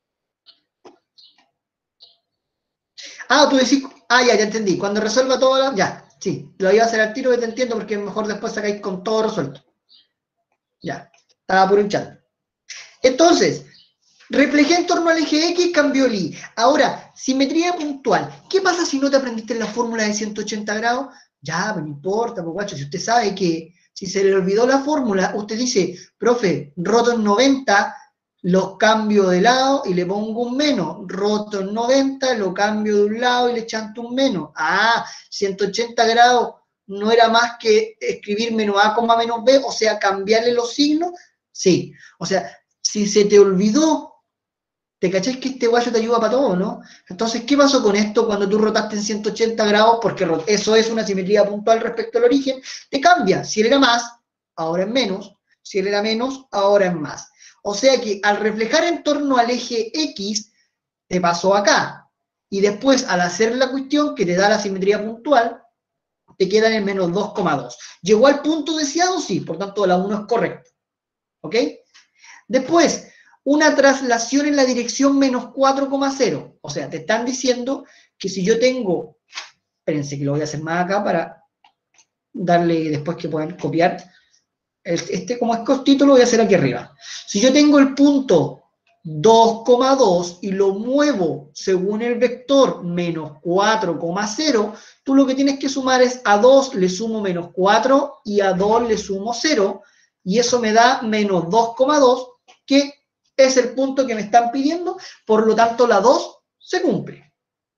Ah, tú decís... Ah, ya, ya entendí. Cuando resuelva todo... La... Ya, sí. Lo iba a hacer al tiro que te entiendo porque mejor después sacáis con todo resuelto. Ya. Estaba puro hinchando. Entonces, reflejé en torno al eje X, cambió el Y. Ahora, simetría puntual. ¿Qué pasa si no te aprendiste la fórmula de ciento ochenta grados? Ya, pero no importa, pues guacho, si usted sabe que si se le olvidó la fórmula, usted dice, profe, roto en noventa, los cambio de lado y le pongo un menos. Roto en noventa, lo cambio de un lado y le chanto un menos. Ah, ciento ochenta grados no era más que escribir menos A, menos B, o sea, cambiarle los signos. Sí, o sea, si se te olvidó, ¿te cachás que este guayo te ayuda para todo, no? Entonces, ¿qué pasó con esto cuando tú rotaste en ciento ochenta grados? Porque eso es una simetría puntual respecto al origen. Te cambia. Si él era más, ahora es menos. Si él era menos, ahora es más. O sea que al reflejar en torno al eje X, te pasó acá. Y después, al hacer la cuestión que te da la simetría puntual, te queda en el menos dos coma dos. ¿Llegó al punto deseado? Sí. Por tanto, la uno es correcta. ¿Ok? Después, una traslación en la dirección menos cuatro coma cero. O sea, te están diciendo que si yo tengo... Espérense que lo voy a hacer más acá para darle después que puedan copiar. Este, como es cortito, lo voy a hacer aquí arriba. Si yo tengo el punto dos coma dos y lo muevo según el vector menos cuatro coma cero, tú lo que tienes que sumar es a dos le sumo menos cuatro y a dos le sumo cero, y eso me da menos dos coma dos, que es el punto que me están pidiendo, por lo tanto la dos se cumple.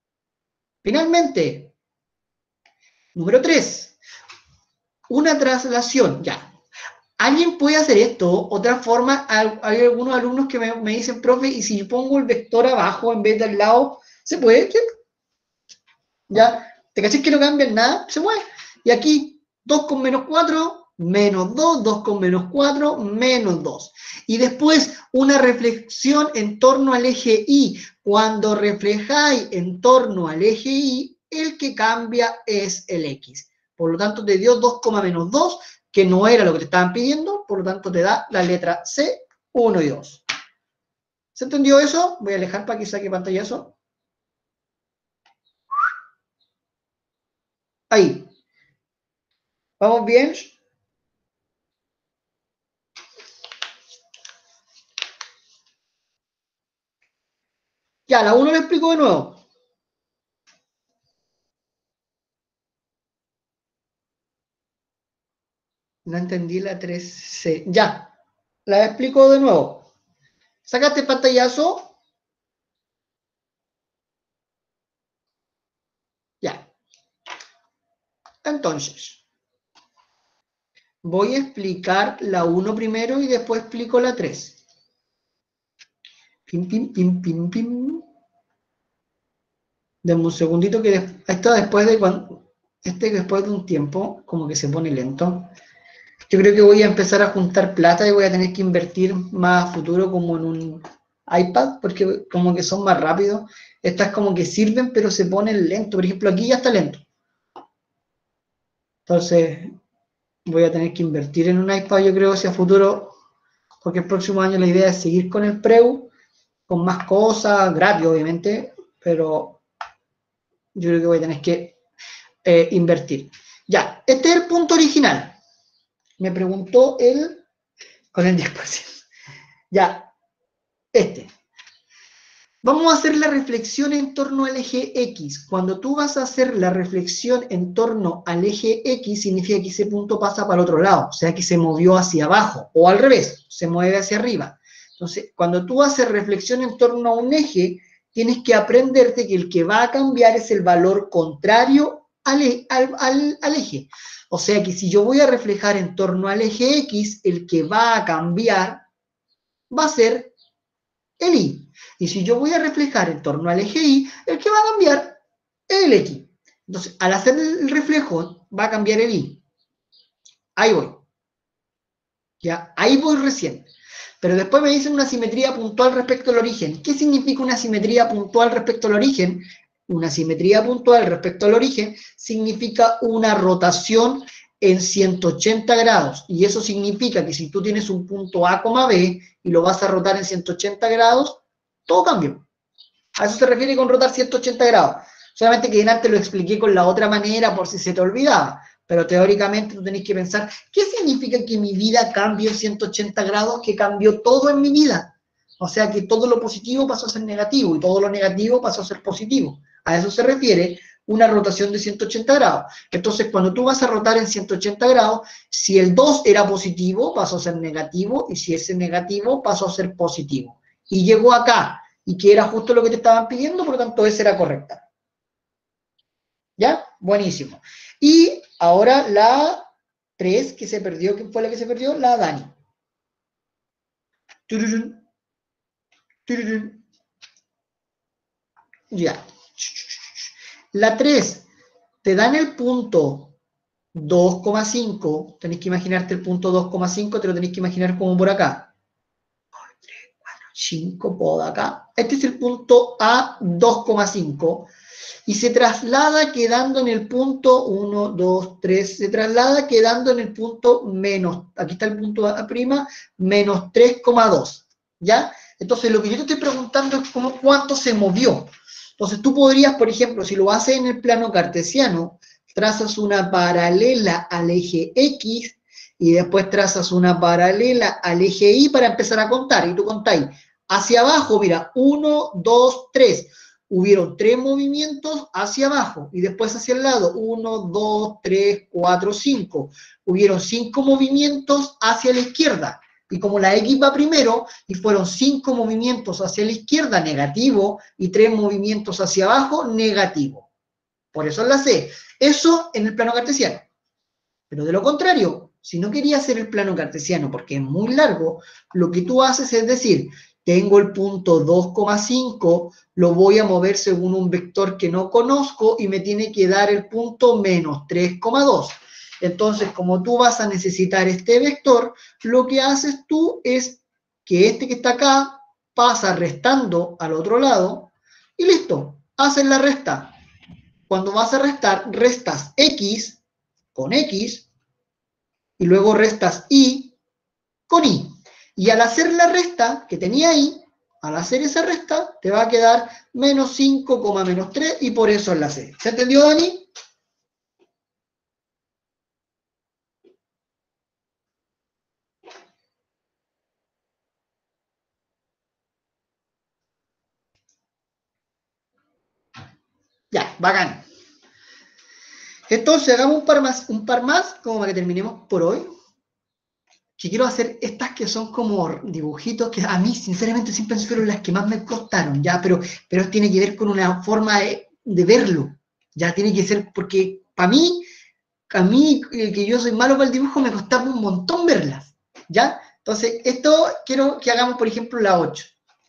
Finalmente, número tres, una traslación, ya. ¿Alguien puede hacer esto? Otra forma, hay algunos alumnos que me, me dicen, profe, y si yo pongo el vector abajo en vez del lado, ¿se puede? ¿Sí? ¿Ya? ¿Te cachas que no cambian nada? Se mueve. Y aquí, dos con menos cuatro, menos dos, dos con menos cuatro, menos dos. Y después, una reflexión en torno al eje Y. Cuando reflejáis en torno al eje Y, el que cambia es el X. Por lo tanto, te dio dos, menos dos, que no era lo que te estaban pidiendo, por lo tanto te da la letra C, uno y dos. ¿Se entendió eso? Voy a alejar para que saque pantallazo. Ahí. ¿Vamos bien? Ya, la uno le explico de nuevo. No entendí la tres C. Ya, la explico de nuevo. Sacaste el pantallazo, Entonces, voy a explicar la uno primero y después explico la tres. Pim, pim, pim, pim, pim. Dame un segundito que des- esto después de cuando, este después de un tiempo como que se pone lento. Yo creo que voy a empezar a juntar plata y voy a tener que invertir más a futuro como en un iPad, porque como que son más rápidos. Estas como que sirven, pero se ponen lento. Por ejemplo, aquí ya está lento. Entonces, voy a tener que invertir en un iPad, yo creo, hacia futuro, porque el próximo año la idea es seguir con el Preu, con más cosas, gratis obviamente, pero yo creo que voy a tener que eh, invertir. Ya, este es el punto original. Me preguntó él con el diez por ciento. Ya, este. Vamos a hacer la reflexión en torno al eje X. Cuando tú vas a hacer la reflexión en torno al eje X, significa que ese punto pasa para el otro lado, o sea que se movió hacia abajo, o al revés, se mueve hacia arriba. Entonces, cuando tú haces reflexión en torno a un eje, tienes que aprenderte que el que va a cambiar es el valor contrario al, al, al, al eje. O sea que si yo voy a reflejar en torno al eje X, el que va a cambiar va a ser el Y. Y si yo voy a reflejar en torno al eje Y, el que va a cambiar es el X. Entonces, al hacer el reflejo, va a cambiar el Y. Ahí voy. Ya, ahí voy recién. Pero después me dicen una simetría puntual respecto al origen. ¿Qué significa una simetría puntual respecto al origen? Una simetría puntual respecto al origen significa una rotación en ciento ochenta grados. Y eso significa que si tú tienes un punto A, B y lo vas a rotar en ciento ochenta grados, todo cambia. A eso se refiere con rotar ciento ochenta grados. Solamente que antes lo expliqué con la otra manera por si se te olvidaba. Pero teóricamente tú tenés que pensar, ¿qué significa que mi vida cambió en ciento ochenta grados? Que cambió todo en mi vida. O sea que todo lo positivo pasó a ser negativo y todo lo negativo pasó a ser positivo. A eso se refiere una rotación de ciento ochenta grados. Entonces, cuando tú vas a rotar en ciento ochenta grados, si el dos era positivo, pasó a ser negativo, y si ese negativo, pasó a ser positivo. Y llegó acá, y que era justo lo que te estaban pidiendo, por lo tanto, esa era correcta. ¿Ya? Buenísimo. Y ahora la tres, que se perdió, ¿quién fue la que se perdió? La Dani. Tururún. Tururún. Ya. La tres, te dan el punto dos coma cinco, tenéis que imaginarte el punto dos coma cinco, te lo tenéis que imaginar como por acá. tres, cuatro, cinco, por acá. Este es el punto A dos coma cinco. Y se traslada quedando en el punto uno, dos, tres, se traslada quedando en el punto menos, aquí está el punto A', menos tres coma dos, ¿ya? Entonces lo que yo te estoy preguntando es cómo, cuánto se movió. Entonces tú podrías, por ejemplo, si lo haces en el plano cartesiano, trazas una paralela al eje X y después trazas una paralela al eje Y para empezar a contar, y tú contáis hacia abajo, mira, uno, dos, tres. Hubieron tres movimientos hacia abajo y después hacia el lado, uno, dos, tres, cuatro, cinco. Hubieron cinco movimientos hacia la izquierda. Y como la X va primero, y fueron cinco movimientos hacia la izquierda, negativo, y tres movimientos hacia abajo, negativo. Por eso es la C. Eso en el plano cartesiano. Pero de lo contrario, si no querías hacer el plano cartesiano porque es muy largo, lo que tú haces es decir, tengo el punto dos coma cinco, lo voy a mover según un vector que no conozco y me tiene que dar el punto menos tres coma dos. Entonces, como tú vas a necesitar este vector, lo que haces tú es que este que está acá pasa restando al otro lado y listo, haces la resta. Cuando vas a restar, restas X con X y luego restas Y con Y. Y al hacer la resta que tenía ahí, al hacer esa resta, te va a quedar menos cinco, menos tres, y por eso es la C. ¿Se entendió, Dani? Ya, bacán. Entonces, hagamos un par más, un par más, como para que terminemos por hoy. Que quiero hacer estas que son como dibujitos que a mí, sinceramente, siempre fueron las que más me costaron, ya, pero, pero tiene que ver con una forma de, de verlo, ya, tiene que ser, porque para mí, a mí, eh, que yo soy malo para el dibujo, me costaba un montón verlas, ¿ya? Entonces, esto quiero que hagamos, por ejemplo, la ocho.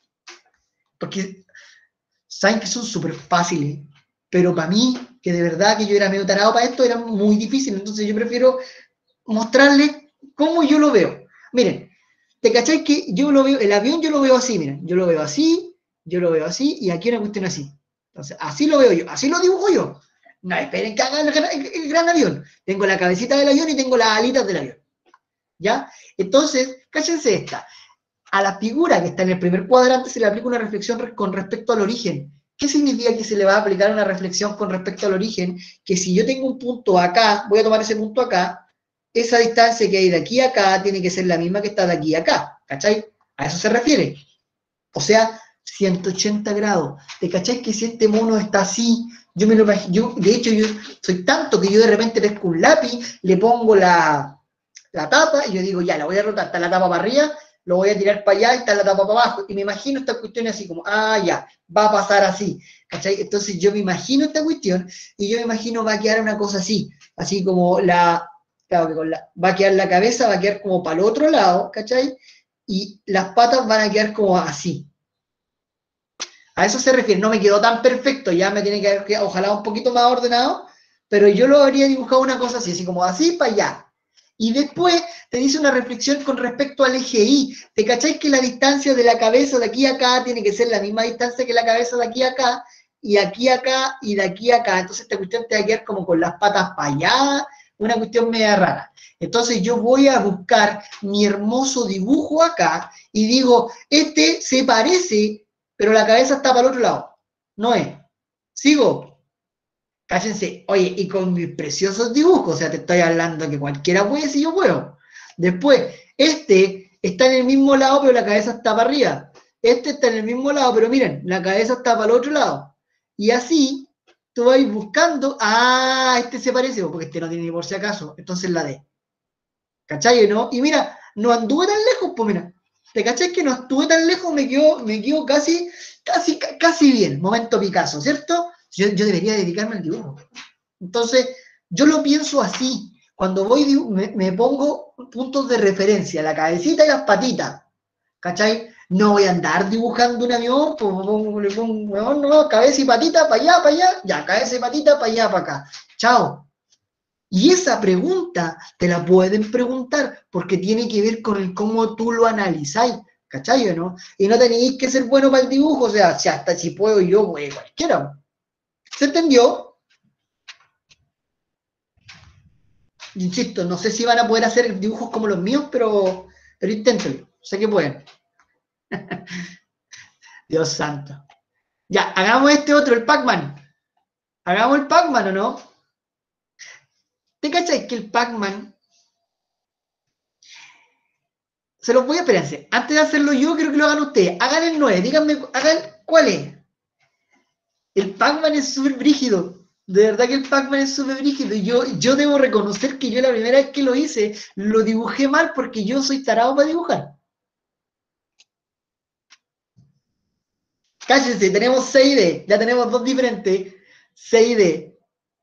Porque saben que son súper fáciles, pero para mí, que de verdad que yo era medio tarado para esto, era muy difícil. Entonces yo prefiero mostrarles cómo yo lo veo. Miren, ¿te cacháis que yo lo veo, el avión yo lo veo así, miren, yo lo veo así, yo lo veo así, y aquí una cuestión así. Entonces, así lo veo yo, así lo dibujo yo. No esperen que haga el, el, el gran avión. Tengo la cabecita del avión y tengo las alitas del avión. ¿Ya? Entonces, cállense esta. A la figura que está en el primer cuadrante se le aplica una reflexión con respecto al origen. ¿Qué significa que se le va a aplicar una reflexión con respecto al origen? Que si yo tengo un punto acá, voy a tomar ese punto acá, esa distancia que hay de aquí a acá tiene que ser la misma que está de aquí a acá. ¿Cachai? A eso se refiere. O sea, ciento ochenta grados. ¿Te cachai que si este mono está así? Yo me lo imagino, yo, de hecho, yo soy tanto que yo de repente pesco un lápiz, le pongo la, la tapa y yo digo, ya, la voy a rotar, está la tapa para arriba, lo voy a tirar para allá y está la tapa para abajo. Y me imagino esta cuestión así como, ah, ya, va a pasar así. ¿Cachai? Entonces yo me imagino esta cuestión y yo me imagino va a quedar una cosa así, así como la, claro que con la, va a quedar la cabeza, va a quedar como para el otro lado, ¿cachai? Y las patas van a quedar como así. A eso se refiere, no me quedó tan perfecto, ya me tiene que haber quedado, ojalá un poquito más ordenado, pero yo lo habría dibujado una cosa así, así como así para allá. Y después te dice una reflexión con respecto al eje Y. ¿Te cacháis que la distancia de la cabeza de aquí a acá tiene que ser la misma distancia que la cabeza de aquí a acá, y aquí a acá, y de aquí a acá? Entonces esta cuestión te va a quedar como con las patas para allá, una cuestión media rara. Entonces yo voy a buscar mi hermoso dibujo acá, y digo, este se parece, pero la cabeza está para el otro lado. No es. Sigo. Cállense, oye, y con mis preciosos dibujos, o sea, te estoy hablando que cualquiera puede si yo puedo. Después, este está en el mismo lado, pero la cabeza está para arriba. Este está en el mismo lado, pero miren, la cabeza está para el otro lado. Y así, tú vas buscando, ah, este se parece, porque este no tiene ni por si acaso, entonces la D. ¿Cachai, no? Y mira, no anduve tan lejos, pues mira, ¿te cachai que no estuve tan lejos? Me quedo, me quedo casi, casi, casi bien, momento Picasso, ¿cierto? Yo, yo debería dedicarme al dibujo. Entonces, yo lo pienso así. Cuando voy, me, me pongo puntos de referencia, la cabecita y las patitas. ¿Cachai? No voy a andar dibujando un avión, pues, le pongo, no, no, cabeza y patita, para allá, para allá, ya, cabeza y patita, para allá, para acá. Chao. Y esa pregunta te la pueden preguntar, porque tiene que ver con el cómo tú lo analizáis. ¿Cachai o no? Y no tenéis que ser bueno para el dibujo, o sea, si hasta si puedo yo, pues cualquiera. ¿Se entendió? Insisto, no sé si van a poder hacer dibujos como los míos, pero, pero inténtenlo. Sé que pueden. Dios santo. Ya, hagamos este otro, el Pac-Man. Hagamos el Pac-Man, ¿o no? ¿Te cachai que el Pac-Man... Se los voy a esperar. Antes de hacerlo yo, quiero que lo hagan ustedes. Hagan el nueve. Díganme, hagan cuál es. El Pac-Man es súper brígido. De verdad que el Pac-Man es súper brígido. Y yo, yo debo reconocer que yo la primera vez que lo hice, lo dibujé mal porque yo soy tarado para dibujar. Cállense, tenemos seis D. Ya tenemos dos diferentes. seis D.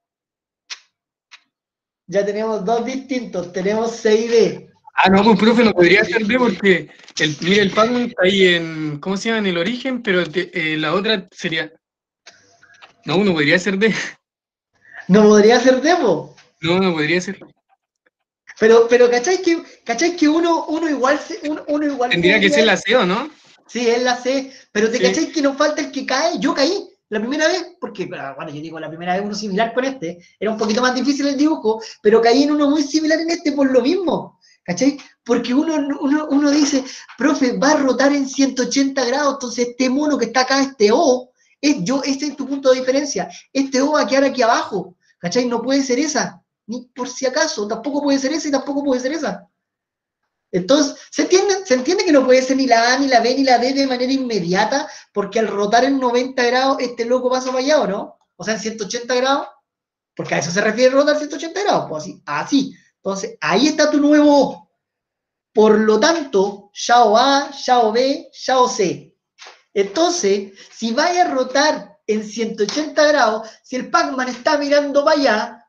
Ya tenemos dos distintos. Tenemos seis D. Ah, no, pues profe, no podría ser D porque el, mira, el Pac-Man está ahí en, ¿cómo se llama? En el origen, pero te, eh, la otra sería... No, no podría ser D. ¿No podría ser demo? No, no podría ser. Pero, pero ¿cachai que, ¿cachai que uno, uno igual... Se, uno, uno igual Tendría podría... que ser la C, ¿o no? Sí, es la C. Pero ¿te Sí. cachai que nos falta el que cae? Yo caí la primera vez, porque, bueno, yo digo la primera vez uno similar con este, era un poquito más difícil el dibujo, pero caí en uno muy similar en este por lo mismo, ¿cachai? Porque uno, uno, uno dice, profe, va a rotar en ciento ochenta grados, entonces este mono que está acá, este O, es yo, este es tu punto de diferencia, este O va a quedar aquí abajo, ¿cachai? No puede ser esa, ni por si acaso, tampoco puede ser esa y tampoco puede ser esa. Entonces, ¿se entiende, se entiende que no puede ser ni la A, ni la B, ni la D de manera inmediata, porque al rotar en noventa grados, este loco pasa para allá, ¿o no? O sea, en ciento ochenta grados, porque a eso se refiere rotar ciento ochenta grados, pues así, así. Entonces, ahí está tu nuevo O. Por lo tanto, Yao A, Yao B, Yao C. Entonces, si vaya a rotar en ciento ochenta grados, si el Pac-Man está mirando para allá,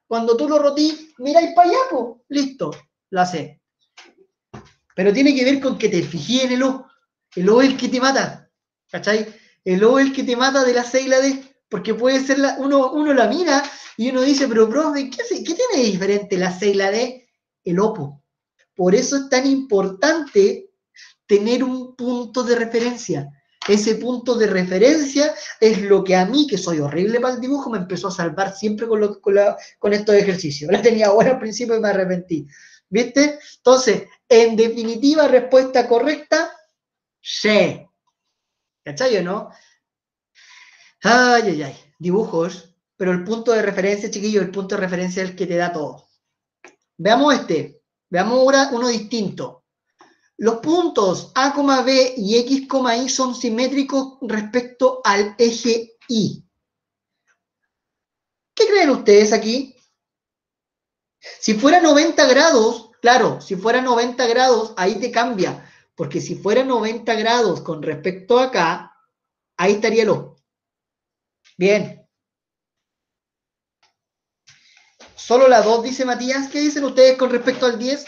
Cuando tú lo rotís, miráis para allá, po, listo, la sé. Pero tiene que ver con que te fijes en el O. El O es el que te mata, ¿cachai? El O es el que te mata de la C y la D, porque puede ser, la, uno, uno la mira y uno dice, pero profe, ¿qué, hace, ¿qué tiene de diferente la C y la D? El O, po. Por eso es tan importante tener un punto de referencia. Ese punto de referencia es lo que a mí, que soy horrible para el dibujo, me empezó a salvar siempre con, lo, con, la, con estos ejercicios. La tenía buena al principio y me arrepentí. ¿Viste? Entonces, en definitiva, respuesta correcta, sí. ¿Cachai o no? Ay, ay, ay. Dibujos. Pero el punto de referencia, chiquillo, el punto de referencia es el que te da todo. Veamos este. Veamos ahora uno distinto. Los puntos A, B y X, Y son simétricos respecto al eje Y. ¿Qué creen ustedes aquí? Si fuera noventa grados, claro, si fuera noventa grados, ahí te cambia. Porque si fuera noventa grados con respecto a acá, ahí estaría el O. Bien. Solo la dos, dice Matías. ¿Qué dicen ustedes con respecto al diez?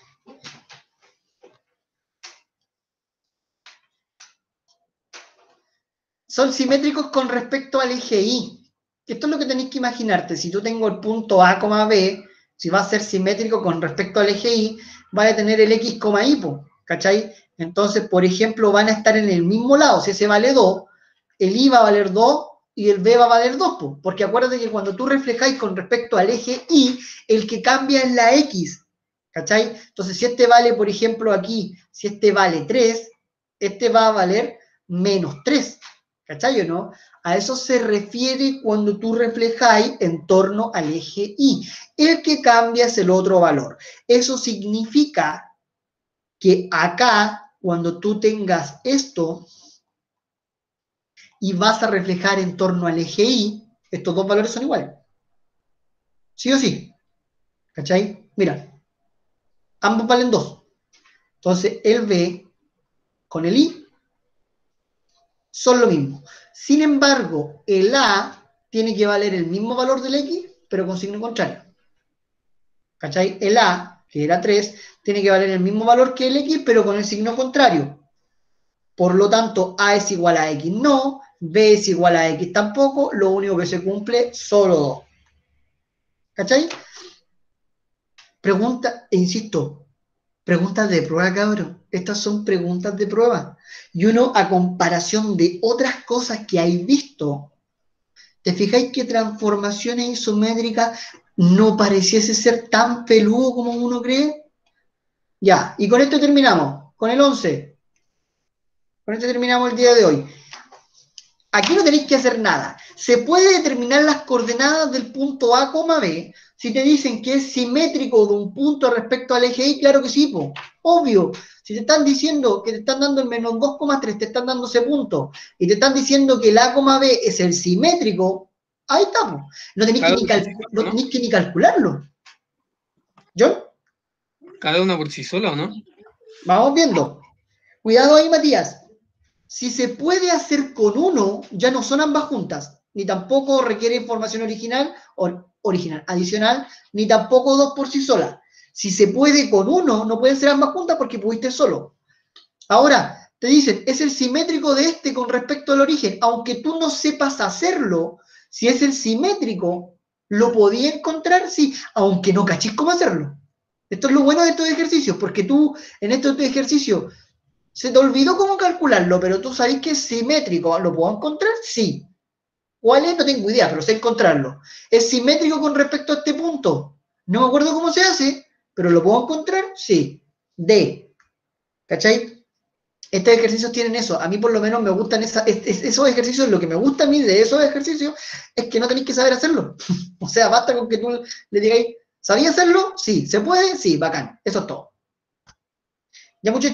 Son simétricos con respecto al eje Y. Esto es lo que tenéis que imaginarte. Si tú tengo el punto A, B, si va a ser simétrico con respecto al eje Y, va a tener el X, Y, ¿cachai? Entonces, por ejemplo, van a estar en el mismo lado. Si ese vale dos, el Y va a valer dos y el B va a valer dos, porque acuérdate que cuando tú reflejáis con respecto al eje Y, el que cambia es la X, ¿cachai? Entonces, si este vale, por ejemplo, aquí, si este vale tres, este va a valer menos tres. ¿Cachai o no? A eso se refiere cuando tú reflejáis en torno al eje Y. El que cambia es el otro valor. Eso significa que acá, cuando tú tengas esto y vas a reflejar en torno al eje Y, estos dos valores son iguales. ¿Sí o sí? ¿Cachai? Mira, ambos valen dos. Entonces, el B con el Y son lo mismo. Sin embargo, el A tiene que valer el mismo valor del X, pero con signo contrario. ¿Cachai? El A, que era tres, tiene que valer el mismo valor que el X, pero con el signo contrario. Por lo tanto, A es igual a X no, B es igual a X tampoco, lo único que se cumple, solo dos. ¿Cachai? Pregunta, e insisto, preguntas de prueba, cabrón. Estas son preguntas de prueba. Y uno, a comparación de otras cosas que hay visto, ¿te fijáis que transformaciones isométricas no pareciese ser tan peludo como uno cree? Ya, y con esto terminamos, con el once. Con esto terminamos el día de hoy. Aquí no tenéis que hacer nada. Se puede determinar las coordenadas del punto A, B. Si te dicen que es simétrico de un punto respecto al eje Y, claro que sí, po. Obvio. Si te están diciendo que te están dando el menos dos coma tres, te están dando ese punto, y te están diciendo que el A, B es el simétrico, ahí está, po. No tenéis que, cal no tenéis que ni calcularlo. ¿John? Cada uno por sí solo, ¿no? Vamos viendo. Cuidado ahí, Matías. Si se puede hacer con uno, ya no son ambas juntas, ni tampoco requiere información original, o, original, adicional, ni tampoco dos por sí solas. Si se puede con uno, no pueden ser ambas juntas porque pudiste solo. Ahora, te dicen, es el simétrico de este con respecto al origen. Aunque tú no sepas hacerlo, si es el simétrico, lo podías encontrar, sí, aunque no cachis cómo hacerlo. Esto es lo bueno de estos ejercicios, porque tú, en estos ejercicios, se te olvidó cómo calcularlo, pero tú sabes que es simétrico. ¿Lo puedo encontrar? Sí. ¿Cuál es? No tengo idea, pero sé encontrarlo. ¿Es simétrico con respecto a este punto? No me acuerdo cómo se hace, pero ¿lo puedo encontrar? Sí. D. ¿Cachai? Estos ejercicios tienen eso. A mí por lo menos me gustan esa, es, es, esos ejercicios. Lo que me gusta a mí de esos ejercicios es que no tenéis que saber hacerlo. O sea, basta con que tú le digáis, ¿sabía hacerlo? Sí. ¿Se puede? Sí, bacán. Eso es todo. Ya muchachos.